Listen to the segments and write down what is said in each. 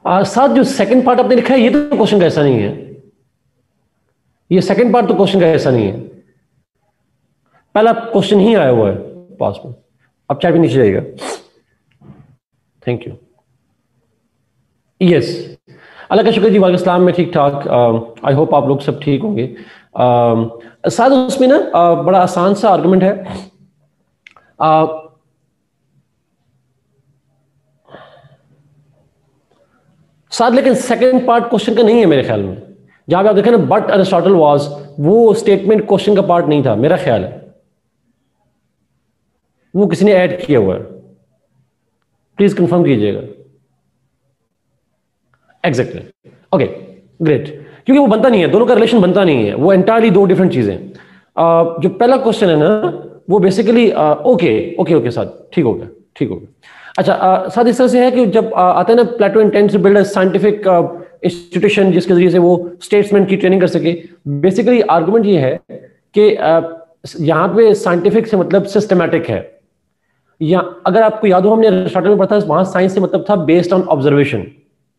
साथ जो second part आपने लिखा है ये तो क्वेश्चन का ऐसा नहीं है, ये सेकंड पार्ट तो क्वेश्चन का ऐसा नहीं है, पहला क्वेश्चन ही आया हुआ है पास में। अब चैट भी नीचे जाएगा। Thank you. यस, अल्लाह का शुक्र जी, वालेकुम सलाम, में ठीक ठाक। आई होप आप लोग सब ठीक होंगे। साथ उसमें ना बड़ा आसान सा आर्गुमेंट है। साथ लेकिन सेकंड पार्ट क्वेश्चन का नहीं है मेरे ख्याल में। जहां पे आप देखें ना बट अरिस्टोटल वाज, वो स्टेटमेंट क्वेश्चन का पार्ट नहीं था मेरा ख्याल है, वो किसी ने ऐड किया हुआ है, प्लीज कंफर्म कीजिएगा। एग्जैक्टली, ओके ग्रेट, क्योंकि वो बनता नहीं है, दोनों का रिलेशन बनता नहीं है, वो एंटायरली दो डिफरेंट चीजें। जो पहला क्वेश्चन है ना वो बेसिकली ओके ओके ओके साथ ठीक हो गया, ठीक हो गया। अच्छा साथ इस तरह से है कि जब आता है ना Plato intends to build a scientific institution जिसके जरिए से वो स्टेट्समैन की ट्रेनिंग कर सके। बेसिकली आर्गुमेंट ये है कि यहाँ पे साइंटिफिक से मतलब सिस्टमैटिक है। या अगर आपको याद हो हमने अरिस्टोटल में पढ़ा था, वहां साइंस से मतलब था based on observation.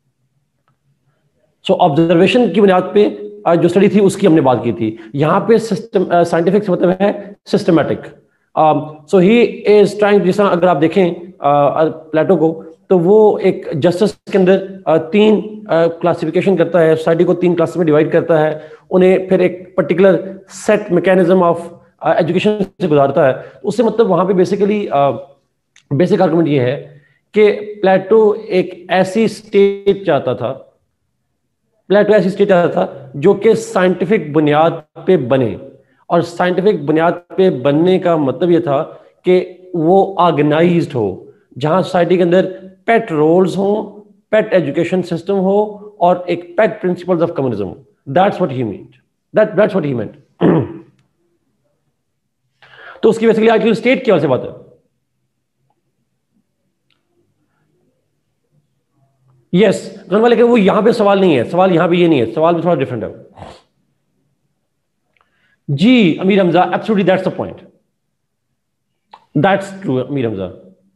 So observation की बुनियाद पे जो स्टडी थी उसकी हमने बात की थी। यहाँ पे सिस्टम साइंटिफिक से मतलब है systematic. So he is trying, जिस तरह अगर आप देखें प्लेटो को, तो वो एक जस्टिस के अंदर तीन क्लासिफिकेशन करता है, सोसाइटी को तीन क्लास में डिवाइड करता है, उन्हें फिर एक particular set mechanism of education से गुजारता है। उससे मतलब वहां पे बेसिकली बेसिक आर्गुमेंट ये है कि प्लेटो एक ऐसी स्टेट चाहता था, प्लेटो ऐसी स्टेट चाहता था जो कि साइंटिफिक बुनियाद पे बने। और साइंटिफिक बुनियाद पे बनने का मतलब ये था कि वो ऑर्गेनाइज्ड हो, जहां सोसाइटी के अंदर पेट रोल्स हो, पेट एजुकेशन सिस्टम हो और एक पेट principles of communism. That's what he meant, that's what he meant. तो उसकी बेसिकली आर्टिकल स्टेट की वजह से बात है। यस गनवा, लेकिन वो यहां पे सवाल नहीं है, सवाल यहां पे ये नहीं है, सवाल भी थोड़ा डिफरेंट है। जी Amir Hamza, absolutely that's the point, that's true Amir Hamza.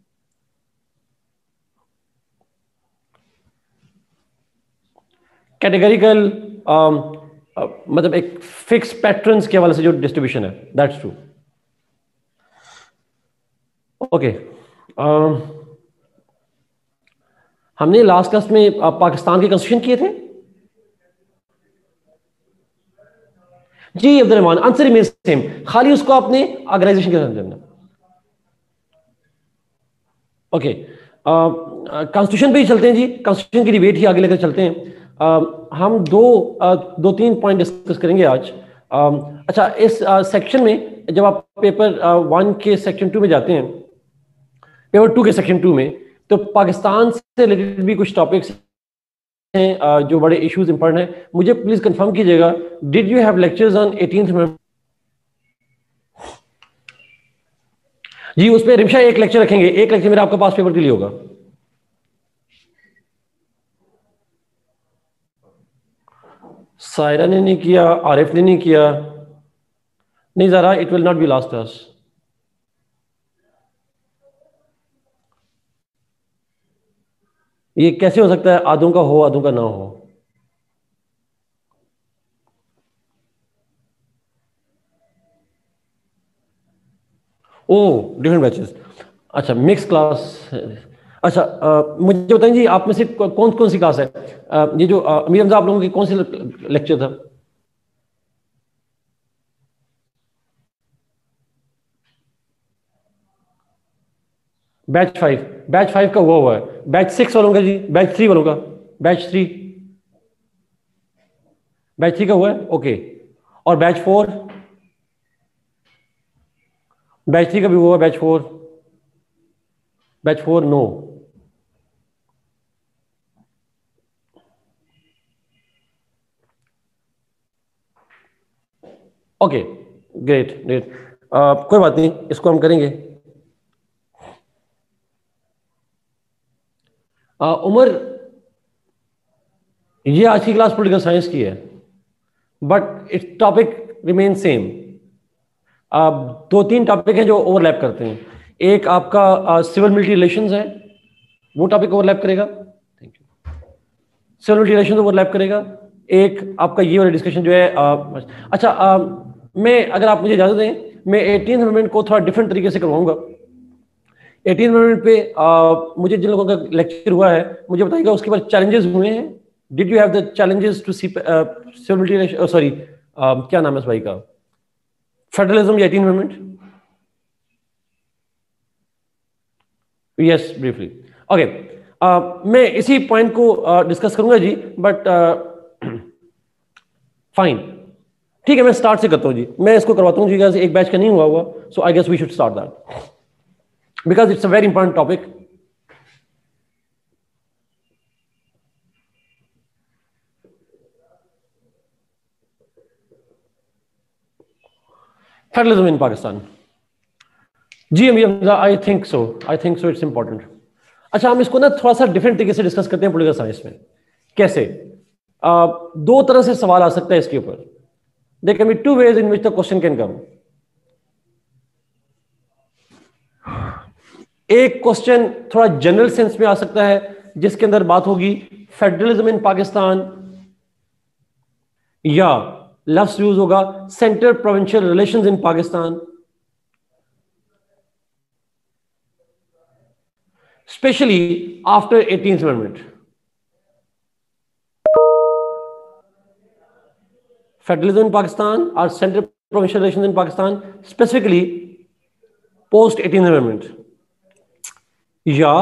Categorical मतलब एक फिक्स पैटर्न्स के हवाले से जो डिस्ट्रीब्यूशन है, दैट्स ट्रू। ओके, हमने लास्ट क्लास में पाकिस्तान के कॉन्स्टिट्यूशन किए थे। जी अब्दुल रहमान, आंसर ही सेम, खाली उसको आपने ऑर्गेनाइजेशन के साथ देना। ओके, कॉन्स्टिट्यूशन पे ही चलते हैं जी, कॉन्स्टिट्यूशन की डिबेट ही आगे लेकर चलते हैं। हम दो तीन पॉइंट डिस्कस करेंगे आज। अच्छा, इस सेक्शन में जब आप पेपर 1 के सेक्शन 2 में जाते हैं, पेपर 2 के सेक्शन 2 में, तो पाकिस्तान से रिलेटेड भी कुछ टॉपिक्स हैं जो बड़े इश्यूज इंपॉर्टेंट हैं। मुझे प्लीज कंफर्म कीजिएगा, did you have lectures on 18th में? जी उस पर रिमशा एक लेक्चर रखेंगे, एक लेक्चर मेरा आपके पास पेपर के लिए होगा। सायरा ने नहीं किया, आरिफ ने नहीं किया, नहीं ज़रा, it will not be last us. ये कैसे हो सकता है आधों का हो आधों का ना हो? ओ डिफरेंट बैचेस, अच्छा मिक्स क्लास। अच्छा मुझे बताएं जी, आप में से कौन कौन सी क्लास है? ये जो अमीर हमजा, आप लोगों की कौन सी लेक्चर था? बैच 5 का हुआ है, बैच 6 वालों का जी, बैच 3 वालों का, बैच 3, बैच 3 का हुआ है, ओके। और बैच 4, बैच 3 का भी हुआ, batch 4, batch 4 no. Okay great great, कोई बात नहीं, इसको हम करेंगे। उमर, ये आज की क्लास पॉलिटिकल साइंस की है, but its topic remain same. दो तीन टॉपिक हैं जो ओवरलैप करते हैं। एक आपका सिविल मिलिट्री रिलेशंस है, वो टॉपिक ओवरलैप करेगा। Thank you. Civil relation overlap करेगा, एक आपका ये वाला डिस्कशन जो है अच्छा मैं अगर आप मुझे इजाजत दें मैं 18th अमेंडमेंट को थोड़ा डिफरेंट तरीके से करवाऊंगा। 18th अमेंडमेंट पे मुझे जिन लोगों का लेक्चर हुआ है मुझे बताइएगा उसके बाद चैलेंजेस हुए हैं। Did you have the challenges to see civil relation, sorry क्या नाम है इस भाई का, फेडरलिज्म या 18th amendment? Yes briefly. Okay, मैं इसी पॉइंट को डिस्कस करूंगा जी, बट फाइन ठीक है मैं स्टार्ट से करता हूं जी, मैं इसको करवाता हूं जी, एक बैच का नहीं हुआ हुआ, so I guess we should start that because it's a very important topic. Federalism in Pakistan, जी I think so, it's important. अच्छा हम इसको ना थोड़ा सा डिफरेंट तरीके से डिस्कस करते हैं पॉलिटिकल साइंस में। कैसे? दो तरह से सवाल आ सकता है इसके ऊपर। There can be two ways in which the question can come. एक क्वेश्चन थोड़ा जनरल सेंस में आ सकता है जिसके अंदर बात होगी फेडरलिज्म इन पाकिस्तान, या लफ्ज यूज होगा central provincial relations in Pakistan, especially after 18th Amendment. Federalism in Pakistan or central provincial relations in Pakistan, specifically post 18th Amendment. या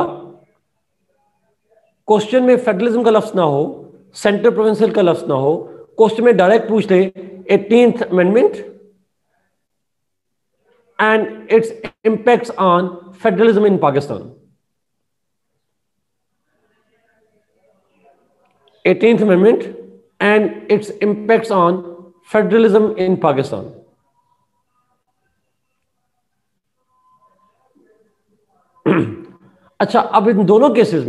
क्वेश्चन में फेडरलिज्म का लफ्ज ना हो, सेंट्रल प्रोविंशियल का लफ्ज ना हो, क्वेश्चन में डायरेक्ट पूछ ले 18th Amendment and its impacts on federalism in Pakistan. 18th Amendment and its impacts on federalism in Pakistan. अच्छा अब इन दोनों केसेस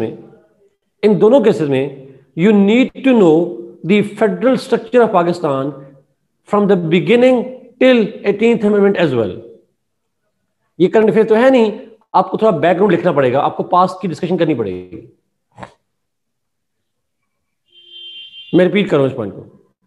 में you need to know the federal structure of Pakistan from the beginning till 18th Amendment as well. ये current affair तो है नहीं, आपको थोड़ा बैकग्राउंड लिखना पड़ेगा, आपको पास्ट की डिस्कशन करनी पड़ेगी। मैं रिपीट करूं इस पॉइंट को।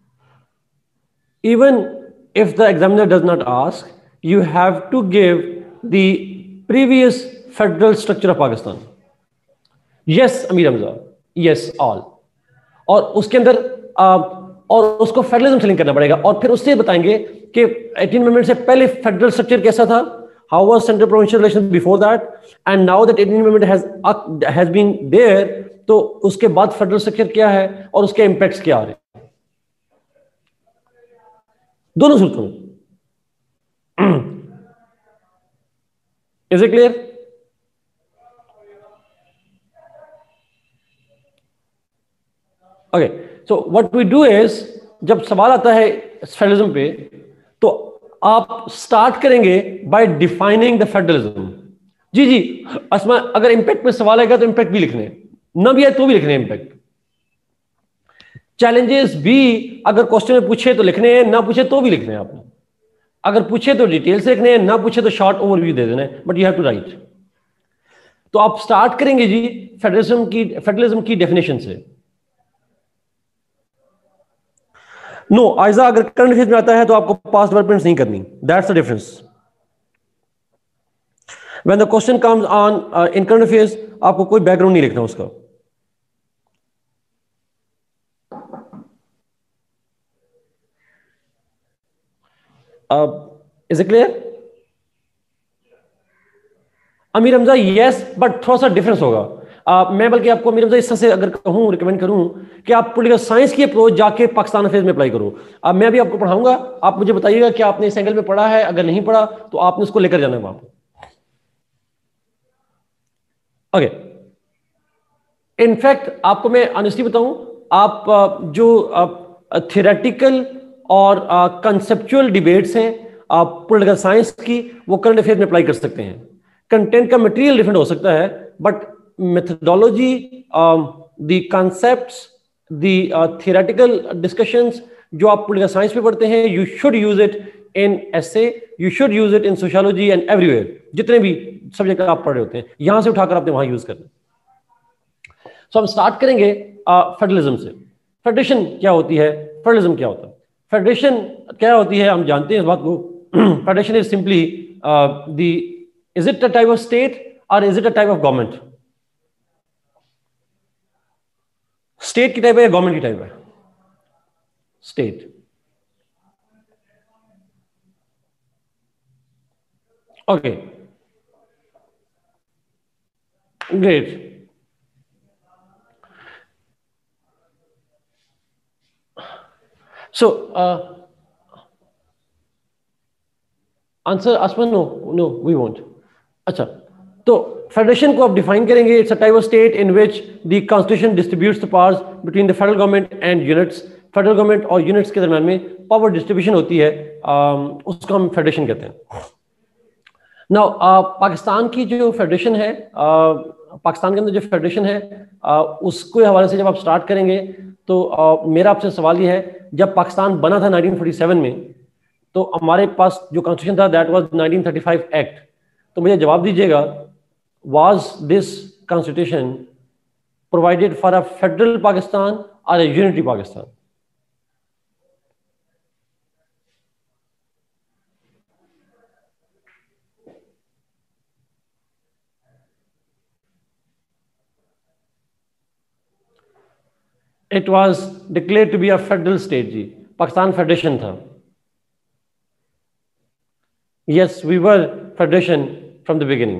Even if the examiner does not ask, you have to give the previous federal structure of Pakistan. Yes Amir Hamza, yes all, और उसके अंदर और उसको फेडरलिज्म से लिंक करना पड़ेगा, और फिर उससे बताएंगे कि 18th Amendment से पहले फेडरल स्ट्रक्चर कैसा था, how was central provincial relation before that, and now that 18th Amendment has been there, तो उसके बाद फेडरल स्ट्रक्चर क्या है और उसके इंपैक्ट्स क्या आ रहे हैं दोनों सूत्रों में। Is it clear? Okay, so what we do is, जब सवाल आता है फेडरलिज्म पे तो आप स्टार्ट करेंगे बाय डिफाइनिंग द फेडरलिज्म। जी असमा, अगर इंपैक्ट में सवाल आएगा तो इंपैक्ट भी लिखने, ना भी है तो भी लिखने इंपैक्ट। चैलेंजेस भी अगर क्वेश्चन में पूछे तो लिखने हैं, ना पूछे तो भी लिखने हैं आपने। अगर पूछे तो डिटेल से लिखने हैं, ना पूछे तो शॉर्ट ओवरव्यू दे देना है, but you have to write. तो आप स्टार्ट करेंगे जी फेडरलिज्म की डेफिनेशन से। नो आइजा, अगर करंट अफेयर्स में आता है तो आपको पास्ट डेवलपमेंट्स नहीं करनी, that's the difference. When the question comes on in current affairs, आपको कोई बैकग्राउंड नहीं लिखना उसका। Is it clear? Amir Hamza yes, but थोड़ा सा डिफरेंस होगा। मैं बल्कि आपको अमीर हमजा इस तरह से अगर कहूं, रिकमेंड करूं कि आप पॉलिटिकल साइंस की अप्रोच जाके पाकिस्तान अफेयर्स में अप्लाई करो। मैं भी आपको पढ़ाऊंगा, आप मुझे बताइएगा कि आपने इस एंगल में पढ़ा है, अगर नहीं पढ़ा तो आपने उसको लेकर जाना है वहां पर। ओके, इनफैक्ट आपको मैं ऑनेस्टली बताऊं, आप जो थियोरेटिकल और कंसेप्चुअल डिबेट्स हैं पॉलिटिकल साइंस की, वो करंट अफेयर में अप्लाई कर सकते हैं। कंटेंट का मटेरियल डिफरेंट हो सकता है, but methodology, the concepts, the theoretical discussions जो आप पॉलिटिकल साइंस में पढ़ते हैं, you should use it in essay, you should use it in sociology and everywhere. जितने भी सब्जेक्ट आप पढ़ रहे होते हैं, यहां से उठाकर आपने वहां यूज करना। सो हम स्टार्ट करेंगे फेडरलिज्म से। फेडरेशन क्या होती है, फेडरलिज्म क्या होता है? फेडरेशन क्या होती है हम जानते हैं इस बात को। Federation is simply the is it a type of state और is it a type of government? State की टाइप है या गवर्नमेंट की टाइप है? State. Okay, great. So answer आसमान, नो नो वी वोंट। अच्छा, तो फेडरेशन को आप डिफाइन करेंगे, it's a type of state in which the constitution distributes the powers between the federal government and units. Federal government और units के दरम्यान में पावर डिस्ट्रीब्यूशन होती है, उसको हम फेडरेशन कहते हैं। नाउ पाकिस्तान की जो फेडरेशन है, पाकिस्तान के अंदर जो फेडरेशन है, उसके हवाले से जब आप स्टार्ट करेंगे तो मेरा आपसे सवाल ये है, जब पाकिस्तान बना था 1947 में, तो हमारे पास जो कॉन्स्टिट्यूशन था दैट वाज 1935 एक्ट। तो मुझे जवाब दीजिएगा, was this constitution provided for a federal Pakistan और a unity Pakistan? It was declared to be a federal state जी, पाकिस्तान फेडरेशन था। Yes, we were federation from the beginning.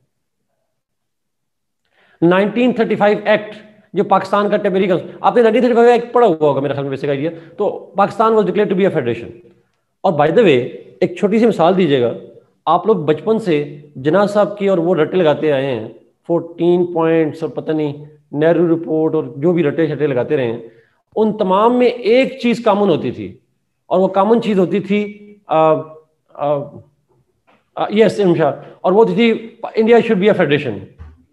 1935 act जो पाकिस्तान का टेम्परेरी, आपने 1935 एक्ट पढ़ा हुआ होगा मेरा ख्याल में, बेसिक आइडिया। तो Pakistan was declared to be a federation. और बाय द वे, एक छोटी सी मिसाल दीजिएगा, आप लोग बचपन से जिन्ना साहब की और वो रट्टे लगाते आए हैं, 14 पॉइंट्स और पता नहीं नेहरू रिपोर्ट और जो भी रट्टे शट्टे लगाते रहे हैं, उन तमाम में एक चीज कॉमन होती थी, और वो कॉमन चीज होती थी यस इमशा, और वो थी India should be a federation.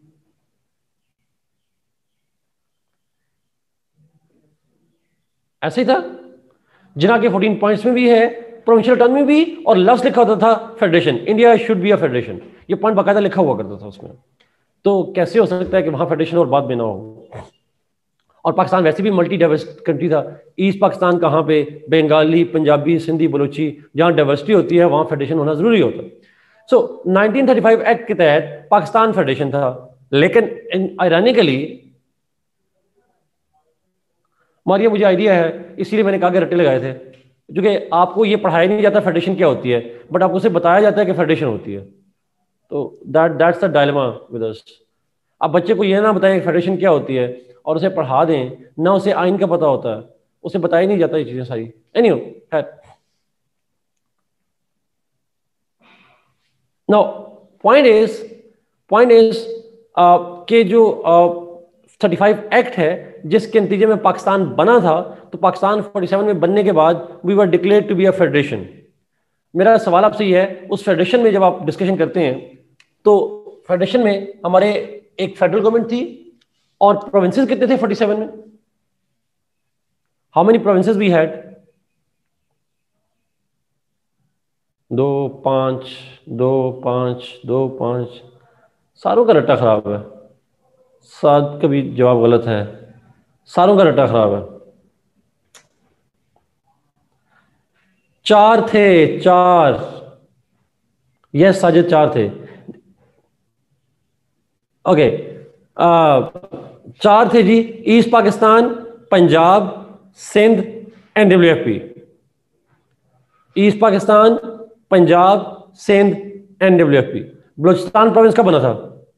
ऐसे ही था, जिना के 14 पॉइंट्स में भी है, प्रोविंशियल टर्न में भी, और लफ्ज लिखा होता था federation, India should be a federation, ये पॉइंट बाकायदा लिखा हुआ करता था उसमें। तो कैसे हो सकता है कि वहां फेडरेशन और बाद में ना हो? और पाकिस्तान वैसे भी मल्टी डाइवर्स कंट्री था। ईस्ट पाकिस्तान कहाँ पे, बंगाली, पंजाबी, सिंधी, बलोची, जहां डाइवर्सिटी होती है वहां फेडरेशन होना जरूरी होता है। सो 1935 एक्ट के तहत पाकिस्तान फेडरेशन था, लेकिन आयरानिकली, मारिया मुझे आइडिया है इसीलिए मैंने कहा कि रट्टे लगाए थे, क्योंकि आपको ये पढ़ाया नहीं जाता फेडरेशन क्या होती है, बट आपको उसे बताया जाता है कि फेडरेशन होती है। तो that's the dilemma with us. आप बच्चे को यह ना बताएं फेडरेशन क्या होती है और उसे पढ़ा दें, ना उसे आइन का पता होता है, उसे बताया नहीं जाता ये चीजें सारी। एनीवे, खैर, नाउ पॉइंट इज कि जो 35 एक्ट है जिसके नतीजे में पाकिस्तान बना था, तो पाकिस्तान 47 में बनने के बाद we were declared to be a federation. मेरा सवाल आपसे ये है, उस फेडरेशन में जब आप डिस्कशन करते हैं, तो फेडरेशन में हमारे एक फेडरल गवर्नमेंट थी, और प्रोविंसेस कितने थे 47 में? How many provinces we had? 2 5 2 5 2 5, सारों का रट्टा खराब है। सात का भी जवाब गलत है, सारों का रट्टा खराब है। 4 थे, 4। यस साजिद, 4 थे। ओके, 4 थे जी, East Pakistan, Punjab, Sindh, NWFP। East Pakistan, Punjab, Sindh, NWFP। Balochistan province का बना था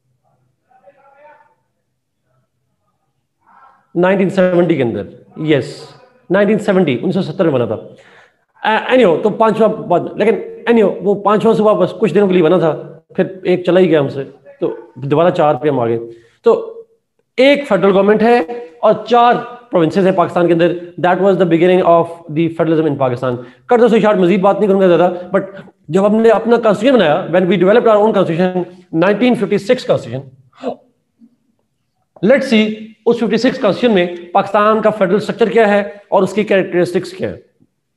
1970 के अंदर। यस, 1970, 1970 में बना था। एनीहो, तो पांचवा, लेकिन एनीहो वो पांचवा सुबह बस कुछ दिनों के लिए बना था, फिर एक चला ही गया हमसे, तो दोबारा 4 पे हम आ गए। तो एक फेडरल गवर्नमेंट है और 4 प्रोविंसेस है पाकिस्तान के अंदर। That was the beginning of the federalism in Pakistan. कर दो शॉर्ट, मजीद बात नहीं करूंगा ज्यादा, बट जब हमने अपना कॉन्स्टिट्यूशन बनाया, when we developed our own constitution, 1956 constitution, let's see उस 56 कॉन्स्टिट्यूशन में पाकिस्तान का फेडरल स्ट्रक्चर क्या है और उसकी कैरेक्टरिस्टिक्स क्या है।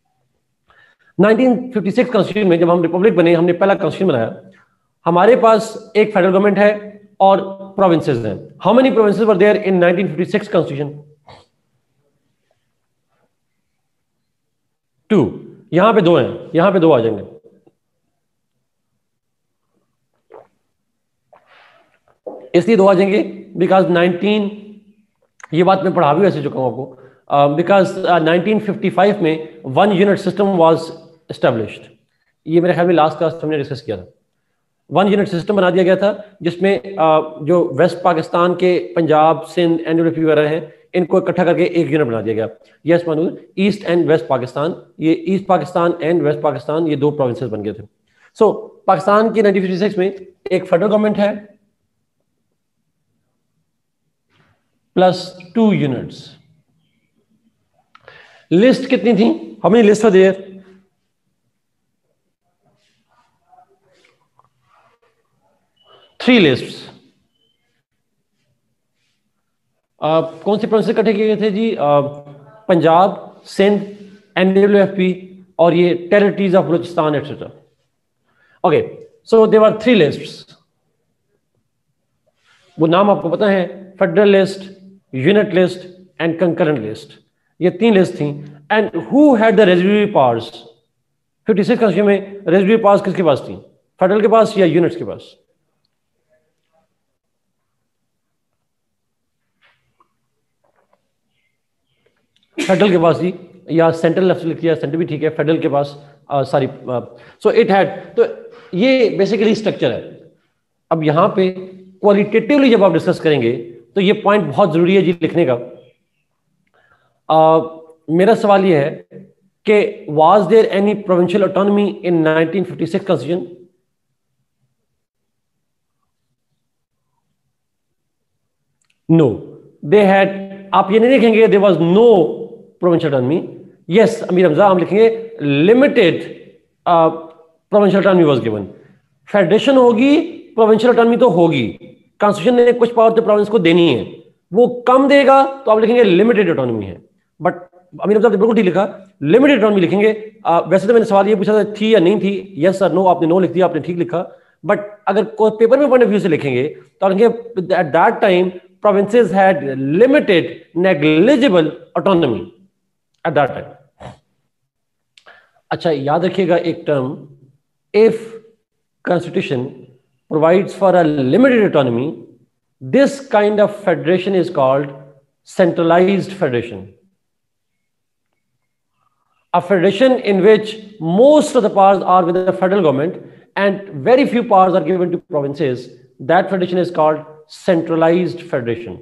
1956 कॉन्स्टिट्यूशन में जब हम रिपब्लिक बने, हमने पहला कॉन्स्टिट्यूशन बनाया, हमारे पास एक फेडरल गवर्नमेंट है और प्रोविंसेस हैं. How many provinces were there in 1956 constitution? 2. यहां पे 2 हैं, यहां पे 2 आ जाएंगे. इसलिए 2 आ जाएंगे बिकॉज 19, ये बात मैं पढ़ा भी वैसे चुका हूं आपको, बिकॉज 1955 में 1 यूनिट सिस्टम वाज एस्टेब्लिश्ड. ये मेरे ख्याल में लास्ट क्लास हमने डिस्कस किया था. 1 यूनिट सिस्टम बना दिया गया था जिसमें जो वेस्ट पाकिस्तान के पंजाब, सिंध, एनडब्ल्यूपी वगैरह हैं, इनको इकट्ठा करके एक यूनिट बना दिया गया. Yes Manoj, East and West Pakistan, ये East Pakistan and West Pakistan, ये 2 प्रोविंसेस बन गए थे. सो पाकिस्तान की 1956 में एक फेडरल गवर्नमेंट है प्लस 2 यूनिट्स. लिस्ट कितनी थी? How many list were there? 3 lists. कौन से प्रोविंस इकट्ठे किए गए थे जी? पंजाब, सिंध, एनडब्ल्यूएफपी और ये territories of Balochistan etcetera. Okay, so there were 3 lists. वो नाम आपको पता है, federal list, unit list and concurrent list. ये 3 लिस्ट थी. And who had the residuary powers? 56 constitution में रेजिडुअरी पावर्स किसके पास थी? फेडरल के पास या यूनिट्स के पास? फेडरल के पास जी, या सेंट्रल लेफ्ट लिख दिया, सेंटर भी ठीक है, फेडरल के पास. Sorry, so it had. तो ये बेसिकली स्ट्रक्चर है. अब यहां पे क्वालिटेटिवली जब आप डिस्कस करेंगे तो ये पॉइंट बहुत जरूरी है जी लिखने का. मेरा सवाल ये है कि was there any provincial autonomy in 1956 constitution? No, they had. आप ये नहीं लिखेंगे there was no provincial autonomy. Yes Amir Hamza, हम लिखेंगे limited provincial autonomy was given. Federation होगी, प्रोविंशियल ऑटोनॉमी तो होगी. कॉन्स्टिट्यूशन ने कुछ पावर तो प्रोविंस को देनी है, वो कम देगा तो आप लिखेंगे लिमिटेड ऑटोनॉमी है. बट अमीर हमजा बिल्कुल ठीक लिखा, लिमिटेड ऑटोनॉमी लिखेंगे. वैसे तो मैंने सवाल ये पूछा था थी या नहीं थी, यस सर नो, आपने नो लिख दिया, आपने ठीक लिखा. बट अगर कोई पेपर में पॉइंट ऑफ व्यू से लिखेंगे तो लिखेंगे at that time provinces had limited, negligible autonomy at that time. अच्छा, याद रखिएगा एक term, if constitution provides for a limited autonomy, this kind of federation is called centralized federation. A federation in which most of the powers are with the federal government and very few powers are given to provinces, that federation is called centralized federation.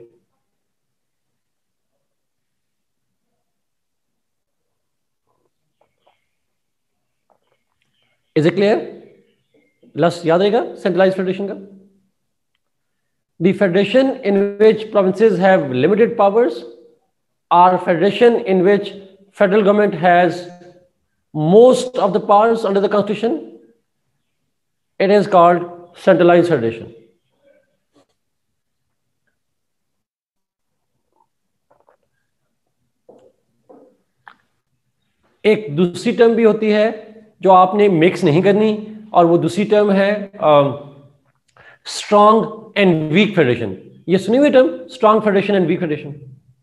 Is it clear? लस्ट याद रहेगा centralized federation का? The federation in which provinces have limited powers are federation in which federal government has most of the powers under the constitution. It is called centralized federation. एक दूसरी term भी होती है जो आपने मिक्स नहीं करनी, और वो दूसरी टर्म है स्ट्रॉन्ग एंड वीक फेडरेशन. ये सुनी हुई term, strong federation and weak federation?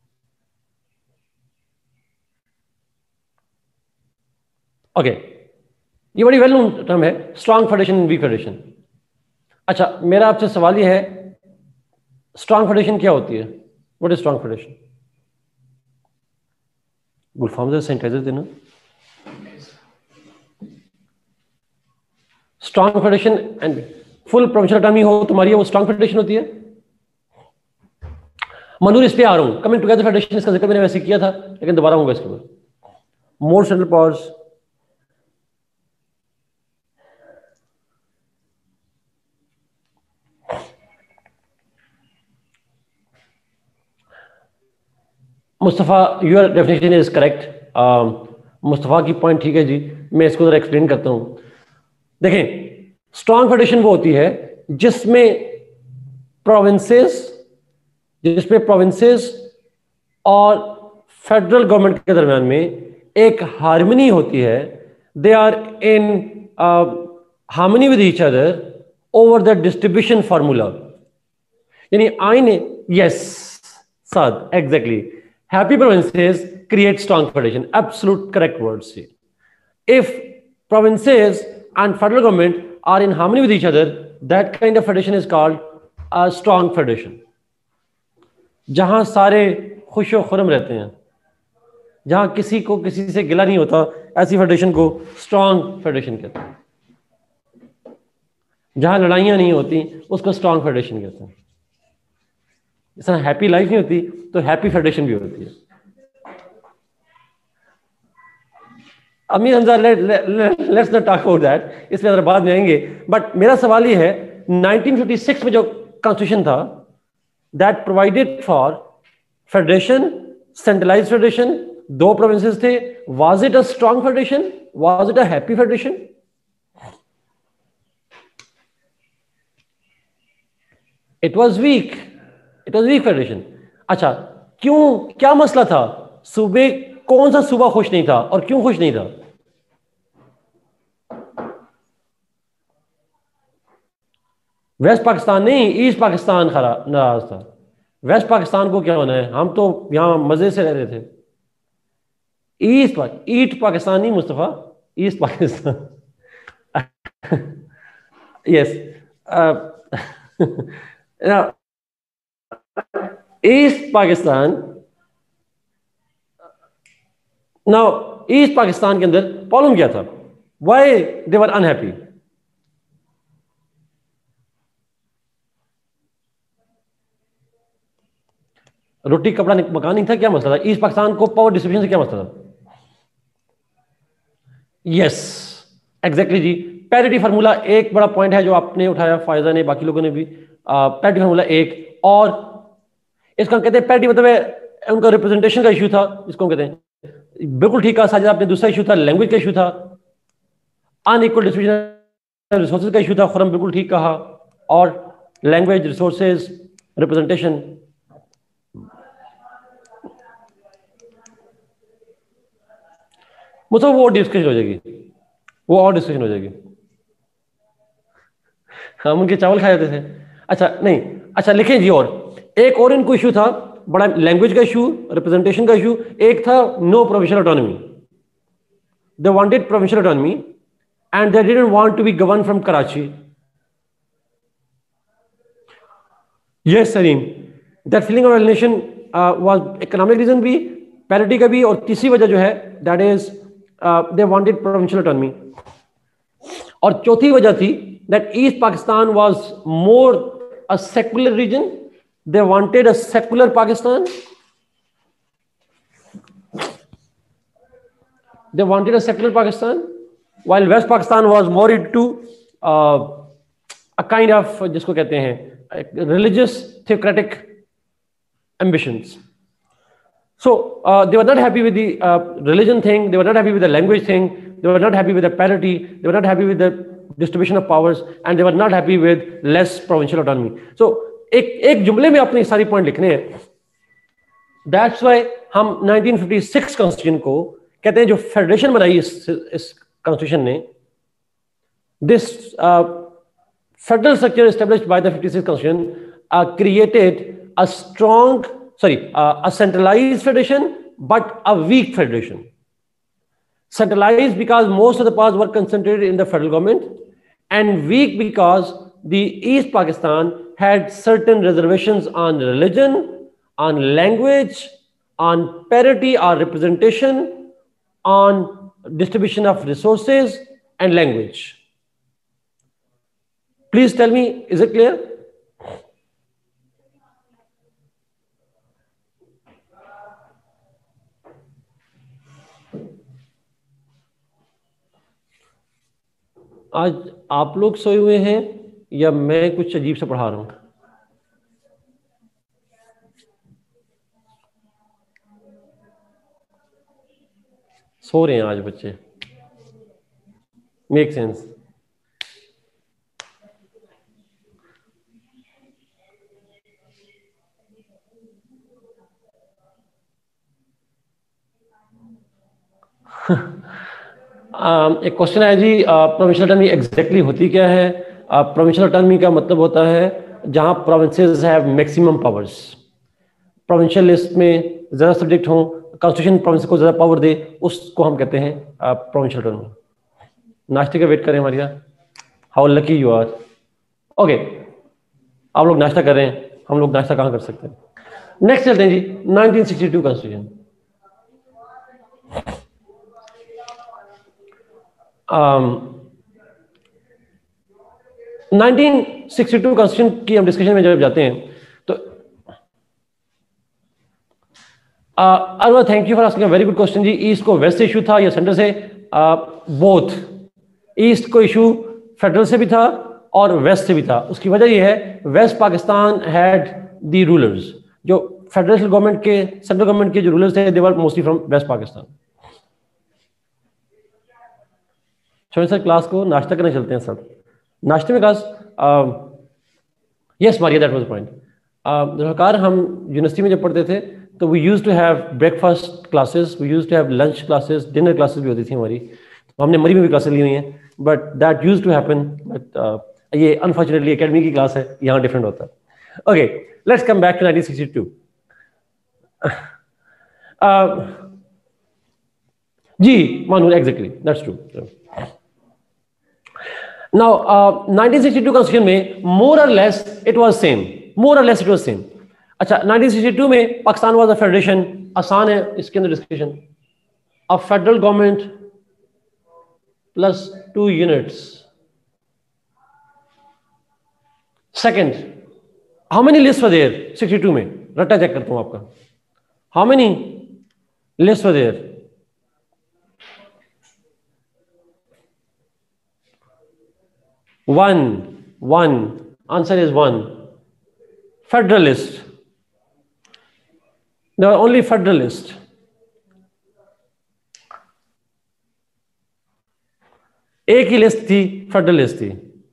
Okay, ये बड़ी वेल नोन टर्म है, strong federation and weak federation. अच्छा, मेरा आपसे सवाल ये है, स्ट्रॉन्ग फेडरेशन क्या होती है? What is strong federation? Gulfam sanitizer देना. Strong federation and full provincial autonomy हो तुम्हारी, वो स्ट्रॉन्ग फेडरेशन होती है. मनूर, इस पे आ रहा हूं, कमिंग टुगेदर फेडरेशन, इसका जिक्र मैंने वैसे किया था लेकिन दोबारा होगा इसके ऊपर. More central powers, Mustafa your definition is correct. Mustafa की पॉइंट ठीक है जी, मैं इसको जरा एक्सप्लेन करता हूं. देखें, स्ट्रॉन्ग फेडरेशन वो होती है जिसमें प्रोविंसेस और फेडरल गवर्नमेंट के दरमियान में एक हार्मनी होती है. They are in harmony with each other over the distribution formula. यानी आइन, yes Saad, exactly, happy provinces create strong federation, absolute correct words here. If provinces and federal government are in harmony with each other, that kind of federation is called a strong federation. जहां सारे खुशो खुरम रहते हैं, जहां किसी को किसी से गिला नहीं होता, ऐसी फेडरेशन को स्ट्रॉन्ग फेडरेशन कहते हैं. जहां लड़ाइयां नहीं होती उसको स्ट्रॉन्ग फेडरेशन कहते हैं. जैसा हैप्पी लाइफ नहीं होती तो हैप्पी फेडरेशन भी होती है. Amir Hamza, let's not talk about that, इस पे बाद में आएंगे. बट मेरा सवाल ये है, 1956 में जो कॉन्स्टिट्यूशन था, that provided for federation, centralized federation, 2 provinces थे. Was it a strong federation? Was it a happy federation? It was weak. It was weak federation. अच्छा, क्यों, क्या मसला था? सूबे, कौन सा सूबा खुश नहीं था और क्यों खुश नहीं था? वेस्ट पाकिस्तान नहीं, ईस्ट पाकिस्तान खराब नाराज था. वेस्ट पाकिस्तान को क्या होना है, हम तो यहां मजे से रह रहे थे. ईस्ट पाकिस्तान नहीं Mustafa, East Pakistan. Yes, East Pakistan. Now East Pakistan के अंदर प्रॉब्लम क्या था? Why they were unhappy? रोटी कपड़ा मकान नहीं था, क्या मसला था? ईस्ट पाकिस्तान को पावर डिस्ट्रीब्यूशन से क्या मसला था? Yes, exactly ji. Parity formula एक बड़ा पॉइंट है जो आपने उठाया, फायजा ने, बाकी लोगों ने भी. पैरिटी फार्मूला एक, और इसको कहते हैं पैरिटी, मतलब है उनका रिप्रेजेंटेशन का इशू था, इसको कहते हैं. बिल्कुल ठीक कहा साजिद आपने. दूसरा इशू था लैंग्वेज का इशू था, अनइक्वल डिस्ट्रीब्यूशन रिसोर्सेज का इशू था. खुरम बिल्कुल ठीक कहा. और लैंग्वेज, रिसोर्सेज, रिप्रेजेंटेशन. मतलब वो डिस्कशन हो जाएगी, वो और डिस्कशन हो जाएगी. हम उनके चावल खाए जाते थे. अच्छा नहीं, अच्छा लिखें जी. और एक और इनको इशू था बड़ा, लैंग्वेज का इशू, रिप्रेजेंटेशन का इशू. एक था no provincial autonomy. They wanted provincial autonomy and they didn't want to be govern from Karachi. Yes Saleem, that feeling of alienation was economic reason भी, पैरिटी का भी, और तीसरी वजह जो है that is they wanted provincial autonomy. और चौथी वजह थी that East Pakistan was more a secular region. They wanted a secular Pakistan. They wanted a secular Pakistan, while West Pakistan was more into a kind of, जिसको कहते हैं, religious theocratic ambitions. So they were not happy with the religion thing. They were not happy with the language thing. They were not happy with the parity. They were not happy with the distribution of powers, and they were not happy with less provincial autonomy. So एक जुमले में अपने सारी point लिखने हैं. That's why हम 1956 constitution को कहते हैं, जो फेडरेशन बनाई इस कॉन्स्टिट्यूशन ने, this federal structure established by the 56 constitution created a strong, a centralized federation, but a weak federation. Centralized because most of the powers were concentrated in the federal government, and weak because the East Pakistan had certain reservations on religion, on language, on parity or representation, on distribution of resources and language. Please tell me, is it clear? आज आप लोग सोए हुए हैं या मैं कुछ अजीब सा पढ़ा रहा हूं? सो रहे हैं आज बच्चे. Make sense. एक क्वेश्चन है जी, प्रोविंशियल ऑटोनॉमी एग्जैक्टली होती क्या है? प्रोविंशियल ऑटोनॉमी का मतलब होता है जहां provinces have maximum powers, provincial list में ज्यादा सब्जेक्ट हों, कॉन्स्टिट्यूशन प्रोविंस को ज्यादा पावर दे, उसको हम कहते हैं प्रोविंशियल ऑटोनॉमी। नाश्ते का वेट करें हमारे यहाँ, how lucky you are. Okay, आप लोग नाश्ता कर रहे हैं, हम लोग नाश्ता कहाँ कर सकते हैं। नेक्स्ट चलते हैं जी, 1962 कॉन्स्टिट्यूशन। 1962 कॉन्स्टिट्यूशन की हम डिस्कशन में जब जाते हैं तो Arwa, thank you for asking a very good question ji. East को वेस्ट से इशू था या सेंटर से? बोथ। ईस्ट को इशू फेडरल से भी था और वेस्ट से भी था। उसकी वजह यह है, West Pakistan had the rulers, जो फेडरल गवर्नमेंट के, सेंट्रल गवर्नमेंट के जो रूलर्स थे, they were mostly from West Pakistan. छोटे सर क्लास को नाश्ता करने चलते हैं सब। नाश्ते में class, yes Maria, that was the point. सरकार, हम यूनिवर्सिटी में जब पढ़ते थे तो we used to have breakfast classes, we used to have lunch classes, dinner classes भी होती थी हमारी। तो हमने मरी में भी क्लासेस ली हुई हैं, but that used to happen. But ये अनफॉर्चुनेटली एकेडमी की क्लास है, यहाँ डिफरेंट होता है। Okay, let's come back to 1962। Ji Manoor, exactly, that's true. Now 1962 constitution में मोर और less it was same, more और लेस इट वाज सेम। अच्छा, 1962 में पाकिस्तान वाज अ फेडरेशन। आसान है इसके अंदर discussion. A federal government plus 2 units. Second, how many list were there 62 में? रट्टा चेक करता हूं आपका। How many list were there? one answer is 1 federalist. There are only federalist. एक ही लिस्ट थी, फेडरलिस्ट थी।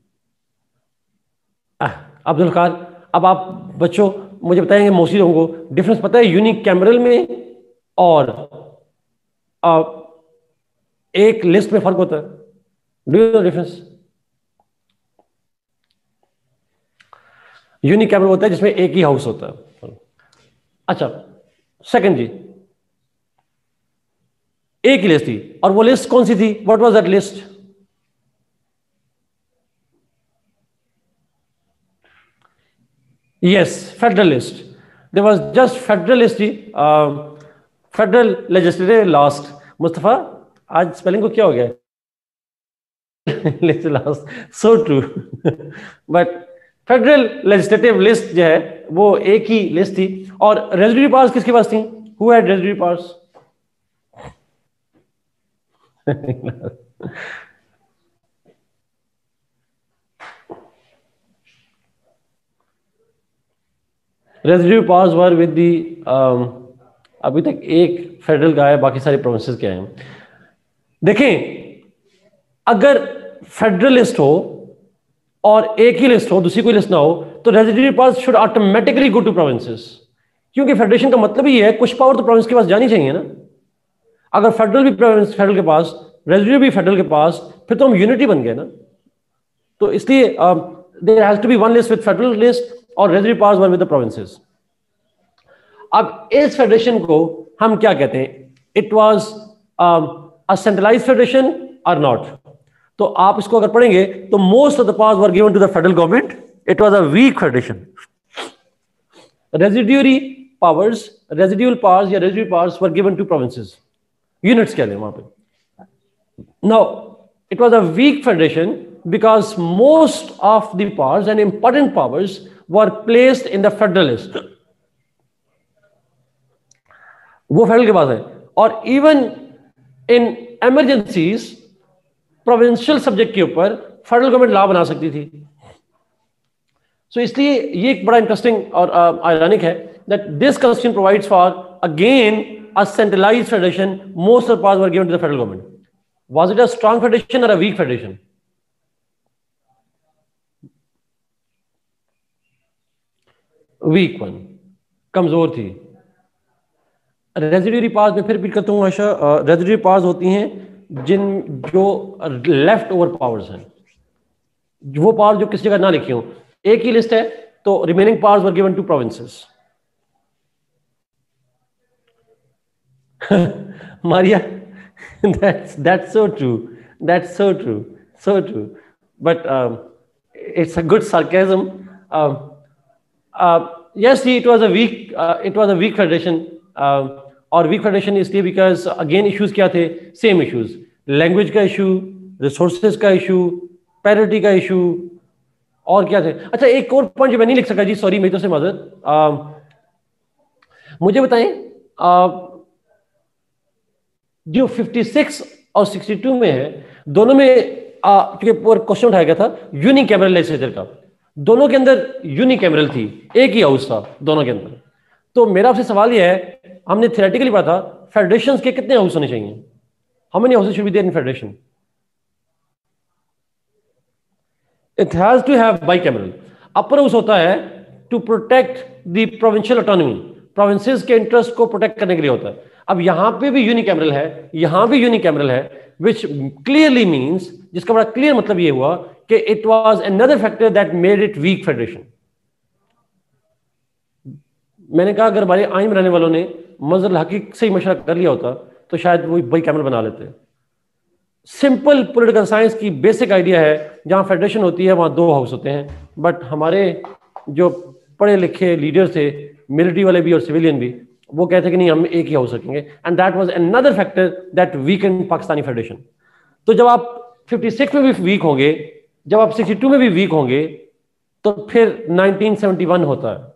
अब्दुल खान, अब आप बच्चों मुझे बताएंगे, मोस्टली लोगों को डिफरेंस पता है यूनिक कैमरल में और एक लिस्ट में फर्क होता है? Do you know difference? Unicameral होता है जिसमें एक ही हाउस होता है। अच्छा, सेकंड जी, एक ही लिस्ट थी, और वो लिस्ट कौन सी थी? What was that list? Yes, federal list. There was just federal list ji, federal legislative last. Mustafa, आज स्पेलिंग को क्या हो गया? Last, so true. But federal legislative list जो है वो एक ही लिस्ट थी। और रेजिड्यूरी पावर्स किसके पास थी? Who had residuary powers? Residuary powers were with the, अभी तक एक फेडरल का है, बाकी सारे प्रोविंसेस के हैं। देखें, अगर फेडरल लिस्ट हो और एक ही लिस्ट हो, दूसरी कोई लिस्ट ना हो, तो residuary powers should automatically go to provinces, क्योंकि फेडरेशन का मतलब ही है कुछ पावर तो प्रोविंस के पास जानी चाहिए ना। अगर फेडरल भी प्रोविंस फेडरल के पास, रेजिड्यूरी भी फेडरल के पास, फिर तो हम यूनिटी बन गए ना। तो इसलिए there has to be one list with federal list और residuary powers one with the provinces. अब इस फेडरेशन को हम क्या कहते हैं? It was a centralized federation और नॉट? तो आप इसको अगर पढ़ेंगे तो most of the powers were given to the federal government. It was a weak federation. Residuary powers, residual powers या residuary powers were given to provinces. Units क्या लें वहां पे? Now it was a weak federation because most of the powers and important powers were placed in the federal list. वो federal के पास है, और even in emergencies provincial subject के ऊपर फेडरल गवर्नमेंट लॉ बना सकती थी। सो इसलिए ये एक बड़ा इंटरेस्टिंग और आयरनिक है that this constitution provides for again a centralized federation, most of powers were given to the federal government. Was it a strong federation और a weak federation? Weak one, कमजोर थी। रेजिड्यूरी पावर्स में फिर repeat करता हूं आशा, residuary powers होती हैं जो लेफ्ट ओवर पावर्स हैं, वो पावर जो किसी जगह ना लिखी हो। एक ही लिस्ट है, तो remaining powers were given to provinces. Maria, that's so true. That's so true. So true. But it's a good sarcasm. Um, yes, it was a weak federation. और वीक फेडरेशन इसलिए बिकॉज अगेन इश्यूज क्या थे, same issues, language का issue, resources का issue, parity का issue, और क्या थे। अच्छा, एक और पॉइंट जो मैं नहीं लिख सका जी, सॉरी, मेरी तरफ से माजरत। मुझे बताएं जो 56 और 62 में है, दोनों में क्योंकि क्वेश्चन उठाया गया था यूनिकैमरल लेजिस्लेचर का, दोनों के अंदर यूनिकैमरल थी, एक ही हाउस था दोनों के अंदर। तो मेरा आपसे सवाल यह है, हमने थियोरेटिकली पढ़ा था फेडरेशंस के कितने हाउस होने चाहिए, how many houses should be there in federation? It has to have bicameral. Upper house होता है to protect the provincial autonomy, provinces के इंटरेस्ट को प्रोटेक्ट करने के लिए होता है। अब यहां पे भी यूनिकैमरल है, यहां भी यूनिकैमरल है, विच क्लियरली मींस, जिसका बड़ा क्लियर मतलब ये हुआ कि it was another factor that made it weak federation. मैंने कहा अगर हमारे आइन बनाने वालों ने मजहर हकीक से ही मशवरा कर लिया होता तो शायद वो बाइकैमरल बना लेते। सिंपल पॉलिटिकल साइंस की बेसिक आइडिया है, जहां फेडरेशन होती है वहां दो हाउस होते हैं, बट हमारे जो पढ़े लिखे लीडर थे, मिलिट्री वाले भी और सिविलियन भी, वो कहते कि नहीं हम एक ही हाउस रखेंगे, and that was another factor that weakened Pakistani federation. तो जब आप 56 में भी वीक होंगे, जब आप 62 में भी वीक होंगे, तो फिर 1971 होता है,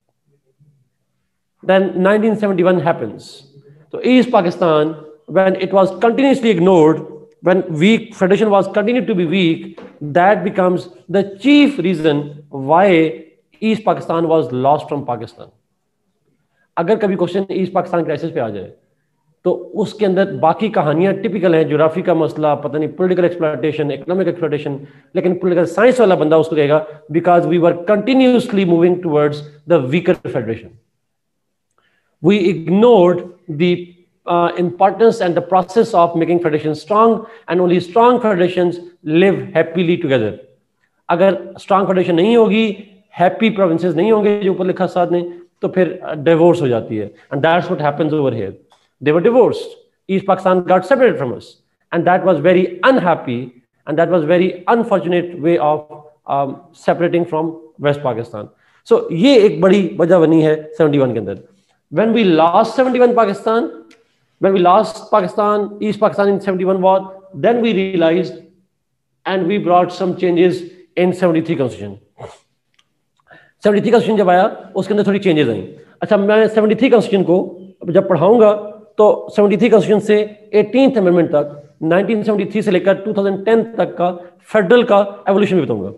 then 1971 happens. So East Pakistan, when it was continuously ignored, when weak federation was continued to be weak, that becomes the chief reason why East Pakistan was lost from Pakistan. अगर कभी question east Pakistan crisis पे आ जाए तो उसके अंदर बाकी कहानियां typical हैं, ज्योग्राफी का मसला, पता नहीं पॉलिटिकल एक्सप्लॉयटेशन, इकोनॉमिक एक्सप्लॉयटेशन, लेकिन पॉलिटिकल साइंस वाला बंदा उसको कहेगा because we were continuously moving towards the weaker federation. We ignored the importance and the process of making federations strong, and only strong federations live happily together. अगर strong federation नहीं होगी, happy provinces नहीं होंगे जो ऊपर लिखा साथ ने, तो फिर divorce हो जाती है, and that's what happens over here. They were divorced. East Pakistan got separated from us, and that was very unhappy, and that was very unfortunate way of separating from West Pakistan. So ये एक बड़ी वजह बनी है 71 के अंदर. When we lost 71 Pakistan, when we lost Pakistan, East Pakistan in 71 war, then we realized and we brought some changes in 73 constitution. 73 constitution जब आया उसके अंदर थोड़ी चेंजेस आई. अच्छा, मैं 73 constitution को जब पढ़ाऊंगा तो 73 constitution से 18th amendment तक 1973 से लेकर 2010 तक का फेडरल का एवोल्यूशन भी बताऊंगा.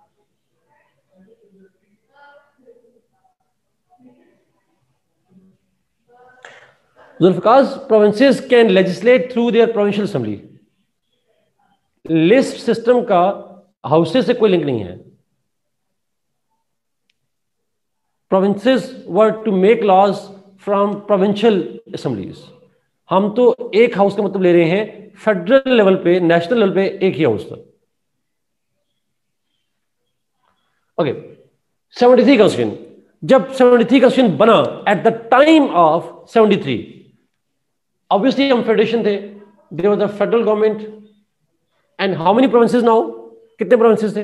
Zulfikar's provinces can legislate through their provincial assembly. List system का हाउसेस से कोई लिंक नहीं है. Provinces were to make laws from provincial assemblies. हम तो एक हाउस का मतलब ले रहे हैं, फेडरल लेवल पे, नेशनल लेवल पे एक ही हाउस था. ओके, 73 कॉन्स्टिट्यूशन, जब 73 कॉन्स्टिट्यूशन बना at the time of 73, obviously हम फेडरेशन थे, there was a federal government, and how many provinces now? कितने provinces थे?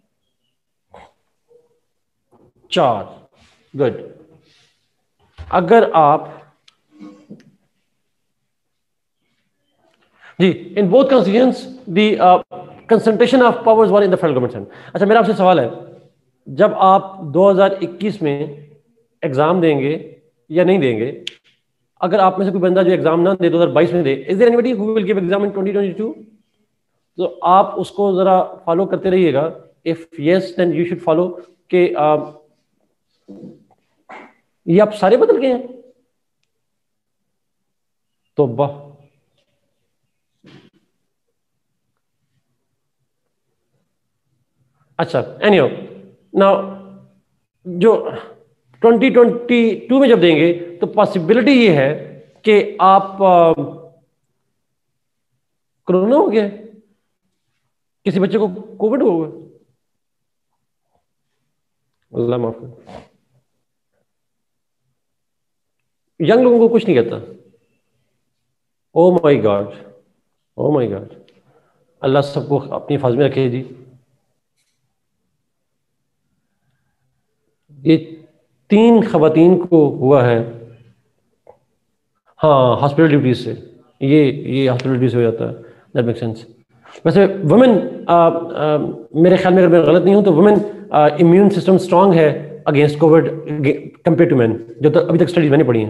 4. Good. अगर आप जी in both constitutions the concentration of powers were in the federal government. अच्छा, मेरा आपसे सवाल है, जब आप 2021 में एग्जाम देंगे या नहीं देंगे, अगर आप में से कोई बंदा जो एग्जाम ना दे 2022 में दे, is there anybody who will give exam in 2022? तो आप उसको जरा फॉलो करते रहिएगा. If yes then you should follow के ये आप सारे बदल गए हैं. तो अच्छा, एनीहाउ नाउ जो 2022 में जब देंगे तो पॉसिबिलिटी ये है कि आप कोरोना हो गया, किसी बच्चे को कोविड हो गया, अल्लाह माफ करे। यंग लोगों को कुछ नहीं कहता। Oh my god, oh my god, Allah सबको अपनी हिफाजत में रखे जी। ये 3 खवातीन को हुआ है। हाँ, हॉस्पिटल ड्यूटीज से, ये हॉस्पिटल ड्यूटी से हो जाता है। That make sense. वैसे वुमेन, मेरे ख्याल में अगर मैं गलत नहीं हूं तो वुमेन इम्यून सिस्टम स्ट्रांग है against covid compare to man, जो तो अभी तक स्टडीज मैंने पढ़ी हैं।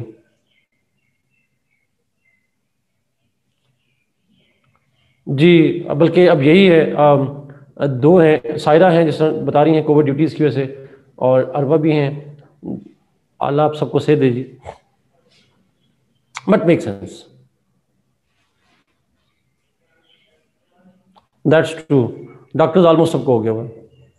जी, बल्कि अब यही है, 2 हैं, सायरा हैं जिस तरह बता रही हैं कोविड ड्यूटीज की वजह से, और अरबा भी हैं। अल्लाह आप सबको सेहत दे ji. But make sense, that's true. Doctors almost सबको हो गया हुआ।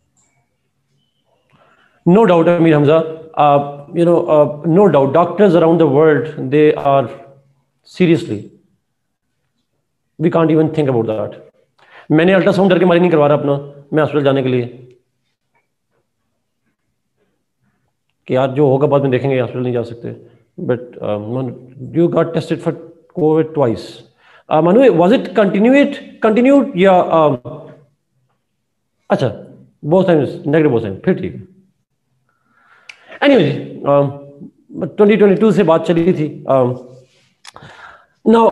No doubt Amir Hamza, no doubt doctors around the world they are seriously, we can't even think about that. मैंने अल्ट्रासाउंड डर के मारे नहीं करवा रहा अपना, मैं हॉस्पिटल जाने के लिए कि यार जो होगा बाद में देखेंगे, हॉस्पिटल नहीं जा सकते। But you got tested for covid twice. Manu, was it continued या अच्छा, both times negative, both times, फिर ठीक है। एनीवे, 2022 से बात चली थी। नाउ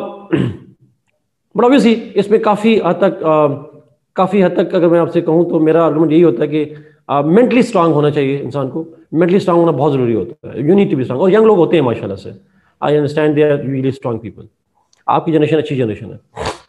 बट ऑब्वियसली इसमें काफ़ी हद तक अगर मैं आपसे कहूँ तो मेरा आर्गुमेंट यही होता है कि मेंटली स्ट्रांग होना चाहिए इंसान को। मेंटली स्ट्रांग होना बहुत ज़रूरी होता है। You need to be strong. और यंग लोग होते हैं माशाल्लाह से। I understand they are really strong people. आपकी जनरेशन अच्छी जनरेशन है।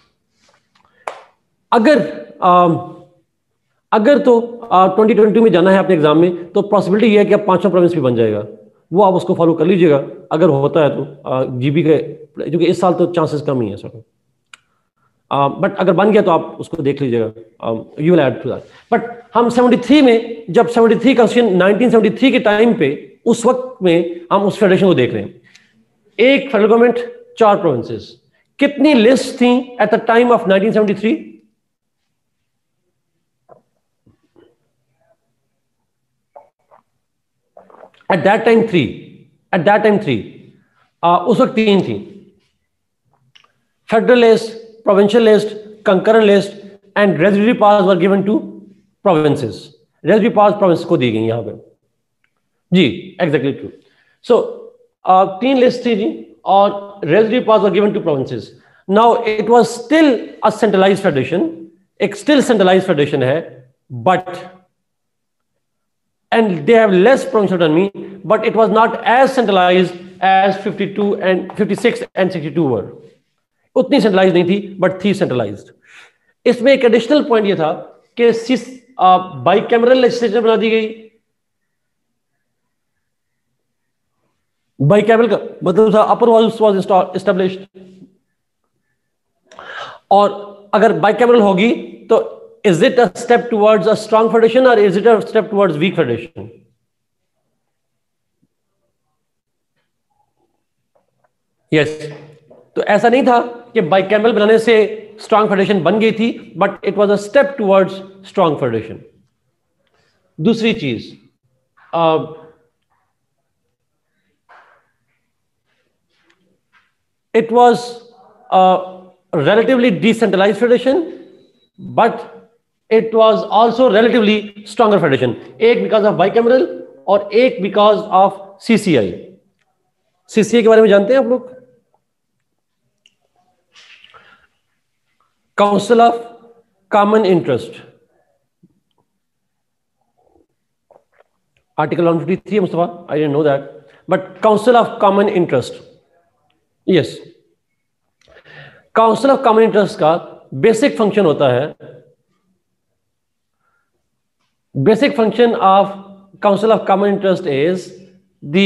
अगर तो 2022 में जाना है अपने एग्जाम में, तो पॉसिबिलिटी ये है कि अब 5वां प्रोविंस भी बन जाएगा। वो आप उसको फॉलो कर लीजिएगा अगर होता है तो, जीबी के, क्योंकि इस साल तो चांसेस कम ही है सर। बट अगर बन गया तो आप उसको देख लीजिएगा, you will add to that. But हम 73 में, जब 73 कॉन्स्टिट्यूशन 1973 के टाइम पे, उस वक्त में हम उस फेडरेशन को देख रहे हैं। एक फेडरल गवर्नमेंट, 4 प्रोविंसेस। कितनी लिस्ट थी at the time of 1973? At that time 3। उस वक्त 3 थी, federal list, provincial list, concurrent list, and residuary powers were given to provinces. Residuary powers province को दी गई यहाँ पे ji, exactly true. So 3 list थी जी, और residuary powers were given to provinces. Now it was still a centralized federation, एक still centralized federation है, but and they have less provincial autonomy, but it was not as centralized as 52 and 56 and 62 were. उतनी centralize नहीं थी, but थी centralised. इसमें एक additional point ये था कि बाइकैमरल लेजिस्लेचर बना दी गई। बाइकैमरल का मतलब था अपर हाउस वाज एस्टैब्लिश्ड। और अगर बाइकैमरल होगी तो is it a step towards a strong federation और is it a step towards weak federation? Yes. तो ऐसा नहीं था कि बाइकैमरल बनाने से स्ट्रांग फेडरेशन बन गई थी, but it was a step towards strong federation. दूसरी चीज, it was relatively decentralized federation, but it was also relatively stronger federation. एक because of bicameral और एक because of CCI. CCI के बारे में जानते हैं आप लोग? Council of Common Interest. Article 153 Mustafa, I didn't know that, but Council of Common Interest. Yes. Council of common interest का बेसिक फंक्शन होता है, basic function of council of common interest is the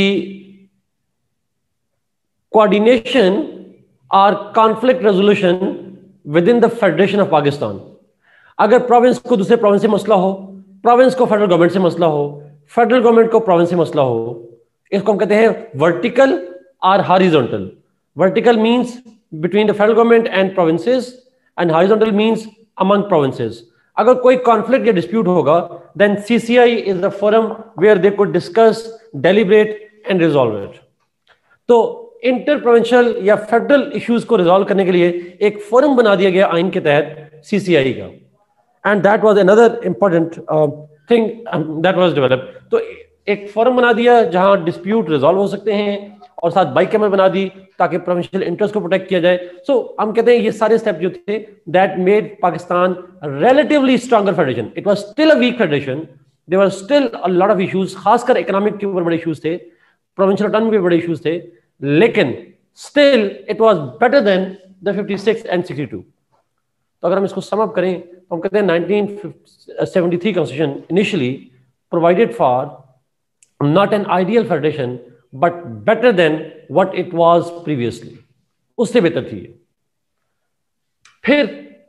coordination और conflict resolution within the federation of Pakistan. अगर province को दूसरे province से मसला हो, प्रोविंस को फेडरल गवर्नमेंट से मसला हो, फेडरल गवर्नमेंट को प्रोविंस से मसला हो, इसको हम कहते हैं वर्टिकल और horizontal. Vertical means between the federal government and provinces, and horizontal means among provinces. अगर कोई कॉन्फ्लिक्ट या डिस्प्यूट होगा, then CCI is the forum where they could discuss, deliberate and resolve it. तो इंटर प्रोविंशियल या federal issues को resolve करने के लिए एक फोरम बना दिया गया आइन के तहत सीसीआई का, and that was another important thing that was developed. तो एक फोरम बना दिया जहां डिस्प्यूट रिजॉल्व हो सकते हैं, और साथ बाइकैमर बना दी ताकि प्रोविंशियल इंटरेस्ट को प्रोटेक्ट किया जाए। सो हम कहते हैं ये सारे स्टेप जो थे that made Pakistan relatively stronger federation. It was still a weak federation, there were still a lot of issues, खासकर इकोनॉमिक के ऊपर बड़े इश्यूज थे, प्रोविंशियल ऑटोनॉमी पे बड़े इश्यूज थे, लेकिन still it was better than the 56 and 62। तो अगर हम इसको सम अप करें तो हम कहते हैं 1973 constitution initially provided for not an ideal federation but better than what it was previously, उससे बेहतर थी। फिर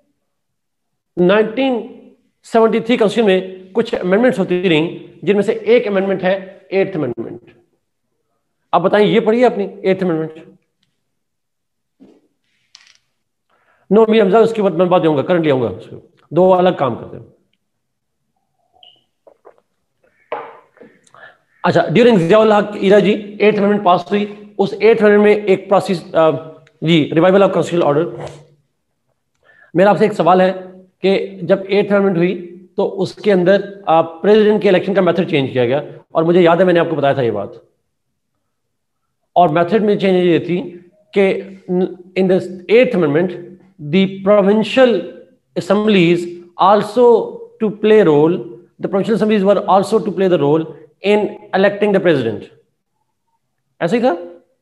1973 कॉन्स्टिट्यूशन में कुछ अमेंडमेंट्स होती रही, जिनमें से एक अमेंडमेंट है 8th अमेंडमेंट। अब बताएं, ये पढ़िए अपनी 8th amendment. No Mir Hamza, उसके बाद मैं बात दूंगा, करंटली आऊंगा, उसको दो अलग काम करते हैं। अच्छा, ड्यूरिंग जियाउल हक इरा जी 8th अमेंडमेंट पास हुई। उस 8th अमेंडमेंट में एक प्रोसेस जी रिवाइवल ऑफ कॉन्स्टिट्यूशनल ऑर्डर। मेरा आपसे एक सवाल है कि जब 8th अमेंडमेंट हुई तो उसके अंदर प्रेसिडेंट के इलेक्शन का मेथड चेंज किया गया, और मुझे याद है मैंने आपको बताया था ये बात। और मेथड में चेंज ये थी कि in the 8th amendment the provincial assemblies also to play role, the provincial assemblies were also to play the role in electing the president. ऐसा ही था?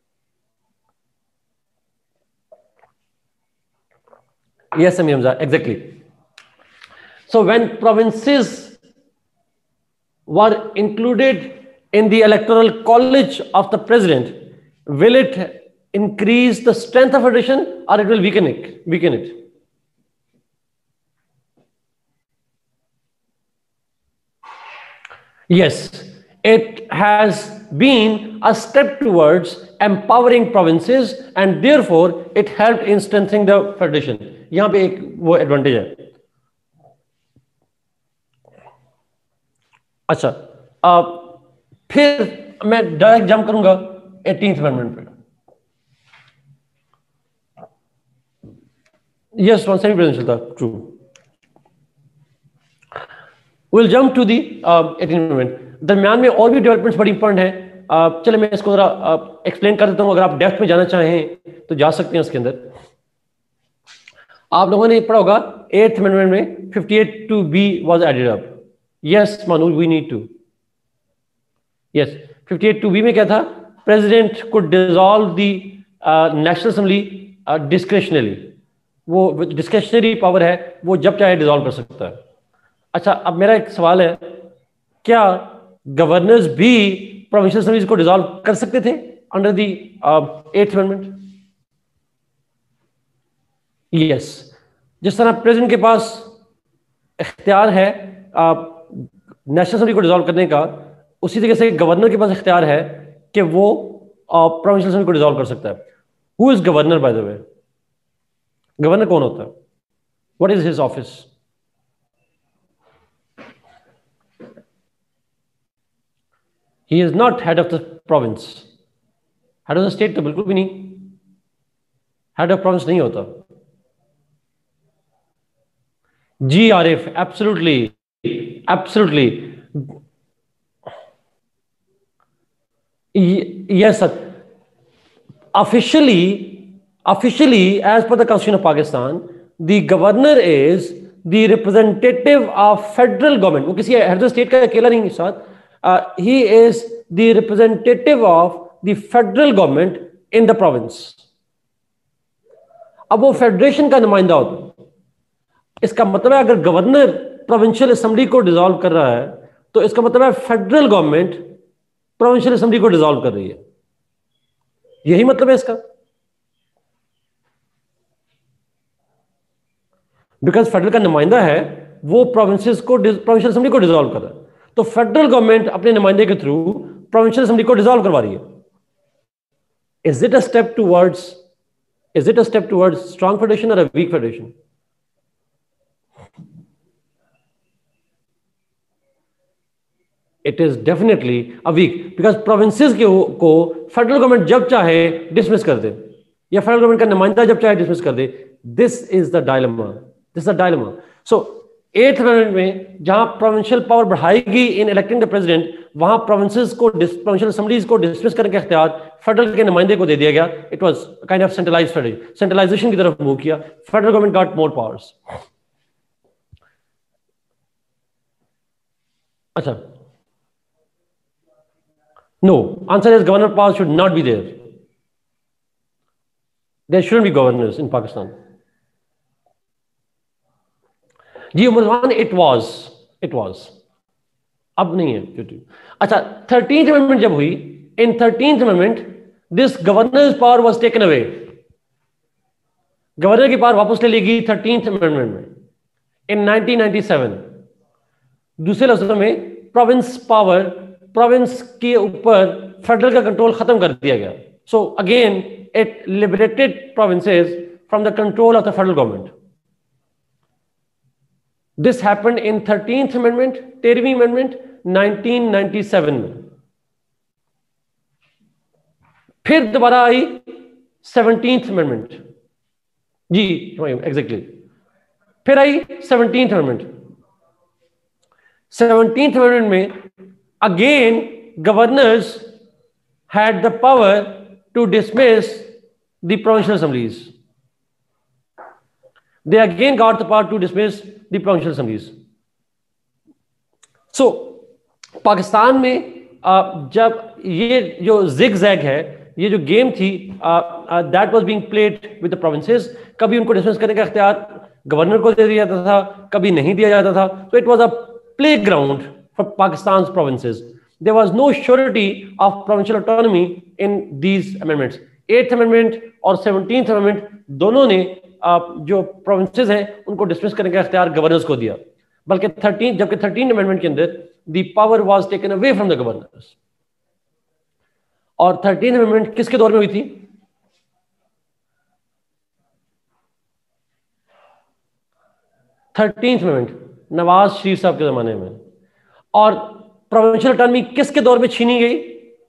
Yes, Amir Hamza, exactly. So when provinces were included in the electoral college of the president, will it increase the strength of federation or it will weaken it? Yes, it has been a step towards empowering provinces and therefore it helped in strengthening the federation. यहाँ पे एक वो advantage है। अच्छा, फिर मैं direct jump करूंगा 18th amendment पे। यस, वन सेमी प्रेसिडेंशियल था, true. We'll jump to the 18th amendment. दरमियान में और भी डेवलपमेंट्स बड़ी इंपॉर्टेंट है। चले मैं इसको जरा एक्सप्लेन कर देता हूँ, अगर आप डेप्थ में जाना चाहें तो जा सकते हैं। उसके अंदर आप लोगों ने पढ़ा होगा 8th अमेंडमेंट में 58(2)B was added up. Yes, Manu, we need to. Yes, 58(2)B में क्या था? President could dissolve the National Assembly discretionally. वो डिस्क्रेशनरी पावर है, वो जब चाहे डिसॉल्व कर सकता है। अच्छा, अब मेरा एक सवाल है, क्या गवर्नर्स भी प्रोविंशियल असेंबलीज को डिसॉल्व कर सकते थे under the 8th amendment? Yes, जिस तरह प्रेसिडेंट के पास इख्तियार है नेशनल असेंबली को डिसॉल्व करने का, उसी तरीके से गवर्नर के पास इख्तियार है कि वो प्रोविंशियल असेंबली को डिसॉल्व कर सकता है। Who is governor by the way? Governor कौन होता है? What is his office? He is not head of the province. Head of the state तो बिल्कुल भी नहीं, head of province नहीं होता। जी Arif, absolutely, absolutely, yes sir. Officially, as per the Constitution of Pakistan, the governor is the representative of federal government. वो किसी head of the state का अकेला नहीं साथ। He is the representative of the federal government in the province. अब वो federation का नुमाइंदा होता है। इसका मतलब है अगर गवर्नर प्रोविंशियल असेंबली को डिसॉल्व कर रहा है तो इसका मतलब है फेडरल गवर्नमेंट प्रोविंशियल असेंबली को डिसॉल्व कर रही है। यही मतलब है इसका। बिकॉज फेडरल का नुमाइंदा है, वो प्रोविंशियल असेंबली को डिसॉल्व कर रहा है, तो फेडरल गवर्नमेंट अपने नुमाइंदे के थ्रू प्रोविंशियल असेंबली को डिसॉल्व करवा रही है। Is it a step towards strong federation और a weak federation? It is definitely a weak, because provinces को फेडरल गवर्नमेंट जब चाहे डिसमिस कर दे, या फेडरल गवर्नमेंट का नुमाइंदा जब चाहे डिसमिस कर दे. This is the dilemma, this is the dilemma. So 8th amendment में जहां प्रोविंशियल पावर बढ़ाएगी इन इलेक्टिंग द प्रेसिडेंट, वहां प्रोविंसेस को, प्रोविंशियल असेंबलीज को डिसमिस करने का इख्तियार फेडरल के नुमाइंदे को दे दिया गया. It was kind of centralized strategy, centralization की तरफ मूव किया. Federal government got more powers. अच्छा, no, answer is governor powers should not be there. There shouldn't be governors in Pakistan. जी मुसलमान, it was अब नहीं है. अच्छा, 13th amendment जब हुई, in 13th amendment this governor's power was taken away. Governor की पावर वापस ले ली गई 13th amendment में in 1997. दूसरे लफ्जों में प्रोविंस पावर, प्रोविंस के ऊपर फेडरल का कंट्रोल खत्म कर दिया गया. So again it liberated provinces from the control of the federal government. This happened in 13th amendment, 13वीं अमेंडमेंट 1997 में. फिर दोबारा आई 17th अमेंडमेंट. जी एग्जैक्टली, फिर आई 17th अमेंडमेंट. 17th amendment में again governors had the power to dismiss the provincial assemblies. They again got the power to dismiss the provincial assemblies. So Pakistan में जब ये जो zigzag है, ये जो गेम थी, that was being played with the provinces. कभी उनको डिसमिस करने का इख्तियार गवर्नर को दे दिया जाता था, कभी नहीं दिया जाता था. So it was a playground for Pakistan's provinces. There was no surety of provincial autonomy in these amendments. 8th amendment और 17th amendment दोनों ने जो provinces हैं उनको डिसमिस करने का इख्तियार गवर्नर्स को दिया. बल्कि 13th amendment के अंदर the power was taken away from the governors. और 13th amendment किसके दौर में हुई थी? थर्टींथ अमेंडमेंट नवाज शरीफ साहब के जमाने में. और प्रोविंशियल ऑटोनॉमी किसके दौर में छीनी गई?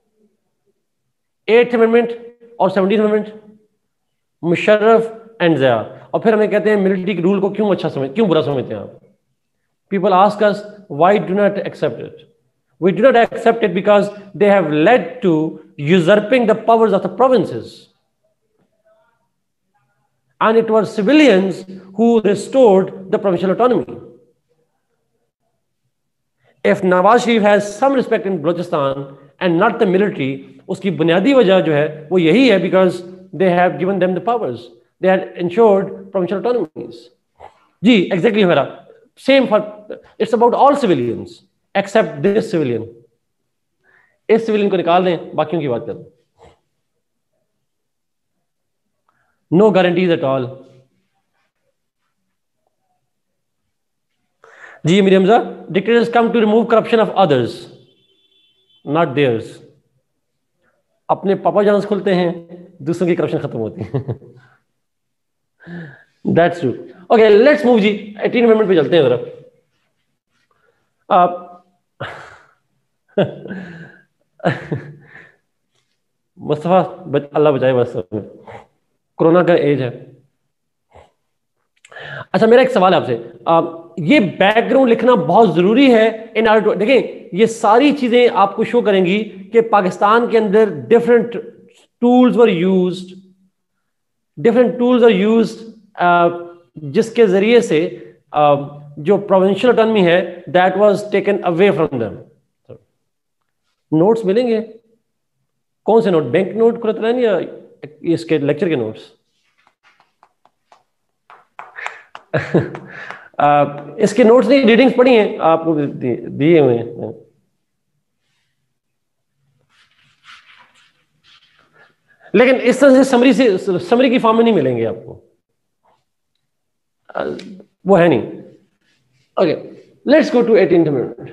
8th अमेंडमेंट और 17th amendment, Musharraf and Zia. और फिर हमें कहते हैं मिलिट्री के रूल को क्यों बुरा समझते हैं आप? People ask us why do not accept it. We do not accept it because they have led to usurping the powers of the provinces. And it was civilians who restored the provincial autonomy. If Nawaz Sharif has some respect in Balochistan and not the military, उसकी बुनियादी वजह जो है वो यही है because they have given them the powers. They had ensured provincial autonomies. Ji exactly मेरा same for, it's about all civilians except this civilian. इस civilian को निकाल दें, बाकियों की बात करें. No guarantees at all. Ji Mir Hamza, dictators come to remove corruption of others, not theirs. अपने पापा जान खुलते हैं, दूसरों की करप्शन खत्म होती है. That's true. Okay, let's move ji 18th amendment पे चलते हैं जरा. मुस्तफा अल्लाह बचाए बस, कोरोना का एज है. अच्छा मेरा एक सवाल है आपसे, ये बैकग्राउंड लिखना बहुत जरूरी है इन ऑर्डर टू. देखें ये सारी चीजें आपको शो करेंगी कि पाकिस्तान के अंदर डिफरेंट टूल्स वर यूज्ड, जिसके जरिए से जो प्रोविंशियल ऑटोनॉमी है that was taken away from them. Notes मिलेंगे, कौन से नोट? बैंक नोट खुलत या इसके लेक्चर के नोट्स? इसके नोट्स नहीं, रीडिंग्स पढ़ी हैं आपको, दिए हुए हैं. लेकिन इस तरह से समरी की फॉर्म में नहीं मिलेंगे आपको, वो है नहीं. Okay, let's go to 18th amendment.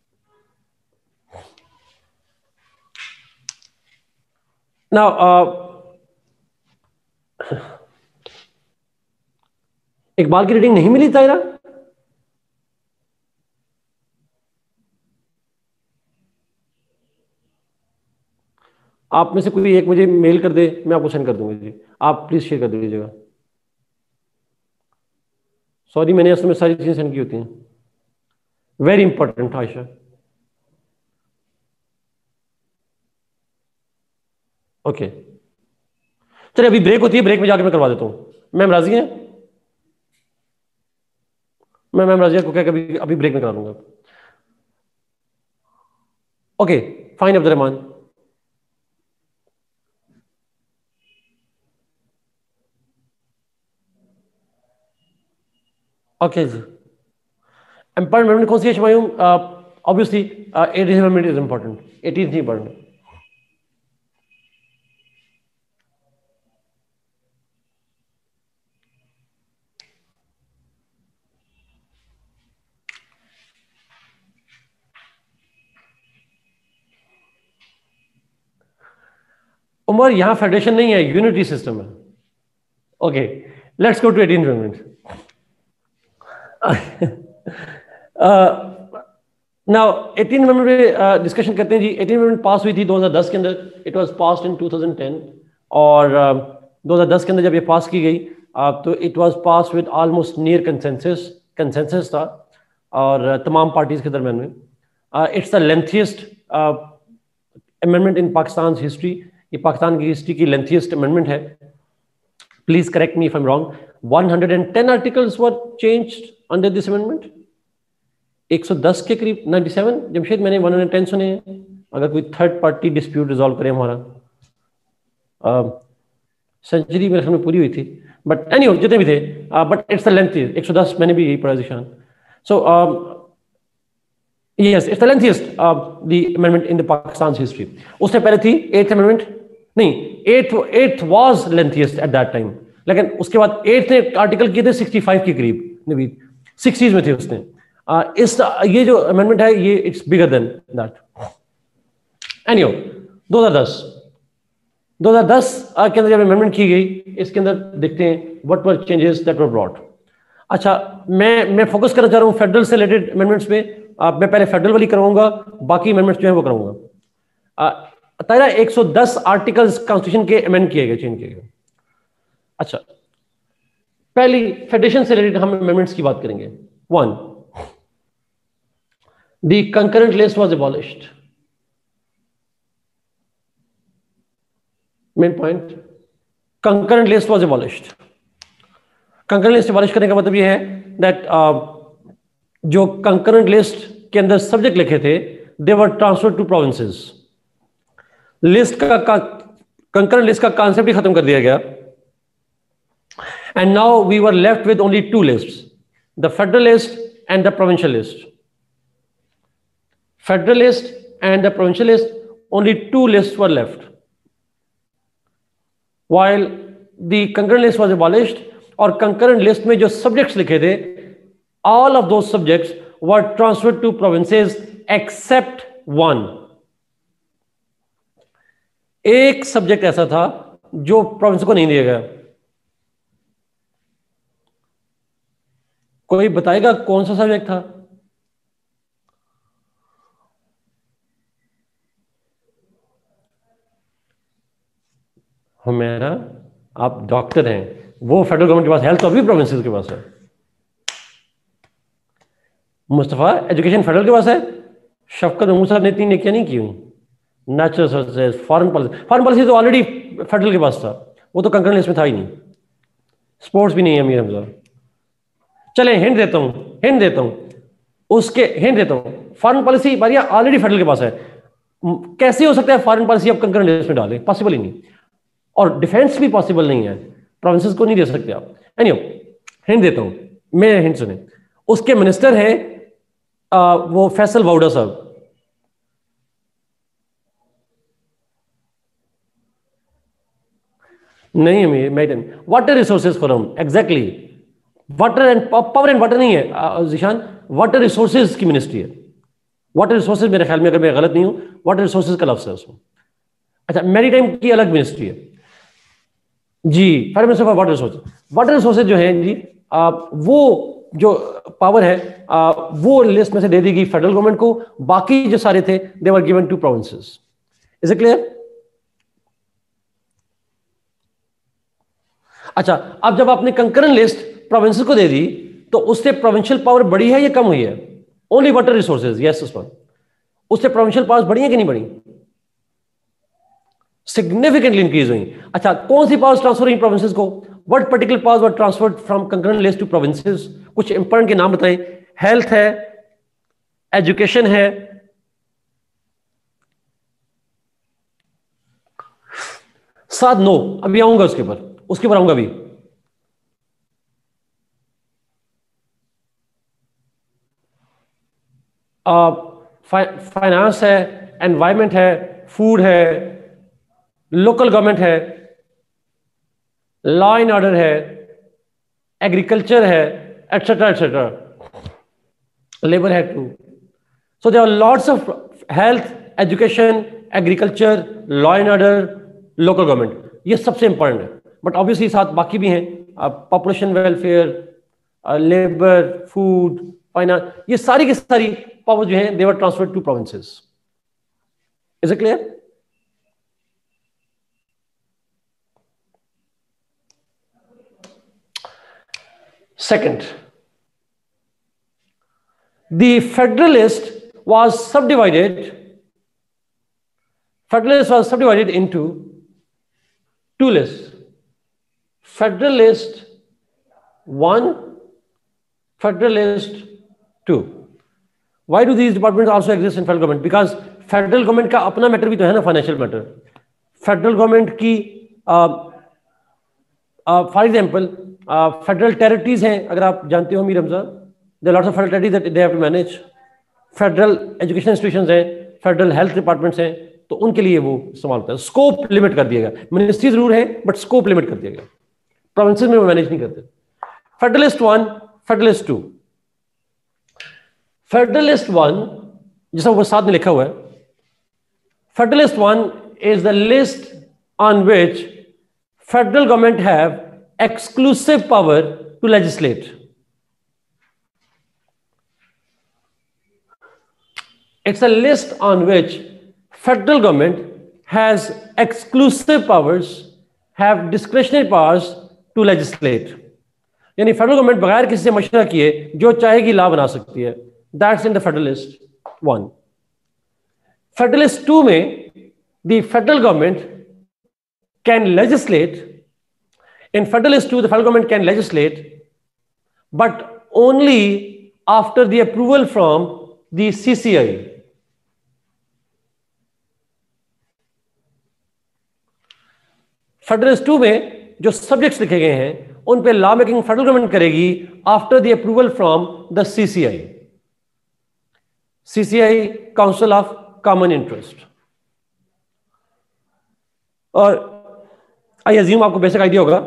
Now Iqbal की रीडिंग नहीं मिली तायरा? आप में से कोई एक मुझे मेल कर दे, मैं आपको सेंड कर दूंगा जी, आप प्लीज शेयर कर दीजिएगा। सॉरी, मैंने असल में सारी चीजें सेंड की होती हैं। Very important Ayesha. ओके चलिए, अभी ब्रेक होती है, ब्रेक में जाके मैं करवा देता हूँ। मैम राजी हैं? मैम राजी को क्या कभी अभी ब्रेक में करा दूंगा। Okay fine Abdul Rahman. Okay जी, एम्पायर मेमोरी कौन सी है शमायूम? Obviously 18th amendment is important, 18th important. Umar यहाँ फेडरेशन नहीं है, यूनिटी सिस्टम है। Okay let's go to 18th amendment। Now 18th amendment पे डिस्कशन करते हैं जी। 18th amendment पास हुई थी 2010 के अंदर, इट वाज पास्ड इन 2010, और 2010 के अंदर जब ये पास की गई तो it was pass with almost near consensus था, और तमाम पार्टीज के दरमियान में। It's the lengthiest amendment in Pakistan history. ये पाकिस्तान की हिस्ट्री की लेंथीएस्ट अमेंडमेंट है। Please correct me if I am wrong. 110 articles were changed under this amendment. 110 के करीब, 97 जमशेद, मैंने 110 सुने हैं। अगर कोई थर्ड पार्टी डिस्प्यूट रिजॉल्व करे हमारा। सेंचुरी मेरे ख्याल में पूरी हुई थी, बट एनीवे जितने भी थे, बट इट्स द लेंथी 110, मैंने भी यही पढ़ा Zeeshan. So yes, it's the lengthiest the amendment in the Pakistan history. उससे पहले थी 8th अमेंडमेंट, नहीं 8th was lengthiest at that time, लेकिन उसके बाद 8th ने आर्टिकल किए थे 65 के करीब, नवीद 60s में थे उसने। ये जो अमेंडमेंट है ये it's bigger than that. Anyway 2010 के अंदर जब अमेंडमेंट की गई, इसके अंदर देखते हैं what were changes that were brought. अच्छा, मैं फोकस करना चाह रहा हूँ फेडरल से रिलेटेड अमेंडमेंट्स पे। मैं पहले फेडरल वाली कराऊंगा, बाकी अमेंडमेंट्स जो है वो कराऊंगा। तारा 110 आर्टिकल्स कॉन्स्टिट्यूशन के अमेंड किए गए, चेंज किए गए। अच्छा, पहली फेडरेशन से रिलेटेड हम अमेंडमेंट्स की बात करेंगे। 1, the concurrent list was abolished. Main point, concurrent list was abolished. concurrent list abolish करने का मतलब ये है that जो concurrent list के अंदर सब्जेक्ट लिखे थे they were transferred to provinces. List का concurrent list का कॉन्सेप्ट ही खत्म कर दिया गया, and now we were left with only 2 lists, the federal list and the provincial list. Federal list and the provincial list, only 2 lists were left, while the concurrent list was abolished. और concurrent list में जो subjects लिखे थे, all of those subjects were transferred to provinces except one. एक subject ऐसा था जो province को नहीं दिया गया। कोई बताएगा कौन सा सब्जेक्ट था? हमेरा, आप डॉक्टर हैं, वो फेडरल गवर्नमेंट के पास, हेल्थ तो अभी प्रोविंसेस के पास है। मुस्तफा, एजुकेशन फेडरल के पास है। शफकत महमूद साहब ने इतनी नेकियां नहीं की हुई। नेचुरल रिसोर्सेज, फॉरेन पॉलिसी तो ऑलरेडी फेडरल के पास था, वो तो कंकरेंट लिस्ट में था ही नहीं। स्पोर्ट्स भी नहीं है अमीर हमजा। चले हिंट देता हूं उसके हिंट देता हूं। फॉरेन पॉलिसी बारिया ऑलरेडी फेडरल के पास है। कैसे हो सकता है फॉरेन पॉलिसी आप कंकरेंट लिस्ट में डालें? पॉसिबल ही नहीं। और डिफेंस भी पॉसिबल नहीं है, प्रोविंसेस को नहीं दे सकते आप। एनीवे हिंट देता हूं, मैं हिंट सुने। उसके मिनिस्टर हैं वो फैसल वाउडा साहब। नहीं madam, water resources forum, exactly. Water and power and water नहीं है जिशान, वाटर रिसोर्सेज की मिनिस्ट्री है। वाटर रिसोर्सेज मेरे ख्याल में, अगर मैं गलत नहीं हूं, वाटर रिसोर्सेज का लफ्ज है उसमें। अच्छा, मैरीटाइम की अलग मिनिस्ट्री है जी, federal minister for water resources. Water resources जो है जी, वो जो पावर है वो लिस्ट में से दे दी गई फेडरल गवर्नमेंट को। बाकी जो सारे थे they were given to provinces. Is it clear? अच्छा, अब जब आपने कंकरेंट लिस्ट प्रोविंसेस को दे दी तो उससे प्रोविंशियल पावर बढ़ी है या कम हुई है? ओनली वाटर रिसोर्सेज, यस उस पर उससे प्रोविंशियल पावर्स बढ़ी है कि नहीं बढ़ी? सिग्निफिकेंटली इंक्रीज हुई। अच्छा, कौन सी पावर्स ट्रांसफर हुई प्रोविंसेस को? What particular powers were transferred from concurrent list to provinces? कुछ इंपॉर्टेंट के नाम बताएं। हेल्थ है, एजुकेशन है, साथ नो, अभी आऊंगा उसके ऊपर आऊंगा अभी। फाइनेंस है, एनवायरमेंट है, फूड है, लोकल गवर्नमेंट है, लॉ एंड ऑर्डर है, एग्रीकल्चर है, एटसेट्रा एटसेट्रा, लेबर है too. So there are lots of health, education, agriculture, law and order, local government, ये सबसे इंपॉर्टेंट है। बट ऑब्वियसली साथ बाकी भी हैं, population welfare, labour, food, finance, ये सारी की सारी पावर जो हैं they were transferred to provinces. Is it clear? Second, the Federalist was subdivided into two lists. Federalist 1, Federalist 2. Why do these departments also exist in federal government? Because federal government का अपना matter भी तो है ना, financial matter. Federal government की for example federal territories हैं, अगर आप जानते हो Mir Hamza, there lots of federal territories that they have to manage. Federal education institutions हैं, फेडरल हेल्थ डिपार्टमेंट्स हैं, तो उनके लिए वो इस्तेमाल होता है। स्कोप लिमिट कर दिया गया, मिनिस्ट्री जरूर है बट स्कोप लिमिट कर दिया गया, प्रोविंसेस में वो मैनेज नहीं करते। Federalist 1, federalist 2। फेडरलिस्ट 1 जैसा वो साथ में लिखा हुआ है, federalist 1 is the list on which federal government have exclusive power to legislate. It's a list on which federal government has exclusive powers, have discretionary powers to legislate. यानी federal government बगैर किसी से मशवरा किए जो चाहेगी लॉ बना सकती है। That's in the Federalist 1. Federalist 2 में the federal government can legislate. In Federalist 2, the federal government can legislate, but only after the approval from the CCI. Federalist 2 में जो सब्जेक्ट्स लिखे गए हैं उन पे लॉ मेकिंग फेडरल गवर्नमेंट करेगी after the approval from the CCI, CCI council of common interest. और I assume आपको बेसिक आइडिया होगा,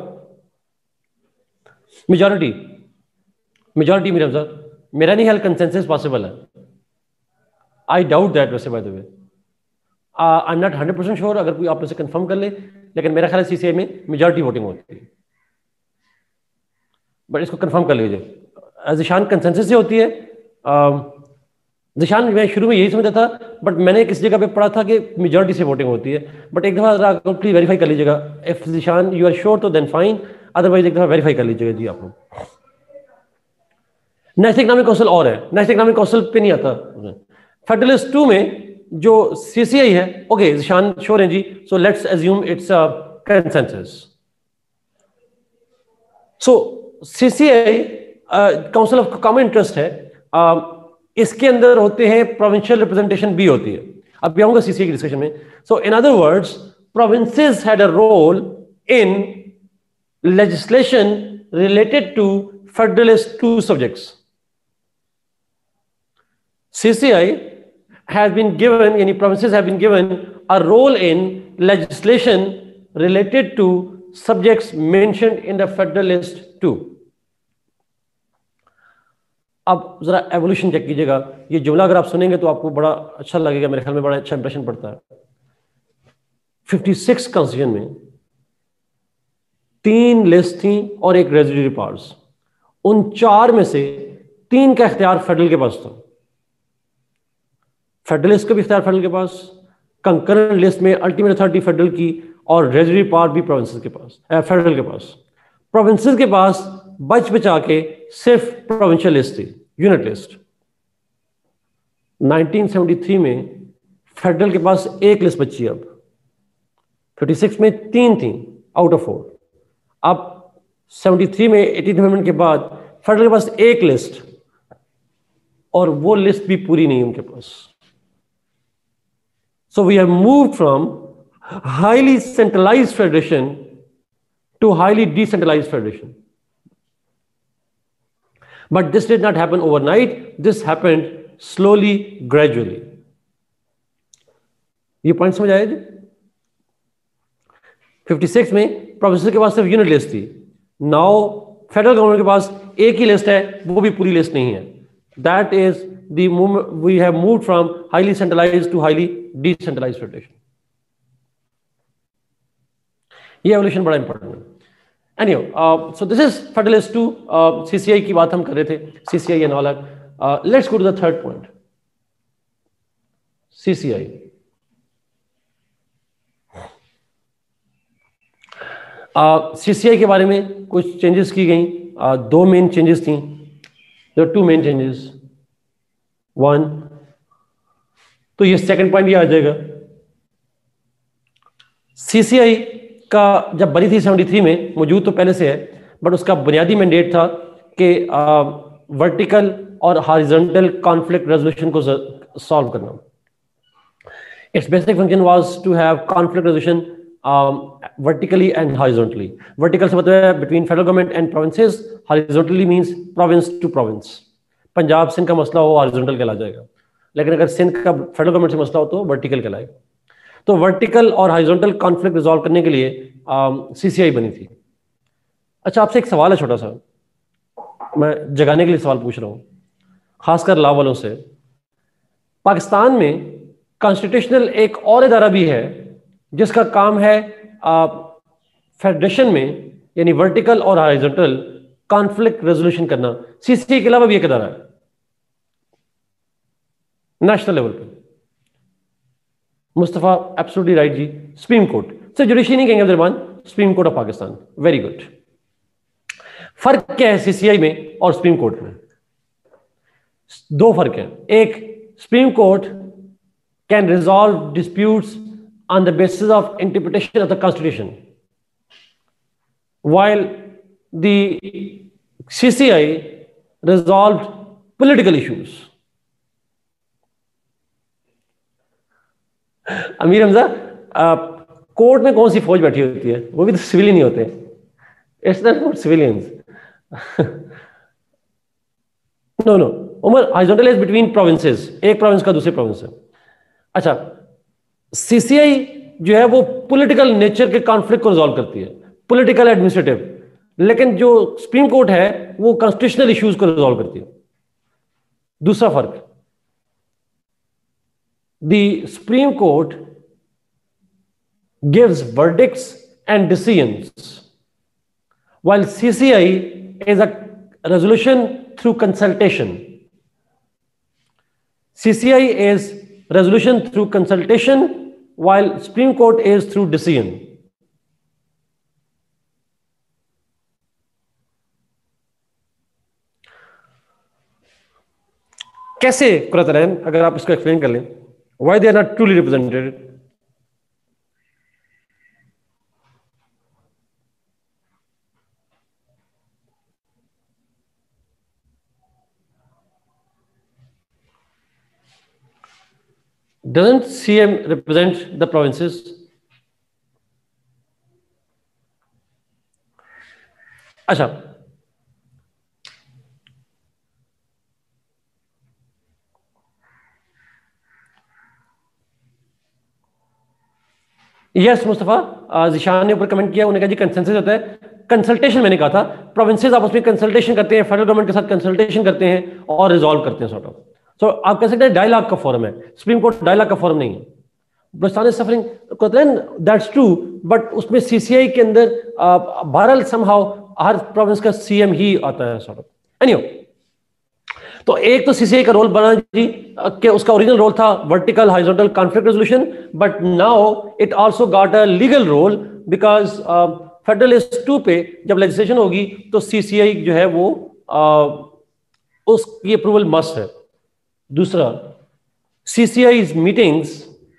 मेजॉरिटी मेरे सर, मेरा नहीं ख्याल कंसेंसस पॉसिबल है। आई डाउट दैट, वैसे by the way I am not 100% sure, अगर कोई आप में से कंफर्म कर ले, लेकिन मेरा ख्याल है CCI में मेजॉरिटी वोटिंग होती है, बट इसको कंफर्म कर लीजिए। ज़िशान कंसेंसस से होती है। ज़िशान मैं शुरू में यही समझता था, बट मैंने किसी जगह पे पढ़ा था कि मेजॉरिटी से वोटिंग होती है। बट एक दफ़ा प्लीज वेरीफाई कर लीजिएगा। If Zeeshan you are sure तो देन फाइन, अदरवाइज एक दफ़ा वेरीफाई कर लीजिएगा जी आप लोग। नेशनल इकोनॉमिक काउंसिल और है, नेशनल इकोनॉमिक काउंसिल पे नहीं आता। फेडरलिस्ट 2 में जो CCI है, ओके ज़िशान श्योर है जी, so let's assume it's consensus. So CCI council of common interest है, इसके अंदर होते हैं प्रोविंशियल रिप्रेजेंटेशन भी होती है। अब आऊंगा CCI की डिस्कशन में। So in other words, provinces had a role in legislation related to Federalist 2 subjects. CCI has been given, yani provinces have been given a role in legislation related to subjects mentioned in the Federalist 2. अब जरा evolution check कीजिएगा। ये जुमला अगर आप सुनेंगे तो आपको बड़ा अच्छा लगेगा, मेरे ख्याल में बड़ा अच्छा इंप्रेशन पड़ता है। 56 कॉन्स्टिट्यूशन में 3 लिस्ट थी और एक रेजिडरी पावर्स। उन 4 में से 3 का इख्तियार फेडरल के पास था। फेडरलिस्ट का भी इख्तियार फेडरल के पास, कंकरेंट लिस्ट में अल्टीमेट अथॉरिटी फेडरल की, और रेजिडरी पावर भी प्रोविंसेस के पास, फेडरल के पास। प्रोविंसेस के पास बच बचा के सिर्फ प्रोविंशियल लिस्ट थी, यूनिट लिस्ट। 1973 में फेडरल के पास एक लिस्ट बची, अब 56 में 3 थी आउट ऑफ 4। अब 73 में 18th अमेंडमेंट के बाद फेडरल के पास एक लिस्ट, और वो लिस्ट भी पूरी नहीं उनके पास। So we have moved from highly centralized federation to highly decentralized federation. But this did not happen overnight. This happened slowly, gradually. ये पॉइंट समझ आया जी? 56 में प्रोविंसेस के पास सिर्फ यूनिट लिस्ट थी। नाउ फेडरल गवर्नमेंट के पास एक ही लिस्ट है, वो भी पूरी लिस्ट नहीं है। That is the movement we have moved from highly centralized to highly decentralized federation. ये एवोल्यूशन बड़ा इंपॉर्टेंट है। Anyhow, so this is Federalist 2. CCI की बात हम कर रहे थे, CCI and all that. Let's go to the third point. CCI. CCI के बारे में कुछ चेंजेस की गई। दो मेन चेंजेस थी। There are two main changes. One, तो ये सेकंड पॉइंट ये आ जाएगा। CCI का जब बनी थी 73 में, मौजूद तो पहले से है, बट उसका बुनियादी मैंडेट था कि वर्टिकल और हॉरिजॉन्टल कॉन्फ्लिक्ट रेजोल्यूशन को सॉल्व करना। It's basic function was to have conflict resolution vertically and horizontally. Vertical से मतलब है between federal government and provinces, horizontally means province to province. Punjab Sindh का मसला हो हॉरिजॉन्टल कहला जाएगा, लेकिन अगर सिंध का फेडरल गवर्नमेंट से मसला हो तो वर्टिकल कहलाएगा। तो वर्टिकल और हॉरिजॉन्टल कॉन्फ्लिक्ट रिजॉल्व करने के लिए सीसीआई बनी थी। अच्छा, आपसे एक सवाल है छोटा सा, मैं जगाने के लिए सवाल पूछ रहा हूं, खासकर लॉ वालों से। पाकिस्तान में कॉन्स्टिट्यूशनल एक और इदारा भी है जिसका काम है फेडरेशन में, यानी वर्टिकल और हॉरिजॉन्टल कॉन्फ्लिक्ट रेजोल्यूशन करना। सीसीआई के अलावा भी एक इदारा है नेशनल लेवल पे। मुस्तफा एब्सोल्युटली राइट जी। सुप्रीम कोर्ट से जुडिशरी नहीं कहेंगे Abdurrahman, supreme court of Pakistan. Very good. फर्क क्या है सीसीआई में और सुप्रीम कोर्ट में? दो फर्क है। एक, supreme court can resolve disputes on the basis of interpretation of the constitution, while the CCI resolved political issues. Amir Hamza, court में कौन सी फौज बैठी होती है? वो भी तो सिविलियन ही होते हैं। It's not civilians. No no Umar, horizontal is between provinces, एक प्रोविंस का दूसरे प्रोविंस से। अच्छा, सीसीआई जो है वो पॉलिटिकल नेचर के कॉन्फ्लिक्ट को रिजॉल्व करती है, पॉलिटिकल एडमिनिस्ट्रेटिव, लेकिन जो सुप्रीम कोर्ट है वो कॉन्स्टिट्यूशनल इश्यूज को रिजॉल्व करती है। दूसरा फर्क, the Supreme Court gives verdicts and decisions, while CCI is a resolution through consultation. CCI is resolution through consultation, while Supreme Court is through decision. कैसे कुरात रहन, अगर आप इसको एक्सप्लेन कर लें, why they are not truly represented? Doesn't CM represent the provinces? अच्छा, yes Mustafa, Zeeshan ने ऊपर कमेंट किया, उन्होंने कहा जी कंसेंसस होता है। कंसल्टेशन मैंने कहा था, प्रोविंसेस आपस में कंसल्टेशन करते हैं, फेडरल गवर्नमेंट के साथ कंसल्टेशन करते हैं और रिजॉल्व करते हैं सॉर्ट ऑफ। सो आप कह सकते हैं डायलॉग का फॉरम है, सुप्रीम कोर्ट डायलॉग का फॉरम नहीं है। Balochistan is suffering, that's true, but उसमें सीसीआई के अंदर बहरहाल समहाउ हर प्रोविंस का सीएम ही आता है सॉर्ट ऑफ। एनीवे, तो एक तो सीसीआई का रोल बना जी कि उसका ओरिजिनल रोल था vertical horizontal conflict resolution, but now it also got a legal role because federalist 2 पे जब लेजिस्लेशन होगी तो सीसीआई जो है वो उसकी अप्रूवल मस्ट है। दूसरा, CCI's meetings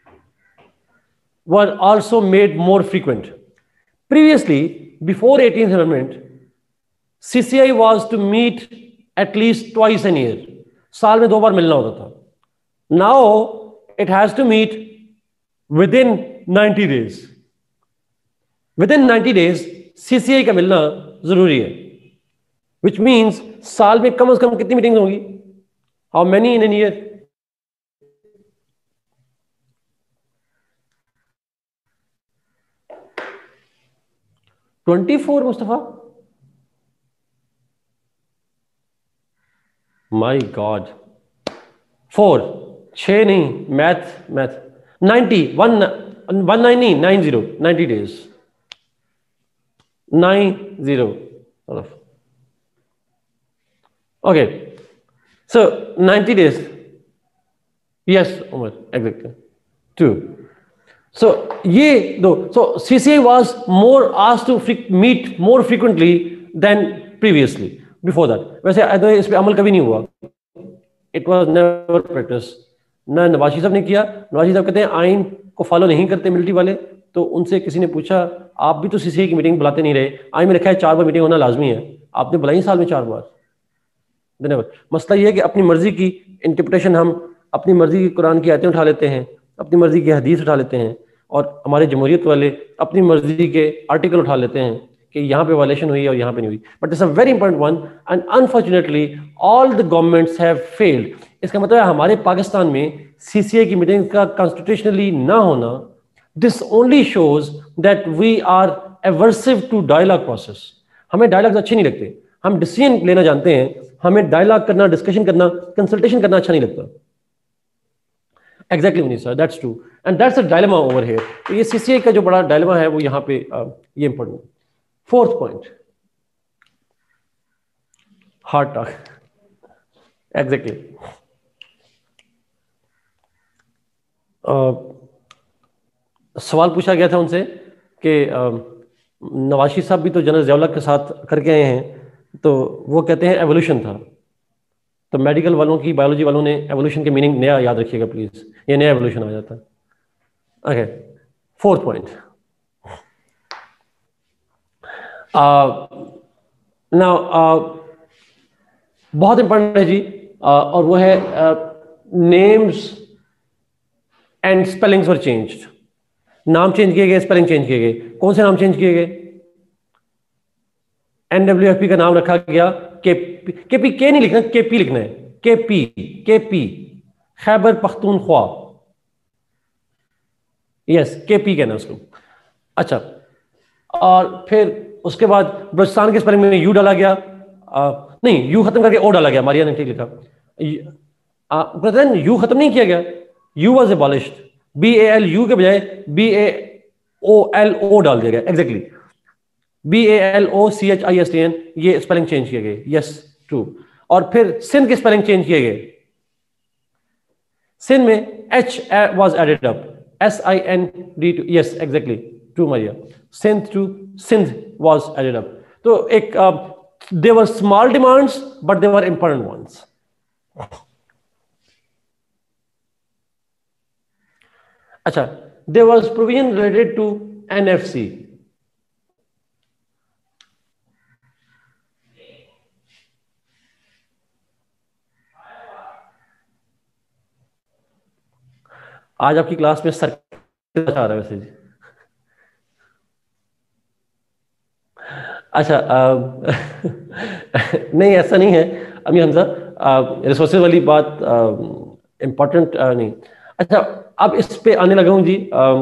were also made more frequent. Previously, before 18th Amendment, CCI was to meet at least twice a year. साल में 2 बार मिलना होता था. Now it has to meet within 90 days. Within 90 days, CCI का मिलना जरूरी है. Which means साल में कम से कम कितनी मीटिंग्स होंगी? How many in a year? 24 Mustafa, my God, 4 6 नहीं, मैथ 90 19 नहीं 90 days 90 okay, so 90 days, yes Umar, exactly 2. So ये दो, so CCI was more asked to meet more frequently than previously before that. वैसे इस पे अमल कभी नहीं हुआ. It was never practiced. ना नवाज साहब ने किया. नवाज साहब कहते हैं आइन को फॉलो नहीं करते मिलिट्री वाले. तो उनसे किसी ने पूछा आप भी तो CCI की मीटिंग बुलाते नहीं रहे, आइन में लिखा है 4 बार मीटिंग होना लाजमी है, आपने बुलाई साल में 4 बार. धन्यवाद. मसला ये है कि अपनी मर्जी की इंटरप्रिटेशन, हम अपनी मर्जी की कुरान की आयतें उठा लेते हैं, अपनी मर्जी की हदीस उठा लेते हैं, और हमारे जमहूरियत वाले अपनी मर्जी के आर्टिकल उठा लेते हैं कि यहाँ पे वायलेशन हुई और यहाँ पे नहीं हुई. But it's a very important one and unfortunately all the governments have failed. इसका मतलब है हमारे पाकिस्तान में CCI की मीटिंग का कॉन्स्टिट्यूशनली ना होना, this only shows that we are aversive to dialogue process. हमें डायलॉग्स अच्छे नहीं लगते, हम डिसीजन लेना जानते हैं, हमें डायलॉग करना, डिस्कशन करना, कंसल्टेशन करना अच्छा नहीं लगता. Exactly, Munir sir, that's true, and that's a dilemma over here. तो ये CCI का जो बड़ा dilemma है वो यहाँ पे ये important. 4th point, hard talk. Exactly. सवाल पूछा गया था उनसे कि नवाशी साहब भी तो जनरल ज़ियाउल हक के साथ करके आए हैं, तो वो कहते हैं एवोल्यूशन था. तो मेडिकल वालों की, बायोलॉजी वालों ने एवोल्यूशन के मीनिंग नया याद रखिएगा प्लीज, ये नया एवोल्यूशन आ जाता है. Okay, 4th point. बहुत इंपॉर्टेंट है जी, और वो है names and spellings were changed. नाम चेंज किए गए, स्पेलिंग चेंज किए गए. कौन से नाम चेंज किए गए? NWFP का नाम रखा गया केपी, के नहीं लिखना, केपी लिखना है. KP Khyber Pakhtunkhwa, yes KP कहना उसको. अच्छा, और फिर उसके बाद बलूचिस्तान के स्पेलिंग में यू डाला गया, नहीं यू खत्म करके ओ डाला गया. मारिया ने ठीक लिखा. यू खत्म नहीं किया गया, यू वॉज एबॉलिश्ड. BALU के बजाय BAOLO डाल दिया गया. एग्जैक्टली, BALOCHISTN, ये स्पेलिंग चेंज किए गए. Yes true. और फिर सिंध के स्पेलिंग चेंज किए गए. सिंध में H was added up, SIND2. Yes exactly true Maria. Sindh to Sindh was added up. तो एक they were small demands but they were important ones. अच्छा, there was provision related to NFC. आज आपकी क्लास में sir आ रहा है वैसे जी. अच्छा, नहीं ऐसा नहीं है अमीर हमजा, रिसोर्सेज वाली बात इंपॉर्टेंट नहीं. अच्छा, अब इस पे आने लगा हूं जी.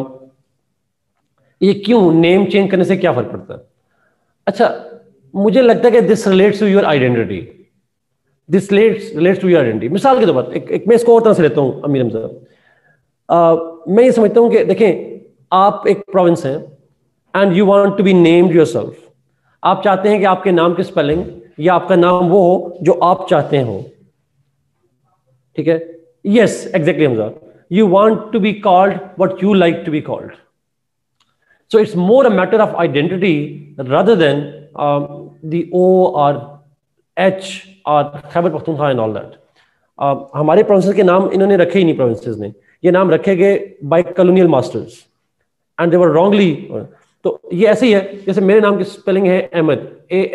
ये क्यों नेम चेंज करने से क्या फर्क पड़ता है? अच्छा, मुझे लगता है कि this relates to your identity. This relates to your identity. मिसाल के तौर पर एक मैं इसको और तरह से लेता हूं अमीर हमजा. मैं ये समझता हूं कि देखें, आप एक प्रोविंस हैं and you want to be named yourself. आप चाहते हैं कि आपके नाम की स्पेलिंग या आपका नाम वो हो जो आप चाहते हो. ठीक है, yes exactly Hamza. You want to be called what you like to be called. So it's more a matter of identity rather than the O or H or Khyber Pakhtunkhwa and all that. हमारे provinces के नाम इन्होंने रखे ही नहीं, provinces ने ये नाम रखे गए by colonial masters and they were wrongly. तो ये ऐसे ही है जैसे मेरे नाम की स्पेलिंग है अहमद,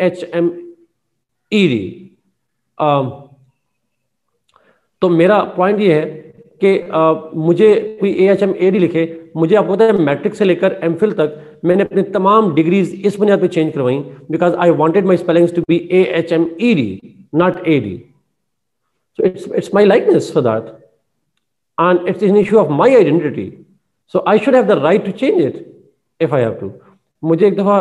AHMED. तो मेरा पॉइंट ये है कि मुझे कोई AHMED लिखे, मुझे आपको पता है मैट्रिक से लेकर एमफिल तक मैंने अपनी तमाम डिग्रीज इस बुनियाद पे चेंज करवाई because I wanted my spellings to be AHMED not AD. So it's my likeness for that, and it's an issue of my identity. So I should have the right to change it if I have to. मुझे एक दफा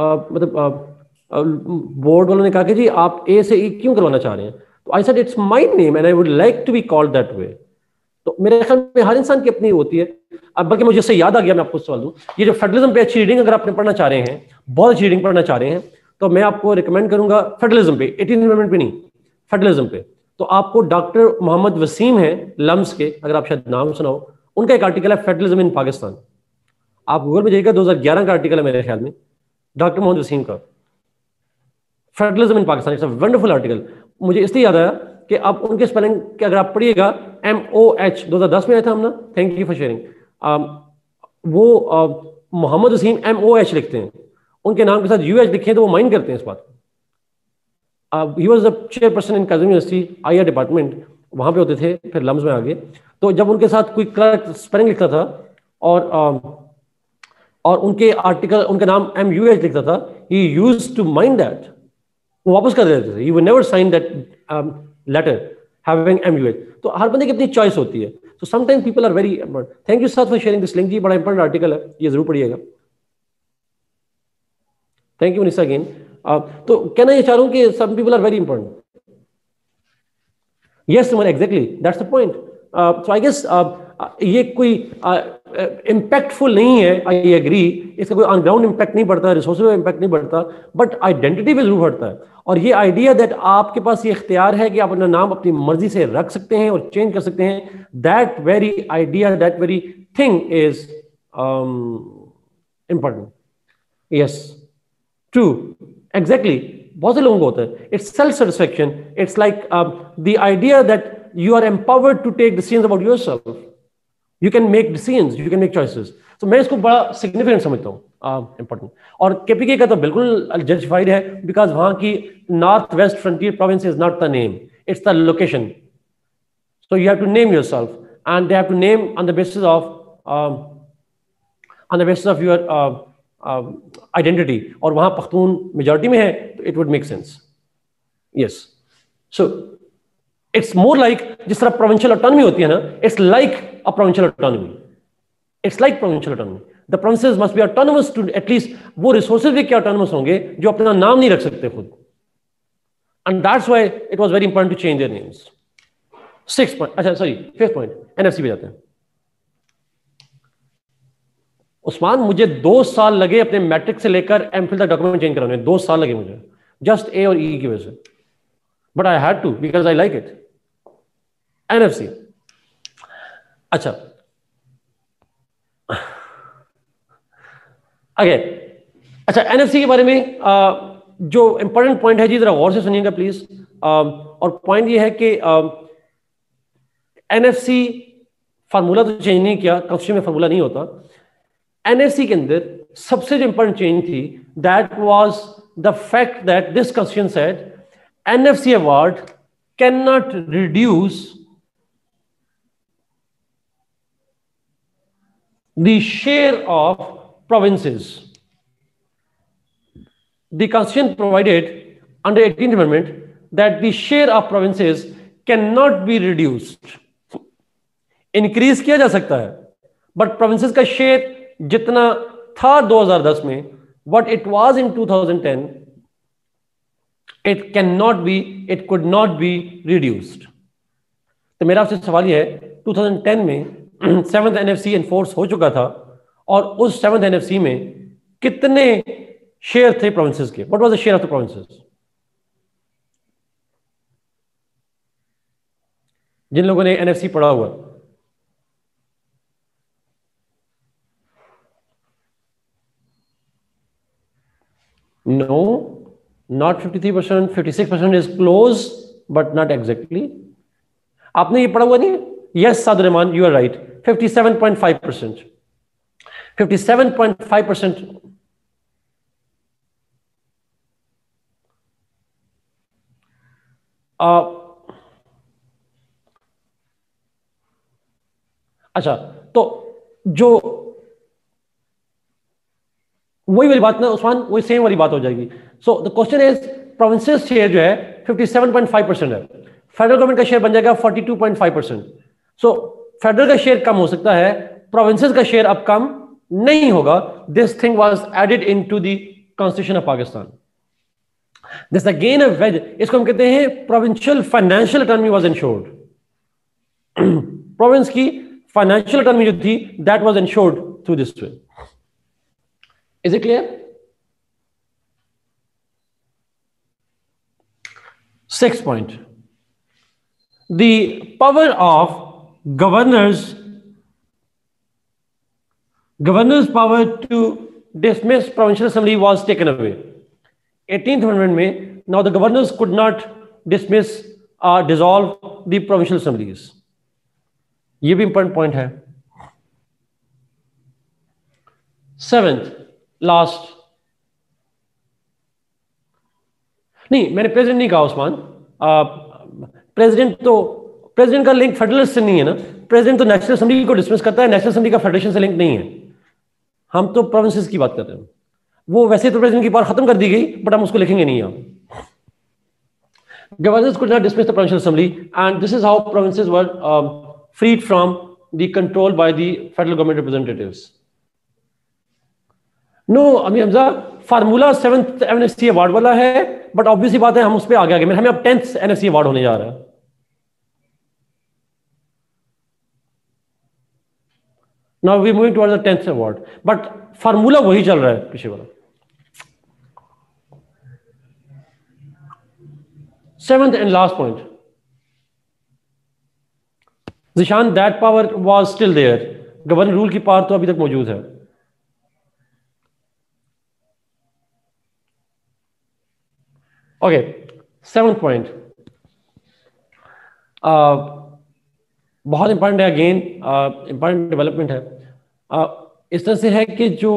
मतलब board वालों ने कहा कि जी आप A से E क्यों करवाना चाह रहे हैं, तो I said it's my name and I would like to be called that way. तो मेरे ख्याल में हर इंसान की अपनी होती है. अब बल्कि मुझे इससे याद आ गया, मैं आपको सवाल दूं, ये जो फेडरलिज्म पे अच्छी रीडिंग अगर आपने पढ़ना चाह रहे हैं, बहुत अच्छी रीडिंग पढ़ना चाह रहे हैं, तो मैं आपको रिकमेंड करूंगा फेडरलिज्म पे, 18th अमेंडमेंट पे नहीं, फेडरलिज्म पे. तो आपको डॉक्टर मोहम्मद वसीम है लम्स के, अगर आप शायद नाम सुनाओ, उनका एक आर्टिकल है फेडरलिज्म इन पाकिस्तान. आप गूगल में जाइएगा, 2011 का आर्टिकल है मेरे ख्याल में, डॉक्टर मोहम्मद वसीम का, federalism in Pakistan. It's a wonderful article. मुझे इसलिए याद आया कि आप उनके स्पेलिंग के अगर आप पढ़िएगा, MOH 2010 में आया था हम ना, थैंक यू फॉर शेयरिंग. वो मोहम्मद वसीम MOH लिखते हैं, उनके नाम के साथ UH लिखे तो वो माइंड करते हैं इस बात को. He was the chairperson in Kazim university IR department, वहाँ पे होते थे, फिर लम्स में आ गए. तो जब उनके साथ कोई क्लर्क स्पेलिंग लिखता था और उनके आर्टिकल उनका नाम MUH लिखता था, he used to mind that, वो वापस कर देते थे. He would never sign that letter having MUH. तो हर बंदे की अपनी चॉइस होती है. So sometimes people are very. Thank you sir for sharing this link जी, बड़ा इंपॉर्टेंट आर्टिकल है, ये जरूर पढ़िएगा. Thank you Nisha again. तो कहना ये चाह रहा हूं कि some people are very important. Yes exactly, that's the point. So I guess ये कोई इम्पैक्टफुल नहीं है, आई एग्री, इसका कोई ऑन ग्राउंड इम्पैक्ट नहीं पड़ता, रिसोर्सेज पे इम्पैक्ट नहीं पड़ता, बट आइडेंटिटी पे जरूर पड़ता है. और ये आइडिया दैट आपके पास ये इख्तियार है कि आप अपना नाम अपनी मर्जी से रख सकते हैं और चेंज कर सकते हैं, that very idea, that very thing is important. Yes, true, exactly. बहुत से लोगों को होता है, it's self satisfaction, it's like the idea that you are empowered to take decisions about yourself. You can make decisions, you can make choices. So मैं इसको बड़ा significant समझता हूँ, important. और KPK का तो बिल्कुल justified है, because वहाँ की North West Frontier Province is not the name, it's the location. So you have to name yourself, and they have to name on the basis of your identity. और वहाँ Pakhtun majority में है, तो it would make sense. Yes. So it's more like जिस तरह provincial autonomy होती है ना, it's like a provincial autonomy. It's like provincial autonomy. The provinces must be autonomous to at least वो resources भी क्या autonomous होंगे जो अपना नाम नहीं रख सकते खुद. And that's why it was very important to change their names. 6th point, अच्छा sorry, 5th point, NFC पे जाते हैं. उस्मान, मुझे 2 साल लगे अपने मैट्रिक से लेकर एमफिल तक डॉक्यूमेंट चेंज कराने में, 2 साल लगे मुझे, जस्ट A और E की वजह से. But I had to because I like it. NFC. अच्छा, अच्छा NFC के बारे में जो इंपॉर्टेंट पॉइंट है जी, जरा गौर से सुनिएगा प्लीज. और पॉइंट ये है कि NFC फार्मूला तो चेंज नहीं किया, कॉन्स्टिट्यूशन में फार्मूला नहीं होता. NFC के अंदर सबसे जो इंपॉर्टेंट चेंज थी, that was the fact that this constitution said NFC award can not reduce the share of provinces. The constitution provided under 18th amendment that the share of provinces cannot be reduced. Increase किया जा सकता है, but provinces का share जितना था 2010 में, what it was in 2010, it could not be reduced. तो मेरा आपसे सवाल यह है, 2010 में 7th NFC एनफोर्स हो चुका था, और उस 7th NFC में कितने शेयर थे प्रोविंसेस के? What was the share of the provinces? जिन लोगों ने NFC पढ़ा हुआ, no, not 53%, 56% is close but not exactly. आपने ये पढ़ा हुआ नहीं? Yes Sadur Rahman, you are right, 57.5%। 57.5%। अच्छा, तो जो वही वाली बात ना उस्मान, वही सेम वाली बात हो जाएगी। So the question is, provinces share जो है 57.5% है, फेडरल गवर्नमेंट का शेयर बन जाएगा 42.5%। सो फेडरल का शेयर कम हो सकता है, प्रोविंसेस का शेयर अब कम नहीं होगा। This thing was added into the constitution of Pakistan. This again a wage, इसको हम कहते हैं provincial financial autonomy was ensured. Province की फाइनेंशियल ऑटोनॉमी जो थी, that was ensured through this way. Is it clear? Sixth point, the power of governor's power to dismiss provincial assembly was taken away. 18th amendment में now the governors could not dismiss or dissolve the provincial assemblies. ये भी important point है। Seventh, last, नहीं मैंने president नहीं कहा Usman, president का link federalist से नहीं है ना। प्रेसिडेंट तो नेशनल असेंबली को डिसमिस करता है, नेशनल असेंबली का फेडरेशन से लिंक नहीं है। हम तो प्रोविंसेस की बात कर रहे हैं। वो वैसे तो प्रेसिडेंट की पावर खत्म कर दी गई, बट हम उसको लिखेंगे नहीं। हम governors could not dismiss the provincial assembly and this is how provinces were freed from the control by the federal government representatives. No Amir Hamza, formula 7th NFC award वाला है, बट ऑब्वियसली बात है हम उस पर आगे हमें अब 10th एनएफसी अवार्ड होने जा रहा है। Now we moving towards the 10th award, but formula वही चल रहा है पीछे वाला। 7th and last point, Zeeshan, that power was still there. Governor rule की पावर तो अभी तक मौजूद है। ओके, 7th पॉइंट बहुत इंपॉर्टेंट है, अगेन इंपॉर्टेंट डेवलपमेंट है। इस तरह से है कि जो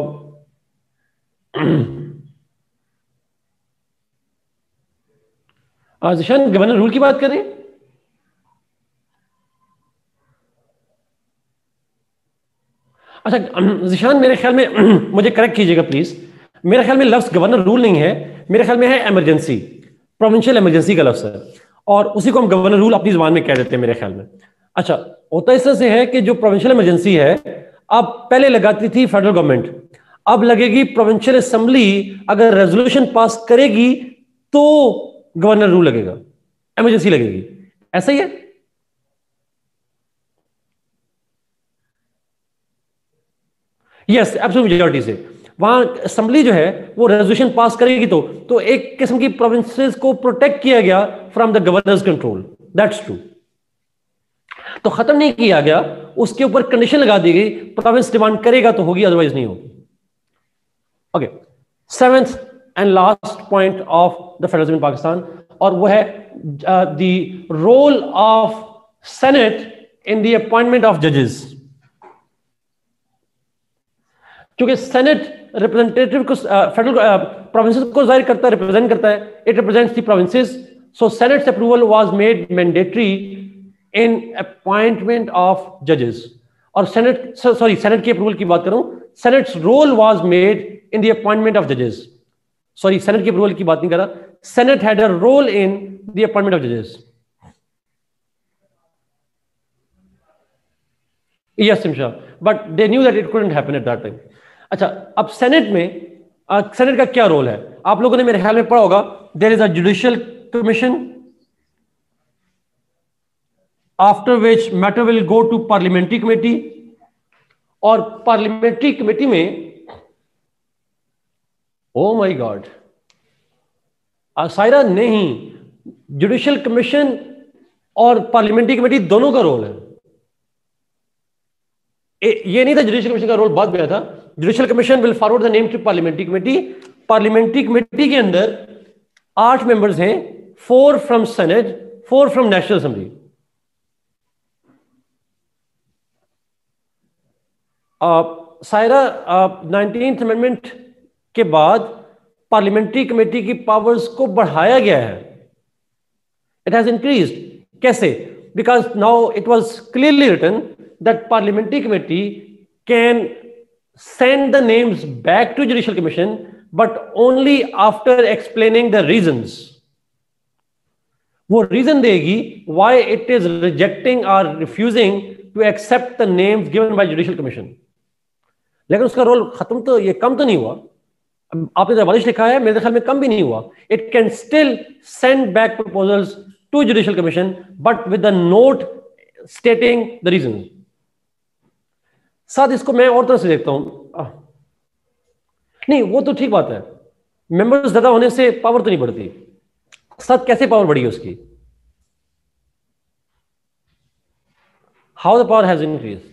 जिशान गवर्नर रूल की बात करें, अच्छा जिशान मेरे ख्याल में मुझे करेक्ट कीजिएगा प्लीज, मेरे ख्याल में लफ्ज गवर्नर रूल नहीं है, मेरे ख्याल में है इमरजेंसी, प्रोविंशियल इमरजेंसी का लफ्ज है, और उसी को हम गवर्नर रूल अपनी जुबान में कह देते हैं मेरे ख्याल में। अच्छा, होता इस तरह से है कि जो प्रोविंशियल इमरजेंसी है, अब पहले लगाती थी फेडरल गवर्नमेंट, अब लगेगी प्रोविंशियल असेंबली अगर रेजोल्यूशन पास करेगी तो गवर्नर रूल लगेगा, इमरजेंसी लगेगी, ऐसा ही है। यस, एब्सोल्यूट मेजॉरिटी से वहां असेंबली जो है वो रेजोल्यूशन पास करेगी तो एक किस्म की प्रोविंसेस को प्रोटेक्ट किया गया from the governors control, that's true. तो खत्म नहीं किया गया, उसके ऊपर कंडीशन लगा दी गई, प्रोविंस डिमांड करेगा तो होगी, अदरवाइज नहीं होगी। Okay, 7th and last point of the federalism in Pakistan, और वो है the role of senate in the appointment of जजेस। क्योंकि सेनेट रिप्रेजेंटेटिव को फेडरल प्रोविंसेस को जाहिर करता है, रिप्रेजेंट करता है, it represents the provinces. So senate's approval was made mandatory in appointment of जजेस। और सेनेट की अप्रूवल की बात करूं, senate's role was made in the appointment of जजेस। सॉरी, सेनेट की अप्रूवल की बात नहीं कर रहा, senate had a role in the appointment of जजेस। Yes Simsha, but they knew that it couldn't happen at that time. अच्छा, अब सेनेट में सेनेट का क्या रोल है? आप लोगों ने मेरे ख्याल में पढ़ा होगा, there is a judicial commission after which matter will go to parliamentary committee, और पार्लियामेंट्री कमेटी में, ओ माय गॉड सायरा, नहीं, जुडिशियल कमीशन और पार्लियामेंट्री कमेटी दोनों का रोल है। ये नहीं था जुडिशियल कमीशन का रोल बाद में था। Judicial commission will forward the name to parliamentary committee, parliamentary committee के अंदर 8 मेंबर्स हैं, 4 from senate, 4 from national assembly. Saira 19th amendment के बाद पार्लियामेंट्री कमेटी की पावर्स को बढ़ाया गया है, इट हैज इंक्रीज्ड। कैसे? Because now it was clearly written that parliamentary committee can send the names back to judicial commission but only after explaining the reasons. वो reason देगी why it is rejecting or refusing to accept the names given by judicial commission. लेकिन उसका role खत्म तो, ये कम तो नहीं हुआ। आपने जो अबालिश लिखा है मेरे ख्याल में कम भी नहीं हुआ। It can still send back proposals to judicial commission but with the note stating the reasons. साथ इसको मैं और तरह से देखता हूं, नहीं वो तो ठीक बात है, मेंबर्स ज्यादा होने से पावर तो नहीं बढ़ती। साथ कैसे पावर बढ़ी है उसकी? How the power has increased?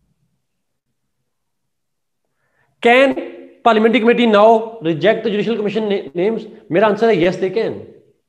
Can parliamentary committee now reject the judicial commission names? मेरा आंसर है यस दे कैन।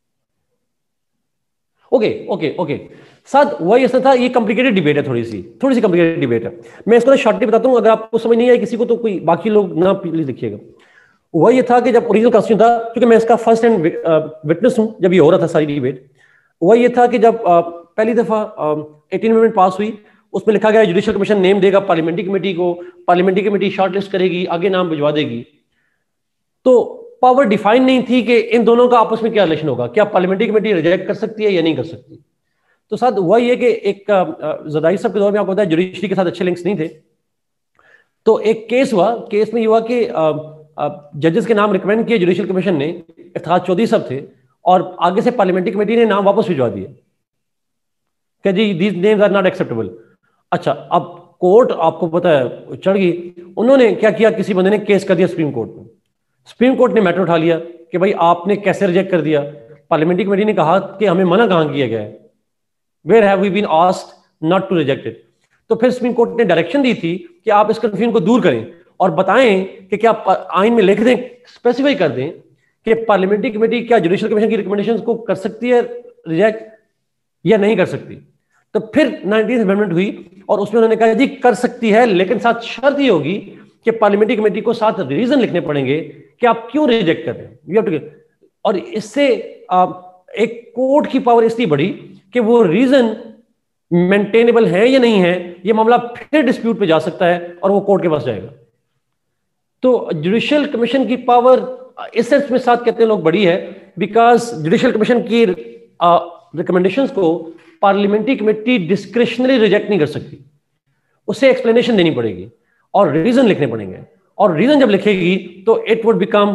ओके साथ वही ऐसा था, ये कॉम्प्लिकेटेड डिबेट है, थोड़ी सी कॉम्प्लिकेटेड डिबेट है। मैं इसको शॉर्टली बताता हूं, अगर आपको समझ नहीं आए किसी को तो कोई बाकी लोग ना प्लीज लिखिएगा। वही ये था कि जब ओरिजिनल क्वेश्चन था, क्योंकि मैं इसका फर्स्ट हैंड विटनेस हूं जब ये हो रहा था सारी डिबेट, वही ये था कि जब पहली दफा 18 अमेंडमेंट पास हुई, उसमें लिखा गया जुडिशियल कमीशन नेम देगा पार्लियामेंट्री कमेटी को, पार्लियामेंट्री कमेटी शॉर्टलिस्ट करेगी, आगे नाम भिजवा देगी। तो पावर डिफाइन नहीं थी कि इन दोनों का आपस में क्या रिलेशन होगा, क्या पार्लियामेंट्री कमेटी रिजेक्ट कर सकती है या नहीं कर सकती। तो साथ वही है कि एक ज़रदारी साहब के दौर में आपको पता है जुडिशरी के साथ अच्छे लिंक्स नहीं थे, तो एक केस हुआ, केस में ये हुआ कि जजेस के नाम रिकमेंड किए जुडिशियल कमीशन ने, इफ्तिखार चौधरी साहब थे, और आगे से पार्लियामेंट्री कमेटी ने नाम वापस भिजवा दिए कि जी these names are not acceptable. अच्छा, अब कोर्ट आपको पता है चढ़ गई, उन्होंने क्या किया, किसी बंदे ने केस कर दिया सुप्रीम कोर्ट में। सुप्रीम कोर्ट ने मैटर उठा लिया कि भाई आपने कैसे रिजेक्ट कर दिया। पार्लियामेंट्री कमेटी ने कहा कि हमें मना कहाँ किया गया है, where have we been asked not to reject it. तो फिर सुप्रीम कोर्ट ने डायरेक्शन दी थी कि आप इस कंफ्यूजन को दूर करें और बताएं कि क्या आइन में लिख दें, स्पेसिफाई कर दें कि पार्लियामेंट्री कमेटी क्या जुडिशियल कमीशन की रिकमेंडेशंस को कर सकती है रिजेक्ट या नहीं कर सकती। तो फिर 19th अमेंडमेंट हुई और उसमें उन्होंने कहा जी कर सकती है, लेकिन साथ शर्त ये होगी कि पार्लियामेंट्री कमेटी को साथ रीजन लिखने पड़ेंगे कि आप क्यों रिजेक्ट कर रहे हैं। और इससे एक कोर्ट की पावर इसलिए बढ़ी कि वो रीजन मेंटेनेबल है या नहीं है, ये मामला फिर डिस्प्यूट पे जा सकता है और वो कोर्ट के पास जाएगा। तो जुडिशियल कमीशन की पावर इस सेंस में साथ कहते हैं लोग बड़ी है, बिकॉज जुडिशियल कमीशन की रिकमेंडेशंस को पार्लियामेंट्री कमेटी डिस्क्रिशनरी रिजेक्ट नहीं कर सकती, उसे एक्सप्लेनेशन देनी पड़ेगी और रीजन लिखने पड़ेंगे, और रीजन जब लिखेगी तो it would become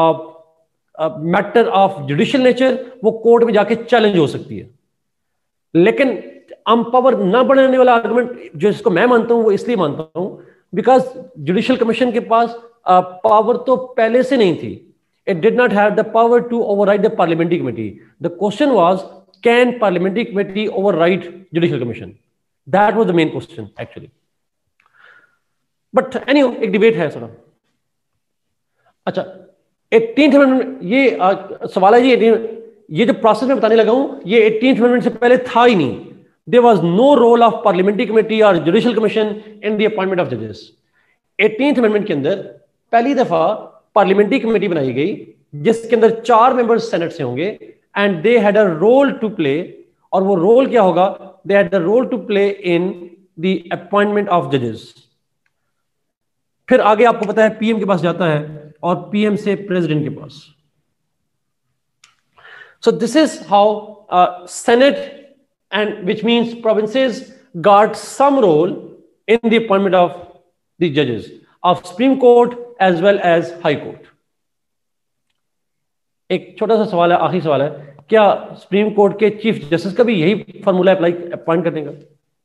matter of judicial nature, वो कोर्ट में जाके चैलेंज हो सकती है। लेकिन हम पावर ना बढ़ाने वाला आर्गुमेंट जो इसको मैं मानता हूं वो इसलिए मानता हूं बिकॉज जुडिशियल कमीशन के पास पावर तो पहले से नहीं थी। It did not have the power to override the parliamentary committee. The question was can parliamentary committee override judicial commission, that was the main question actually. But anyway एक debate है sir. अच्छा, 18th amendment ये सवाल है जी, ये जो process में बताने लगा हूं ये 18th अमेंडमेंट से पहले था ही नहीं। There was no role of parliamentary committee और judicial commission in the appointment of जजेस। 18th अमेंडमेंट के अंदर पहली दफा पार्लियामेंट्री कमेटी बनाई गई जिसके अंदर 4 मेंबर्स सेनेट से होंगे and they had a role to play. और वो रोल क्या होगा? They had the role to play in the appointment of जजेस। फिर आगे आपको पता है पीएम के पास जाता है और पीएम से प्रेसिडेंट के पास। So this is how Senate, and which means provinces, got some role in the appointment of the judges of Supreme Court as well as High Court. एक छोटा सा सवाल है, आखिरी सवाल है, क्या सुप्रीम कोर्ट के चीफ जस्टिस का भी यही फॉर्मूला अप्लाई अपॉइंट करने का?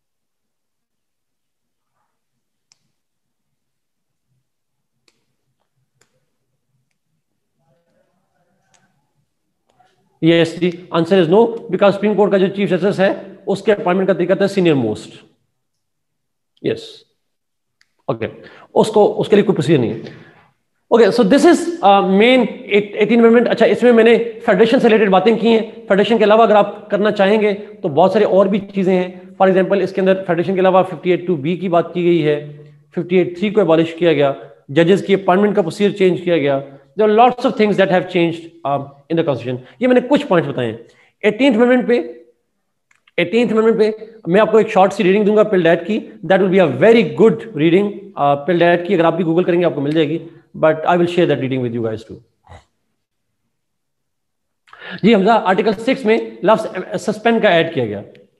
यस जी, answer is no, because supreme court का जो चीफ जस्टिस है उसके अपॉइंटमेंट का तरीका था सीनियर मोस्ट। यस, ओके, उसको उसके लिए कोई प्रोसीजर नहीं है। Okay, so this is main 18 amendment. अच्छा, इसमें मैंने फेडरेशन से रिलेटेड बातें की हैं। फेडरेशन के अलावा अगर आप करना चाहेंगे तो बहुत सारे और भी चीजें हैं। फॉर एग्जांपल, इसके अंदर फेडरेशन के अलावा 58(2)B की बात की गई है, 58(3) को एबॉलिश किया गया, जजेस की अपॉइंटमेंट का प्रोसीजर चेंज किया गया। There are lots of things that have changed in the constitution. ये मैंने कुछ पॉइंट्स बताए हैं। 18th अमेंडमेंट पे 18th अमेंडमेंट पे मैं आपको एक शॉर्ट सी रीडिंग दूंगा पिल डैट की। That will be a very good reading PILDAT की। अगर आप भी गूगल करेंगे आपको मिल जाएगी, but I will share that reading with you guys too. जी हमजा, आर्टिकल 6 में लफ्ज सस्पेंड का ऐड किया गया।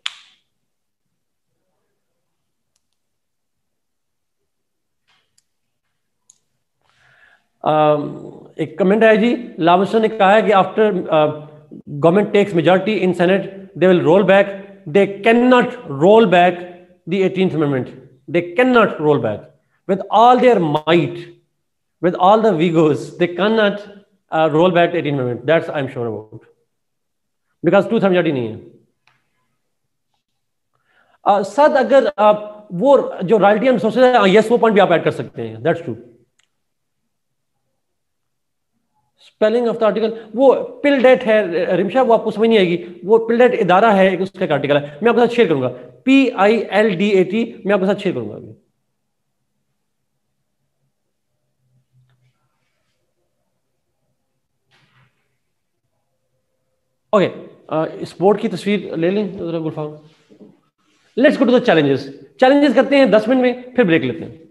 एक कमेंट है जी, लावस्टर ने कहा है कि after government takes majority in senate they will roll back. They can not roll back the 18th amendment. They can not roll back with all their might, with all the vigors. They cannot roll back the 18th amendment. That's I'm sure about, because 2/3 majority नहीं है। सद अगर वो जो royalty and sources है, yes, वो point भी आप ऐड कर सकते हैं। That's true. Spelling of the article, वो पिल डेट है रिमशा, वो आपको समझ नहीं आएगी। वो पिल डेट इदारा है, एक उसका आर्टिकल है, मैं आपके साथ शेयर करूंगा। PILDAT मैं आपके साथ शेयर करूंगा अभी। ओके, स्पोर्ट की तस्वीर ले लें जरा Gulfam. Let's go to the challenges. Challenges करते हैं 10 मिनट में, फिर ब्रेक लेते हैं।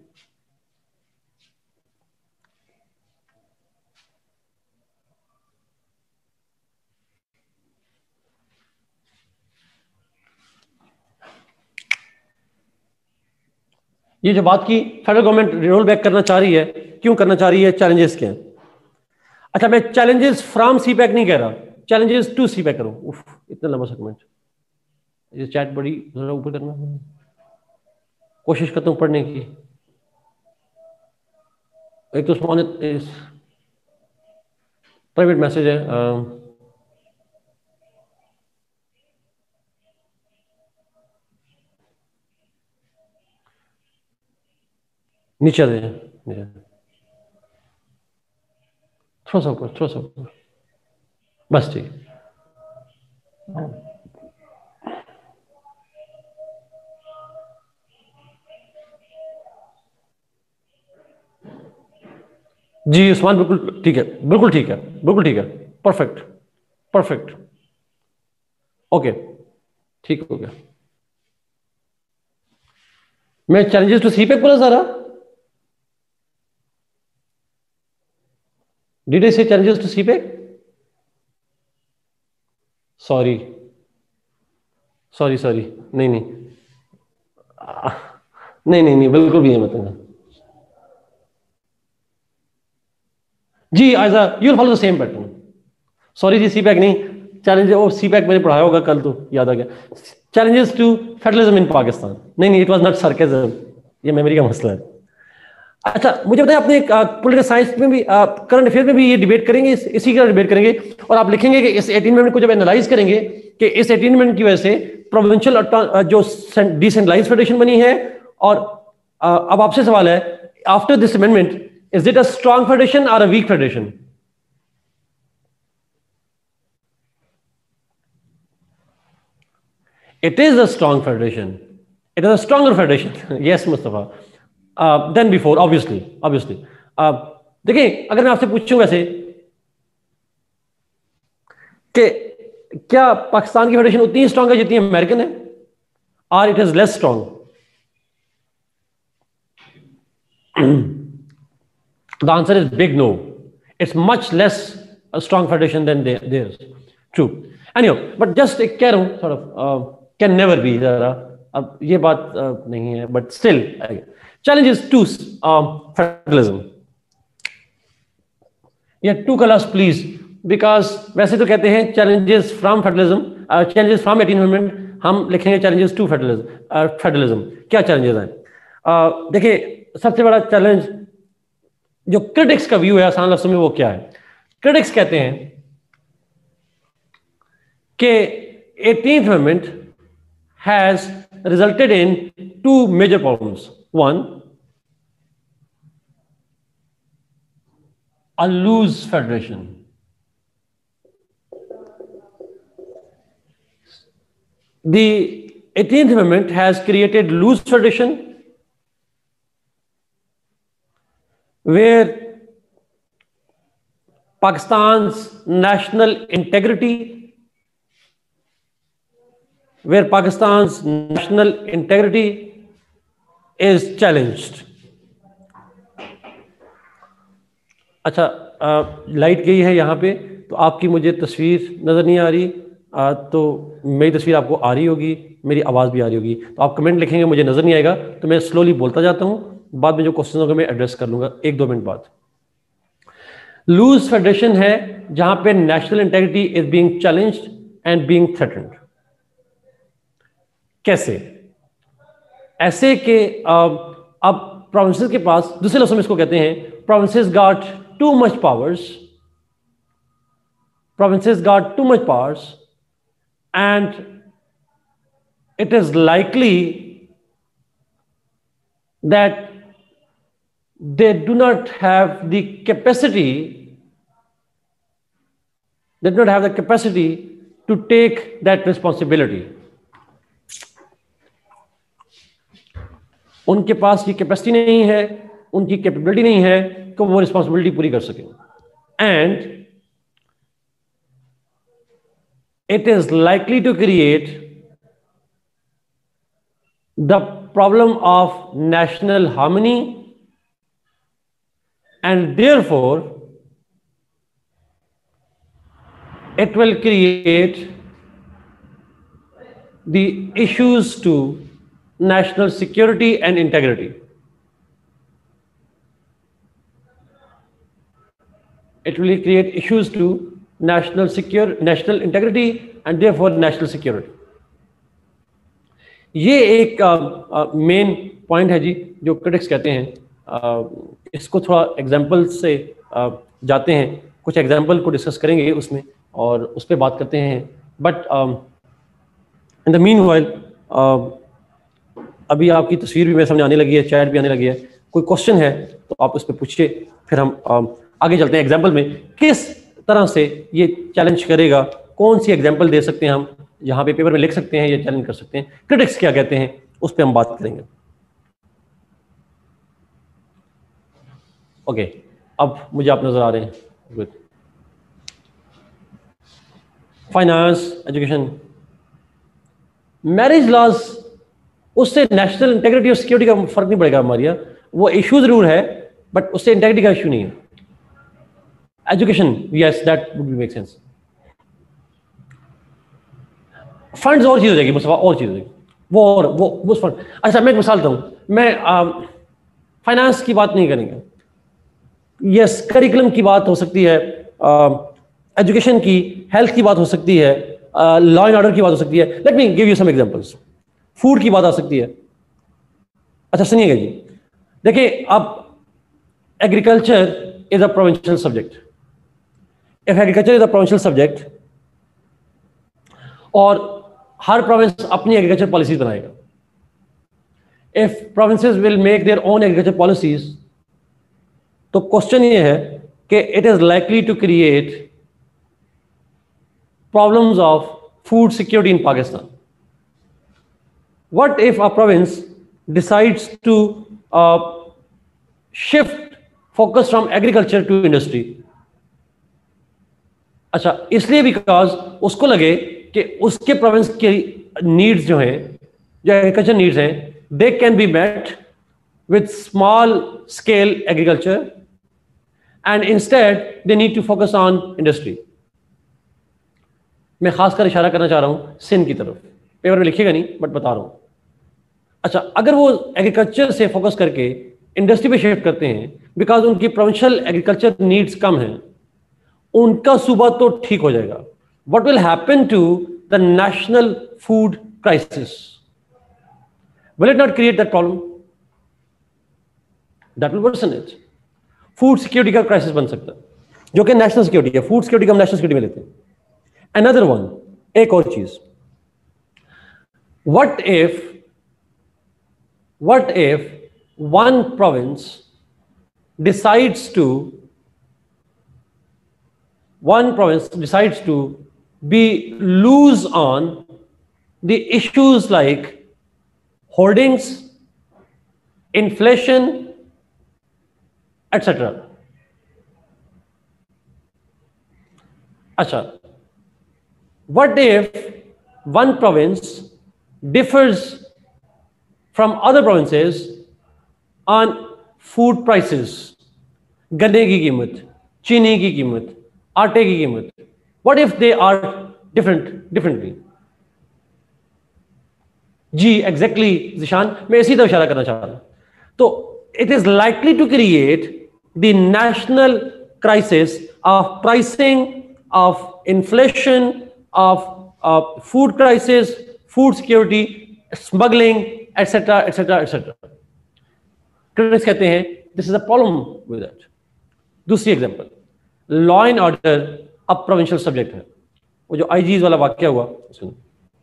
ये जो बात की फेडरल गवर्नमेंट रोल बैक करना चाह रही है, क्यों करना चाह रही है, चैलेंजेस क्या हैं? अच्छा, मैं चैलेंजेस फ्रॉम सीपैक नहीं कह रहा, चैलेंजेस टू सीपैक करो। उफ, इतना लंबा सेगमेंट। ये चैट बड़ी जरा ऊपर करना, कोशिश करता हूँ पढ़ने की। एक तो प्राइवेट मैसेज है। नीचे दे, थोड़ा सा ऊपर, थोड़ा सा ऊपर, बस ठीक। जी उस्मान, बिल्कुल ठीक है, बिल्कुल ठीक है, बिल्कुल ठीक है। Perfect, perfect. ओके, ठीक हो गया। मैं चैलेंजेस टू सीपैक बोला सारा। Did I say challenges to CPEC? Sorry sorry sorry, नहीं नहीं नहीं नहीं नहीं, बिल्कुल भी नहीं मतलब। जी Aiza, you will follow the same pattern. Sorry जी, सीपैक नहीं, चैलेंज, ओ सीपैक मैंने पढ़ाया होगा कल, तो याद आ गया। Challenges to federalism in Pakistan. नहीं नहीं, इट वाज नॉट सरकाज़म, ये मेमोरी का मसला है। अच्छा, मुझे बताएं, अपने पॉलिटिकल साइंस में भी, करंट अफेयर में भी ये डिबेट करेंगे, इसी का डिबेट करेंगे। और आप लिखेंगे कि इस 18 अमेंडमेंट को जब एनालाइज करेंगे कि इस 18 अमेंडमेंट की वजह से प्रोविंशियल जो डिसेंट्रलाइज्ड फेडरेशन बनी है, और अब आपसे सवाल है, after this amendment is it a strong federation और a weak federation? It is a strong federation. It is a stronger federation. Yes, Mustafa. Than before, obviously. Obviously. देखिए, अगर मैं आपसे पूछूं वैसे कि क्या पाकिस्तान की फेडरेशन उतनी स्ट्रांग है जितनी अमेरिकन है, और it is less strong? The answer is big no. It's much less a strong federation than theirs. True. Anyhow, but just एक कह रहा हूं, sort of can never be, जरा अब ये बात नहीं है, but still challenges to federalism. Yeah, two colors please, because वैसे तो कहते हैं challenges from federalism, challenges from 18th amendment, हम लिखेंगे challenges to federalism. क्या challenges हैं? देखिए, सबसे बड़ा चैलेंज जो क्रिटिक्स का व्यू है आसान लफ्ज़ों में, वो क्या है? क्रिटिक्स कहते हैं कि 18th amendment has resulted in two major problems. One, a loose federation. The 18th Amendment has created loose federation where Pakistan's national integrity is challenged. अच्छा, लाइट गई है यहाँ पे, तो आपकी मुझे तस्वीर नज़र नहीं आ रही, तो मेरी तस्वीर आपको आ रही होगी, मेरी आवाज़ भी आ रही होगी। तो आप कमेंट लिखेंगे, मुझे नज़र नहीं आएगा, तो मैं स्लोली बोलता जाता हूँ, बाद में जो क्वेश्चन होगा मैं एड्रेस कर लूँगा 1-2 मिनट बाद। लूज फेडरेशन है जहाँ पे national integrity is being challenged and being threatened. कैसे? ऐसे के अब प्रोविंसेस के पास, दूसरे लफ्ज़ों में इसको कहते हैं provinces got too much powers and it is likely that they do not have the capacity to take that responsibility. उनके पास ये कैपेसिटी नहीं है, उनकी कैपेबिलिटी नहीं है कि वो रिस्पॉन्सिबिलिटी पूरी कर सकें, and it is likely to create the problem of national harmony, and therefore it will create the issues to national security and integrity. It will create issues to national integrity and therefore national security. ये एक main point है जी, जो critics कहते हैं। इसको थोड़ा example से जाते हैं, कुछ एग्जांपल को डिस्कस करेंगे उसमें और उस पर बात करते हैं। बट इन द मीनवाइल अभी आपकी तस्वीर भी मेरे सामने आने लगी है, चैट भी आने लगी है। कोई क्वेश्चन है तो आप उस पर पूछिए, फिर हम आगे चलते हैं। एग्जाम्पल में किस तरह से ये चैलेंज करेगा, कौन सी एग्जाम्पल दे सकते हैं हम, यहाँ पे पेपर में लिख सकते हैं, ये चैलेंज कर सकते हैं, क्रिटिक्स क्या कहते हैं, उस पर हम बात करेंगे। ओके, अब मुझे आप नजर आ रहे हैं। Good. Finance, education, marriage laws, उससे नेशनल इंटेग्रिटी और सिक्योरिटी का फर्क नहीं पड़ेगा हमारी, वो इशू जरूर है बट उससे इंटेग्रिटी का इशू नहीं है। Education, yes, that would make sense. Funds और चीज हो जाएगी, मुस्तफा, और चीज हो जाएगी, वो फंड। अच्छा, मैं एक मिसाल दूं, मैं फाइनेंस की बात नहीं करेंगे, यस, करिकुलम की बात हो सकती है, एजुकेशन की, हेल्थ की बात हो सकती है, लॉ एंड ऑर्डर की बात हो सकती है। Let me give you some examples. Food की बात आ सकती है। अच्छा सुनिएगा जी, देखिए, अब agriculture is a provincial subject. If agriculture is a provincial subject और हर प्रोविंस अपनी एग्रीकल्चर पॉलिसीज बनाएगा। If provinces will make their own agriculture policies, तो क्वेश्चन ये है कि it is likely to create problems of food security in Pakistan. What if a province decides to shift focus from agriculture to industry? अच्छा, इसलिए because उसको लगे कि उसके प्रोविंस के नीड्स जो हैं, जो एग्रीकल्चर नीड्स हैं, they can be met with small scale agriculture and instead they need to focus on industry. मैं खासकर इशारा करना चाह रहा हूं सिंध की तरफ, पेपर में लिखिएगा नहीं बट बता रहा हूं। अच्छा, अगर वो एग्रीकल्चर से फोकस करके इंडस्ट्री पे शिफ्ट करते हैं बिकॉज उनकी प्रोविंशियल एग्रीकल्चर नीड्स कम हैं, उनका सूबा तो ठीक हो जाएगा। What will happen to the national food crisis? Will it not create that problem? That will worsen it. Food security का क्राइसिस बन सकता है, जो कि नेशनल सिक्योरिटी है। फूड सिक्योरिटी का हम नेशनल सिक्योरिटी में लेते हैं। अनदर वन, एक और चीज, what if one province decides to one province decides to be loose on the issues like hoardings, inflation, etc. Acha, what if one province differs from other provinces on food prices, गन्ने की कीमत, चीनी की कीमत, आटे की कीमत? What if they are differently? जी एग्जैक्टली जिशान, मैं इसी तरफ इशारा करना चाह रहा हूं. तो it is likely to create the national crisis of pricing, of inflation, of food crisis, food security, smuggling, et cetera et cetera et cetera. Critics कहते हैं this is a problem with that. दूसरी एग्जांपल, लॉ एंड ऑर्डर अब provincial subject है. वो जो IGs वाला वाक्य हुआ, सुनो.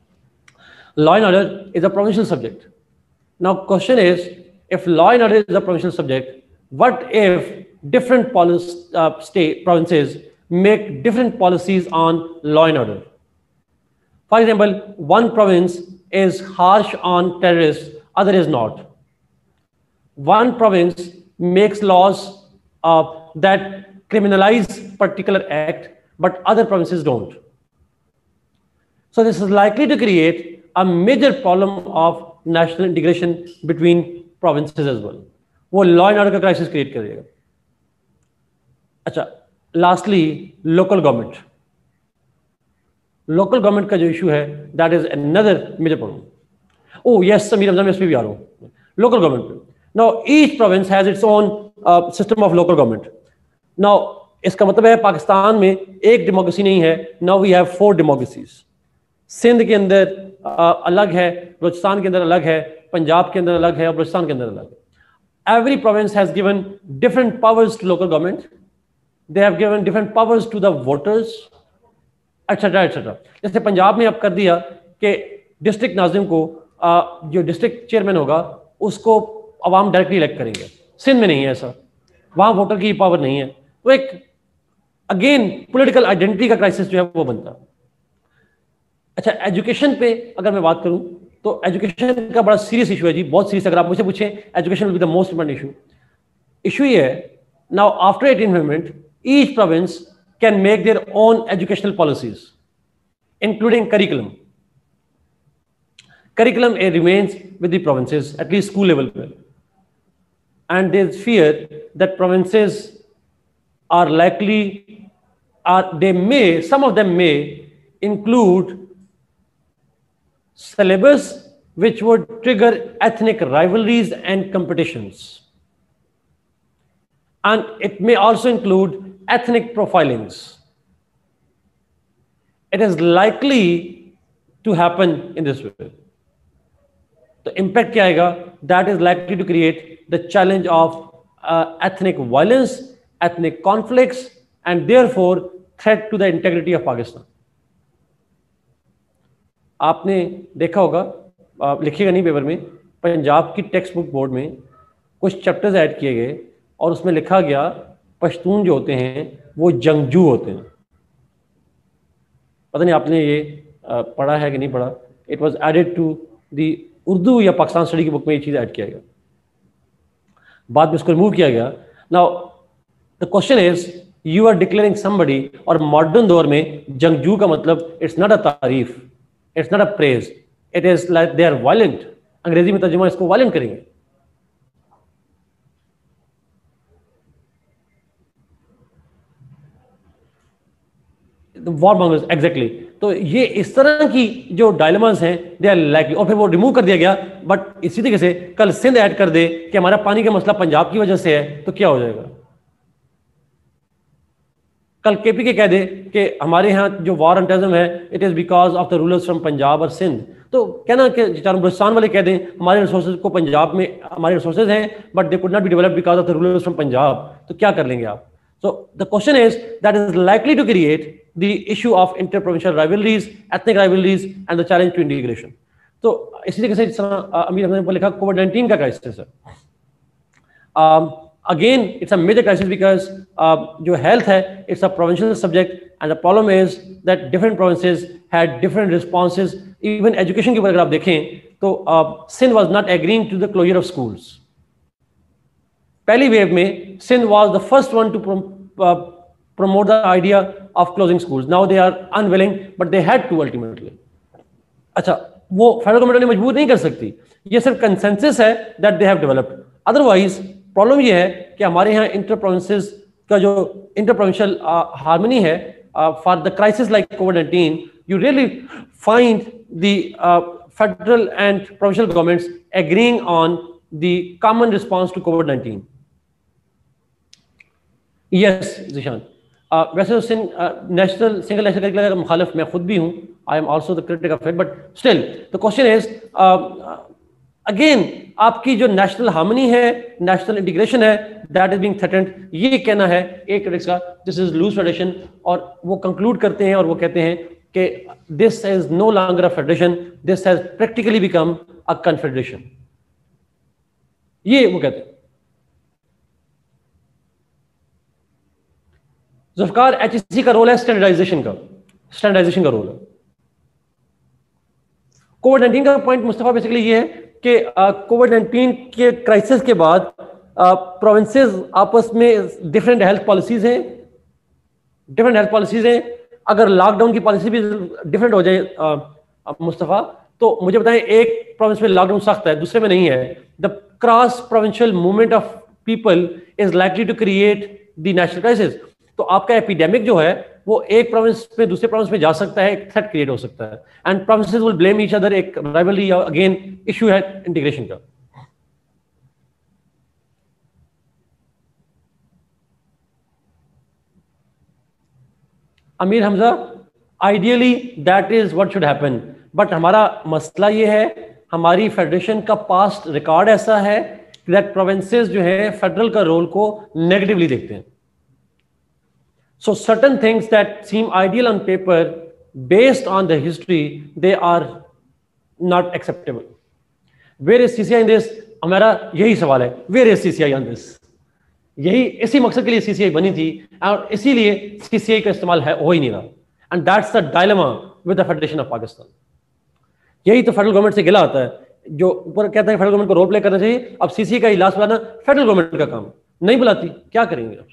Law and order is a provincial subject. Now, question is, if law and order is a provincial subject, what if different state provinces make different policies on law and order? For example, one province is harsh on terrorists, other is not. One province makes laws that criminalize particular act, but other provinces don't. So this is likely to create a major problem of national integration between provinces as well. वो law and order का crisis create करेगा. अच्छा, lastly, local government. Local government का जो issue है, that is another major problem. Oh yes, Sameer Ramzan, मैं इस पे भी आ रहा हूँ. Local government. Now each province has its own system of local government. Now इसका मतलब है पाकिस्तान में एक डेमोक्रेसी नहीं है. Now we have 4 democracies. Sindh के अंदर अलग है, बलूचिस्तान के अंदर अलग है, पंजाब के अंदर अलग है और बलूचिस्तान के अंदर अलग है. Every province has given different powers to local government. They have given different powers to the voters, et cetera et cetera. जैसे पंजाब में अब कर दिया कि डिस्ट्रिक्ट नाजिम को जो डिस्ट्रिक्ट चेयरमैन होगा उसको अवाम डायरेक्टली इलेक्ट करेंगे. सिंध में नहीं है ऐसा, वहां वोटर की पावर नहीं है. तो एक अगेन पॉलिटिकल आइडेंटिटी का क्राइसिस जो है वो बनता. अच्छा, एजुकेशन पे अगर मैं बात करूं तो एजुकेशन का बड़ा सीरियस इशू है जी, बहुत सीरियस. अगर आप मुझसे पूछें education will be the most important issue ये है. Now after 18th amendment, each province can make their own educational policies including curriculum. Curriculum remains with the provinces, at least school level. And there's fear that provinces are likely, some of them may include syllabus which would trigger ethnic rivalries and competitions. And it may also include ethnic profilings. It is likely to happen in this way. तो impact क्या आएगा? That is likely to create the challenge of ethnic violence, ethnic conflicts, and therefore threat to the integrity of Pakistan. आपने देखा होगा, लिखिएगा नहीं paper में, पंजाब की टेक्स्ट बुक बोर्ड में कुछ चैप्टर्स ऐड किए गए और उसमें लिखा गया पश्तून जो होते हैं वो जंगजू होते हैं. पता नहीं आपने ये पढ़ा है कि नहीं पढ़ा. It was added to the Urdu या पाकिस्तान स्टडी की बुक में ये चीज़ ऐड किया गया, बाद में उसको रिमूव किया गया. Now the question is, you are declaring somebody, और मॉडर्न दौर में जंगजू का मतलब इट्स नॉट अ तारीफ, it's not a praise, it is like they are violent. अंग्रेजी में तर्जुमा इसको वायलेंट करेंगे. War mongers, exactly. तो ये इस तरह की जो डायलेमास हैं दे आर लाइकली. और फिर वो रिमूव कर दिया गया. बट इसी तरीके से कल सिंध ऐड कर दे कि हमारा पानी का मसला पंजाब की वजह से है, तो क्या हो जाएगा? कल केपी के कह दे कि हमारे यहाँ जो वॉर ऑन टेररिज्म है it is because of the rulers from Punjab और सिंध. तो कहना कि चारों बलूचिस्तान वाले कह दें हमारे रिसोर्सेज को पंजाब में हमारे रिसोर्सेज हैं but they could not be developed because of the rulers from Punjab, तो क्या कर लेंगे आप? So the question is that is likely to create the issue of interprovincial rivalries, ethnic rivalries, and the challenge to integration. तो इसी तरीके से जिस तरह अमीर हमने लिखा कोविड-19 का क्राइसिस है. Again, it's a major crisis because जो health है it's a provincial subject and the problem is that different provinces had different responses. Even education के ऊपर अगर आप देखें तो Sindh was not agreeing to the closure of schools. पहली wave में Sindh was the first one to promote the idea of closing schools. Now they are unwilling, but they had to ultimately. अच्छा, वो फेडरल गवर्नमेंट ने मजबूर नहीं कर सकती, ये सिर्फ कंसेंसस है that they have developed. Otherwise problem ये है कि हमारे यहाँ इंटर प्रोविंसेस का जो इंटर प्रोविंशियल हार्मनी है for the crisis like covid, you really find the federal and provincial governments agreeing on the common response to covid. Yes Zeeshan, वैसे तो नेशनल सिंगल नेशनल करिकुलर का मुखालिफ मैं खुद भी हूँ. I am also the critic of it, but still the question is again आपकी जो नेशनल हार्मनी है, नेशनल इंटीग्रेशन है, दैट इज बीइंग थ्रेटेंड. ये कहना है एक क्रिटिक्स का, दिस इज लूज फेडरेशन. और वो कंक्लूड करते हैं और वो कहते हैं कि this is no longer a federation, this has practically become a confederation. ये वो कहते हैं. ज़ुल्फ़िकार, एचईसी का रोल है स्टैंडर्डाइजेशन का रोल है. कोविड-19 का पॉइंट मुस्तफा बेसिकली ये है कि कोविड-19 के क्राइसिस के बाद प्रोविंसेस आपस में डिफरेंट हेल्थ पॉलिसीज हैं. अगर लॉकडाउन की पॉलिसी भी डिफरेंट हो जाए मुस्तफा, तो मुझे बताएं एक प्रोविंस में लॉकडाउन सख्त है, दूसरे में नहीं है. The cross provincial movement of people is likely to create the national crisis. तो आपका एपिडेमिक जो है वो एक प्रोविंस में दूसरे प्रोविंस में जा सकता है, एक थ्रेट क्रिएट हो सकता है, and provinces will blame each other. एक राइवलरी अगेन इशू है इंटीग्रेशन का. Amir Hamza, ideally that is what should happen, but हमारा मसला ये है, हमारी फेडरेशन का पास्ट रिकॉर्ड ऐसा है दैट प्रोविंसेस जो है फेडरल का रोल को नेगेटिवली देखते हैं. So certain things that seem ideal on paper, based on the history, they are not acceptable. Where is CCI in this? हमारा यही सवाल है, where is CCI on this? यही इसी मकसद के लिए CCI बनी थी और इसीलिए CCI का इस्तेमाल हो ही नहीं रहा. And that's the dilemma with the Federation of Pakistan. यही तो फेडरल गवर्नमेंट से गिला आता है, जो ऊपर कहता है फेडरल गवर्नमेंट को रोल प्ले करना चाहिए. अब CCI का इलाज बुलाना फेडरल गवर्नमेंट का काम, नहीं बुलाती, क्या करेंगे आप?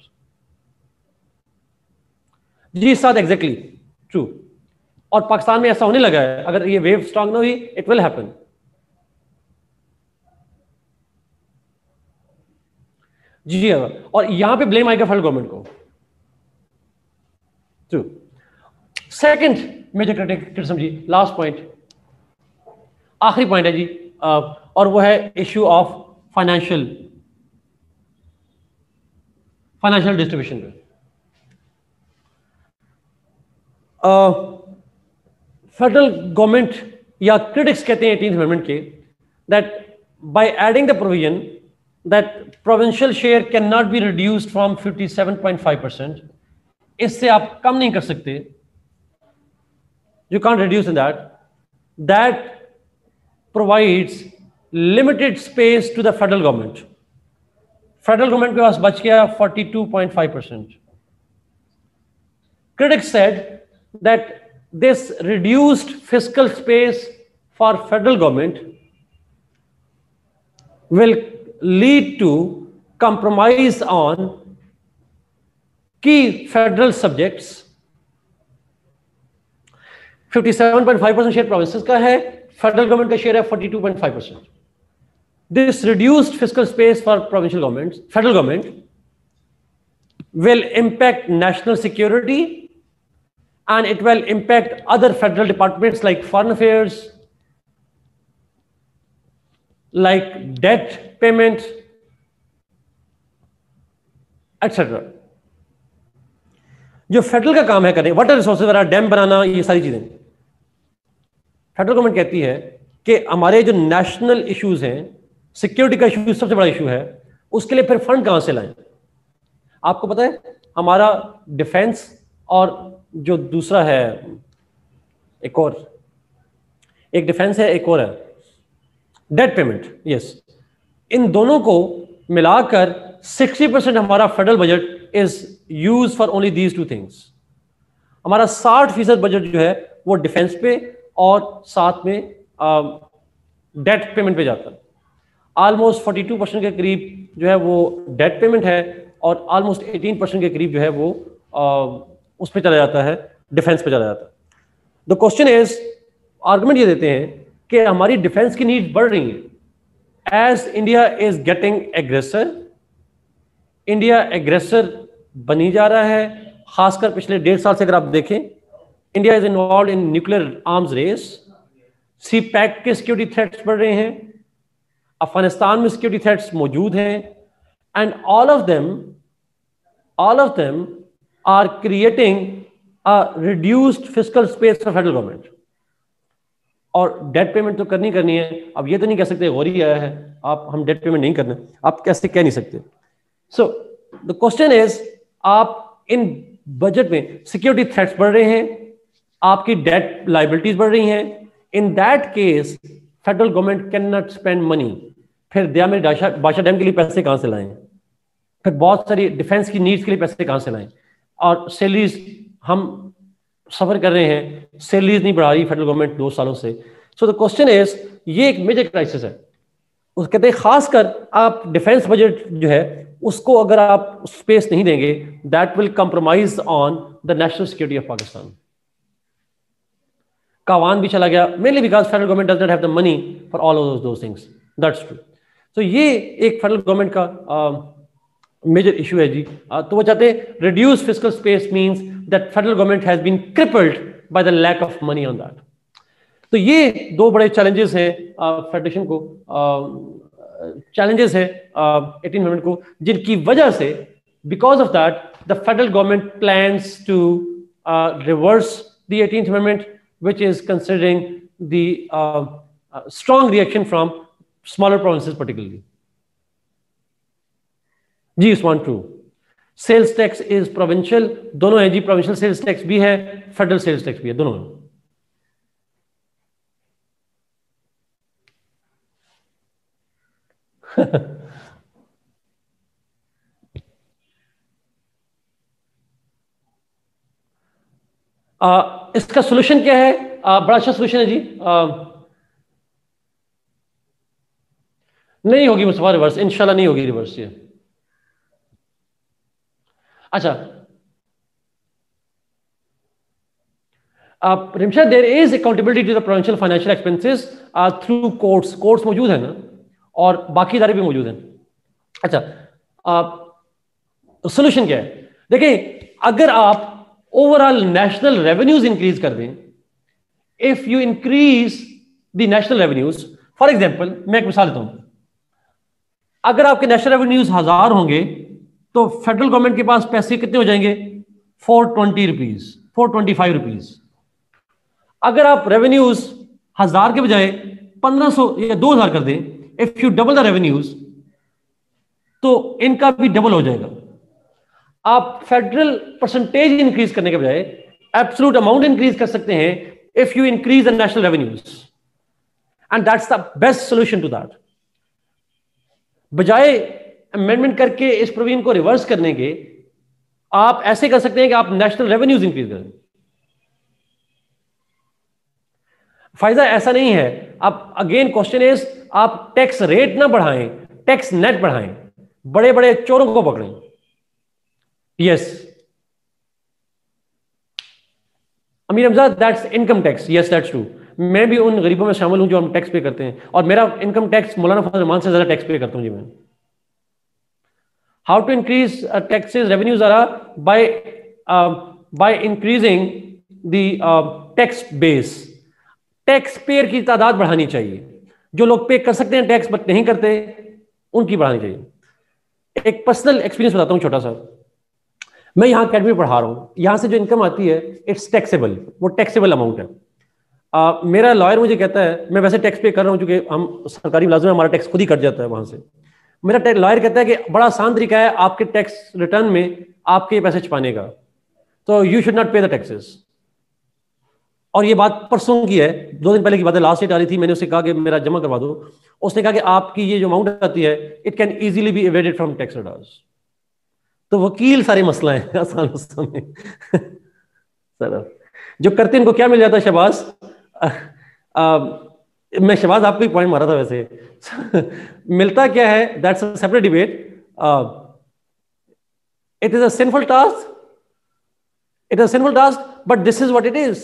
जी साथ एग्जैक्टली ट्रू. और पाकिस्तान में ऐसा होने लगा है, अगर ये वेव स्ट्रांग ना हुई, इट विल हैपन. जी और यहां पे ब्लेम आएगा फेडरल गवर्नमेंट को. ट्रू. सेकंड मेजर क्रिटिसिज्म जी, लास्ट पॉइंट, आखिरी पॉइंट है जी, और वो है इश्यू ऑफ फाइनेंशियल डिस्ट्रीब्यूशन पे. फेडरल गवर्नमेंट या क्रिटिक्स कहते हैं 18th अमेंडमेंट के that by adding the provision that provincial share can not be reduced from 57.5%, इससे आप कम नहीं कर सकते, you can't reduce in that provides limited space to the federal government. Federal government के पास बच गया 42.5%. Critics said that this reduced fiscal space for federal government will lead to compromise on key federal subjects. 57.5% share provinces का है, federal government का share है 42.5%. This reduced fiscal space for provincial governments, federal government, will impact national security, and it will impact other federal departments like foreign affairs, like debt payment, etc. जो federal का काम है करें, water resources वगैरह, dam बनाना, ये सारी चीजें, फेडरल गवर्नमेंट कहती है कि हमारे जो नेशनल इश्यूज हैं, सिक्योरिटी का इशू सबसे बड़ा इशू है, उसके लिए फिर फंड कहां से लाएं? आपको पता है हमारा डिफेंस और जो दूसरा है, एक डिफेंस है, एक और है डेट पेमेंट, यस, इन दोनों को मिलाकर 60% हमारा federal budget is use for only these two things. हमारा 60% बजट जो है वो डिफेंस पे और साथ में डेट पेमेंट पे जाता है। ऑलमोस्ट 42% के करीब जो है वो डेट पेमेंट है और ऑलमोस्ट 18% के करीब जो है वो उस पर चला जाता है, डिफेंस पे चला जाता है। द क्वेश्चन इज, आर्गुमेंट ये देते हैं कि हमारी डिफेंस की नीड बढ़ रही है as India is getting aggressor. India aggressor बनी जा रहा है, खासकर पिछले 1.5 साल से अगर आप देखें India is involve in nuclear arms race, CPEC के सिक्योरिटी थ्रेट्स बढ़ रहे हैं, अफगानिस्तान में सिक्योरिटी थ्रेट्स मौजूद हैं, and all of them are creating a reduced fiscal space for federal government. और डेट पेमेंट तो करनी है। अब ये तो नहीं कह सकते गौरी आया है आप हम डेट पेमेंट नहीं करना, आप कैसे कह नहीं सकते। सो द क्वेश्चन इज, आप इन बजट में सिक्योरिटी थ्रेट्स बढ़ रहे हैं, आपकी डेट लाइबिलिटीज बढ़ रही हैं, in that case federal government can not spend money. फिर दया में बादशाह डैम के लिए पैसे कहां से लाएं, फिर बहुत सारी डिफेंस की नीड्स के लिए पैसे कहां से लाएं, और सैलरीज हम सफर कर रहे हैं, सैलरीज नहीं बढ़ा रही फेडरल गवर्नमेंट 2 सालों से। सो द क्वेश्चन इज, ये एक मेजर क्राइसिस है। उस कहते हैं खासकर आप डिफेंस बजट जो है उसको अगर आप स्पेस नहीं देंगे, that will compromise on the national security of Pakistan. कावान भी चला गया mainly because federal government does not have the money for all of those things, that's true. तो ये एक फेडरल गवर्नमेंट का मेजर इशू है जी। तो वो चाहते हैं reduce fiscal space means that federal government has been crippled by the lack of money on that. तो ये 2 बड़े चैलेंजेस हैं फेडरेशन को, चैलेंजेस है 18th अमेंडमेंट को, जिनकी वजह से because of that the federal government plans to reverse the 18th amendment which is considering the strong reaction from smaller provinces particularly. जी Usman, true. Sales tax is provincial, दोनों है जी, provincial sales tax भी है, federal sales tax भी है, दोनों है। इसका सोल्यूशन क्या है? बड़ा अच्छा सोल्यूशन है जी। नहीं होगी मुस्तफा रिवर्स, इंशाल्लाह नहीं होगी रिवर्स ये। अच्छा, Rimsha, there is accountability to the provincial financial expenses through courts. Courts मौजूद है ना, और बाकी इदारे भी मौजूद हैं। अच्छा, सोल्यूशन क्या है? देखिए, अगर आप ओवरऑल नेशनल रेवेन्यूज इंक्रीज कर दें, if you increase the national revenues, for example मैं एक मिसाल देता हूं, अगर आपके नेशनल रेवेन्यूज 1000 होंगे तो फेडरल गवर्नमेंट के पास पैसे कितने हो जाएंगे? 420 रुपीज, 425 रुपीज। अगर आप रेवेन्यूज 1000 के बजाय 1500 या 2000 कर दें, if you double the revenues, तो इनका भी डबल हो जाएगा। आप फेडरल परसेंटेज इंक्रीज करने के बजाय एब्सोल्यूट अमाउंट इंक्रीज कर सकते हैं if you increase the national revenues, and that's the best solution to that. बजाय अमेंडमेंट करके इस प्रोविजन को रिवर्स करने के, आप ऐसे कर सकते हैं कि आप नेशनल रेवेन्यूज इंक्रीज करें। फायदा ऐसा नहीं है। अब अगेन क्वेश्चन इज, आप टैक्स रेट ना बढ़ाएं, टैक्स नेट बढ़ाएं, बड़े बड़े चोरों को पकड़ें। Yes Amir Hamza, that's income tax. Yes that's true. मैं भी उन गरीबों में शामिल हूं जो हम टैक्स पे करते हैं, और मेरा इनकम टैक्स मौलाना फजल रहमान से ज्यादा टैक्स पे करता हूं जी मैं। How to increase taxes revenues are by increasing the tax base. Tax payer की तादाद बढ़ानी चाहिए। जो लोग पे कर सकते हैं टैक्स बट नहीं करते, उनकी बढ़ानी चाहिए। एक पर्सनल एक्सपीरियंस बताता हूं छोटा सा। मैं यहाँ अकेडमी में पढ़ा रहा हूँ, यहाँ से जो इनकम आती है इट्स टैक्सेबल, वो टैक्सेबल अमाउंट है। मेरा लॉयर मुझे कहता है, मैं वैसे टैक्स पे कर रहा हूँ क्योंकि हम सरकारी मुलाजिम हैं, हमारा टैक्स खुद ही कट जाता है वहाँ से। मेरा लॉयर कहता है कि बड़ा आसान तरीका है आपके टैक्स रिटर्न में आपके पैसे छुपाने का, तो you should not pay the taxes. और ये बात परसों की है, 2 दिन पहले की बात है, लास्ट डेट आ रही थी, मैंने उससे कहा कि मेरा जमा करवा दो। उसने कहा कि आपकी ये जो अमाउंट आती है it can easily be evaded from tax returns. तो वकील सारे मसला है आसान में। सर जो करते हैं इनको क्या मिल जाता है शहबाज? मैं शहबाज आपको ही पॉइंट मारा था वैसे। मिलता क्या है, that's a separate debate. It is a sinful task, it is simple task, but this is what it is.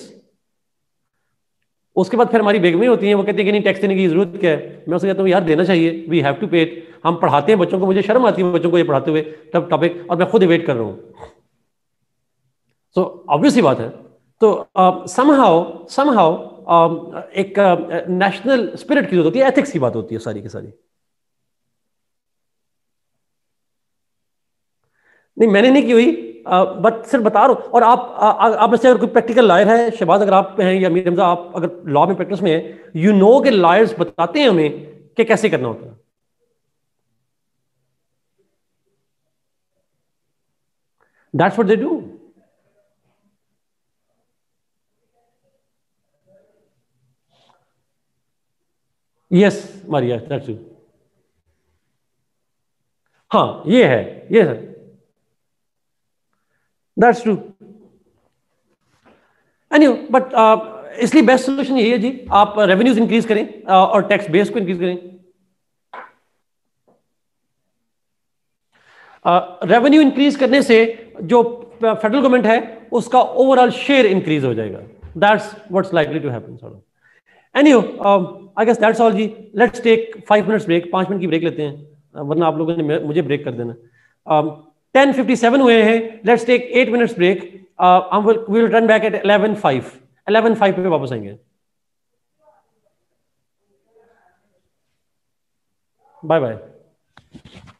उसके बाद फिर हमारी बेगमें होती हैं, वो कहती है कि नहीं टैक्स देने की जरूरत क्या है। मैं उससे कहता हूँ यार देना चाहिए, we have to pay it. हम पढ़ाते हैं बच्चों को, मुझे शर्म आती है बच्चों को ये पढ़ाते हुए टफ टॉपिक, और मैं खुद डिबेट कर रहा हूँ। सो ऑब्वियस ही बात है। तो समहाउ समहाउ एक नेशनल स्पिरिट की जरूरत होती है, एथिक्स की बात होती है सारी की सारी। नहीं मैंने नहीं की हुई, बट सिर्फ बता रहा हूं। और आप में से अगर कोई प्रैक्टिकल लॉयर है शहबाज, अगर आप हैं या मीर हमजा, आप अगर लॉ में प्रैक्टिस में है, यू नो कि लॉयर्स बताते हैं हमें कि कैसे करना होता है। That's what they do. Yes Maria, that's you. हाँ ये है, ये है, दैट्स ट्रू। एनीवे बट इसलिए बेस्ट सोल्यूशन यही है जी, आप रेवेन्यूज इंक्रीज करें और टैक्स बेस को इंक्रीज करें। रेवेन्यू इंक्रीज करने से जो फेडरल गवर्नमेंट है उसका ओवरऑल शेयर इंक्रीज हो जाएगा। That's what's likely to happen sort of. Anyway I guess that's all जी। Let's take 5 minutes break, 5 minute की ब्रेक लेते हैं, वरना आप लोगों ने मुझे ब्रेक कर देना। 10:57 हुए हैं, लेट्स टेक 8 मिनट्स ब्रेक। हम विल टर्न बैक एट 11:05 पे वापस आएंगे। Bye bye.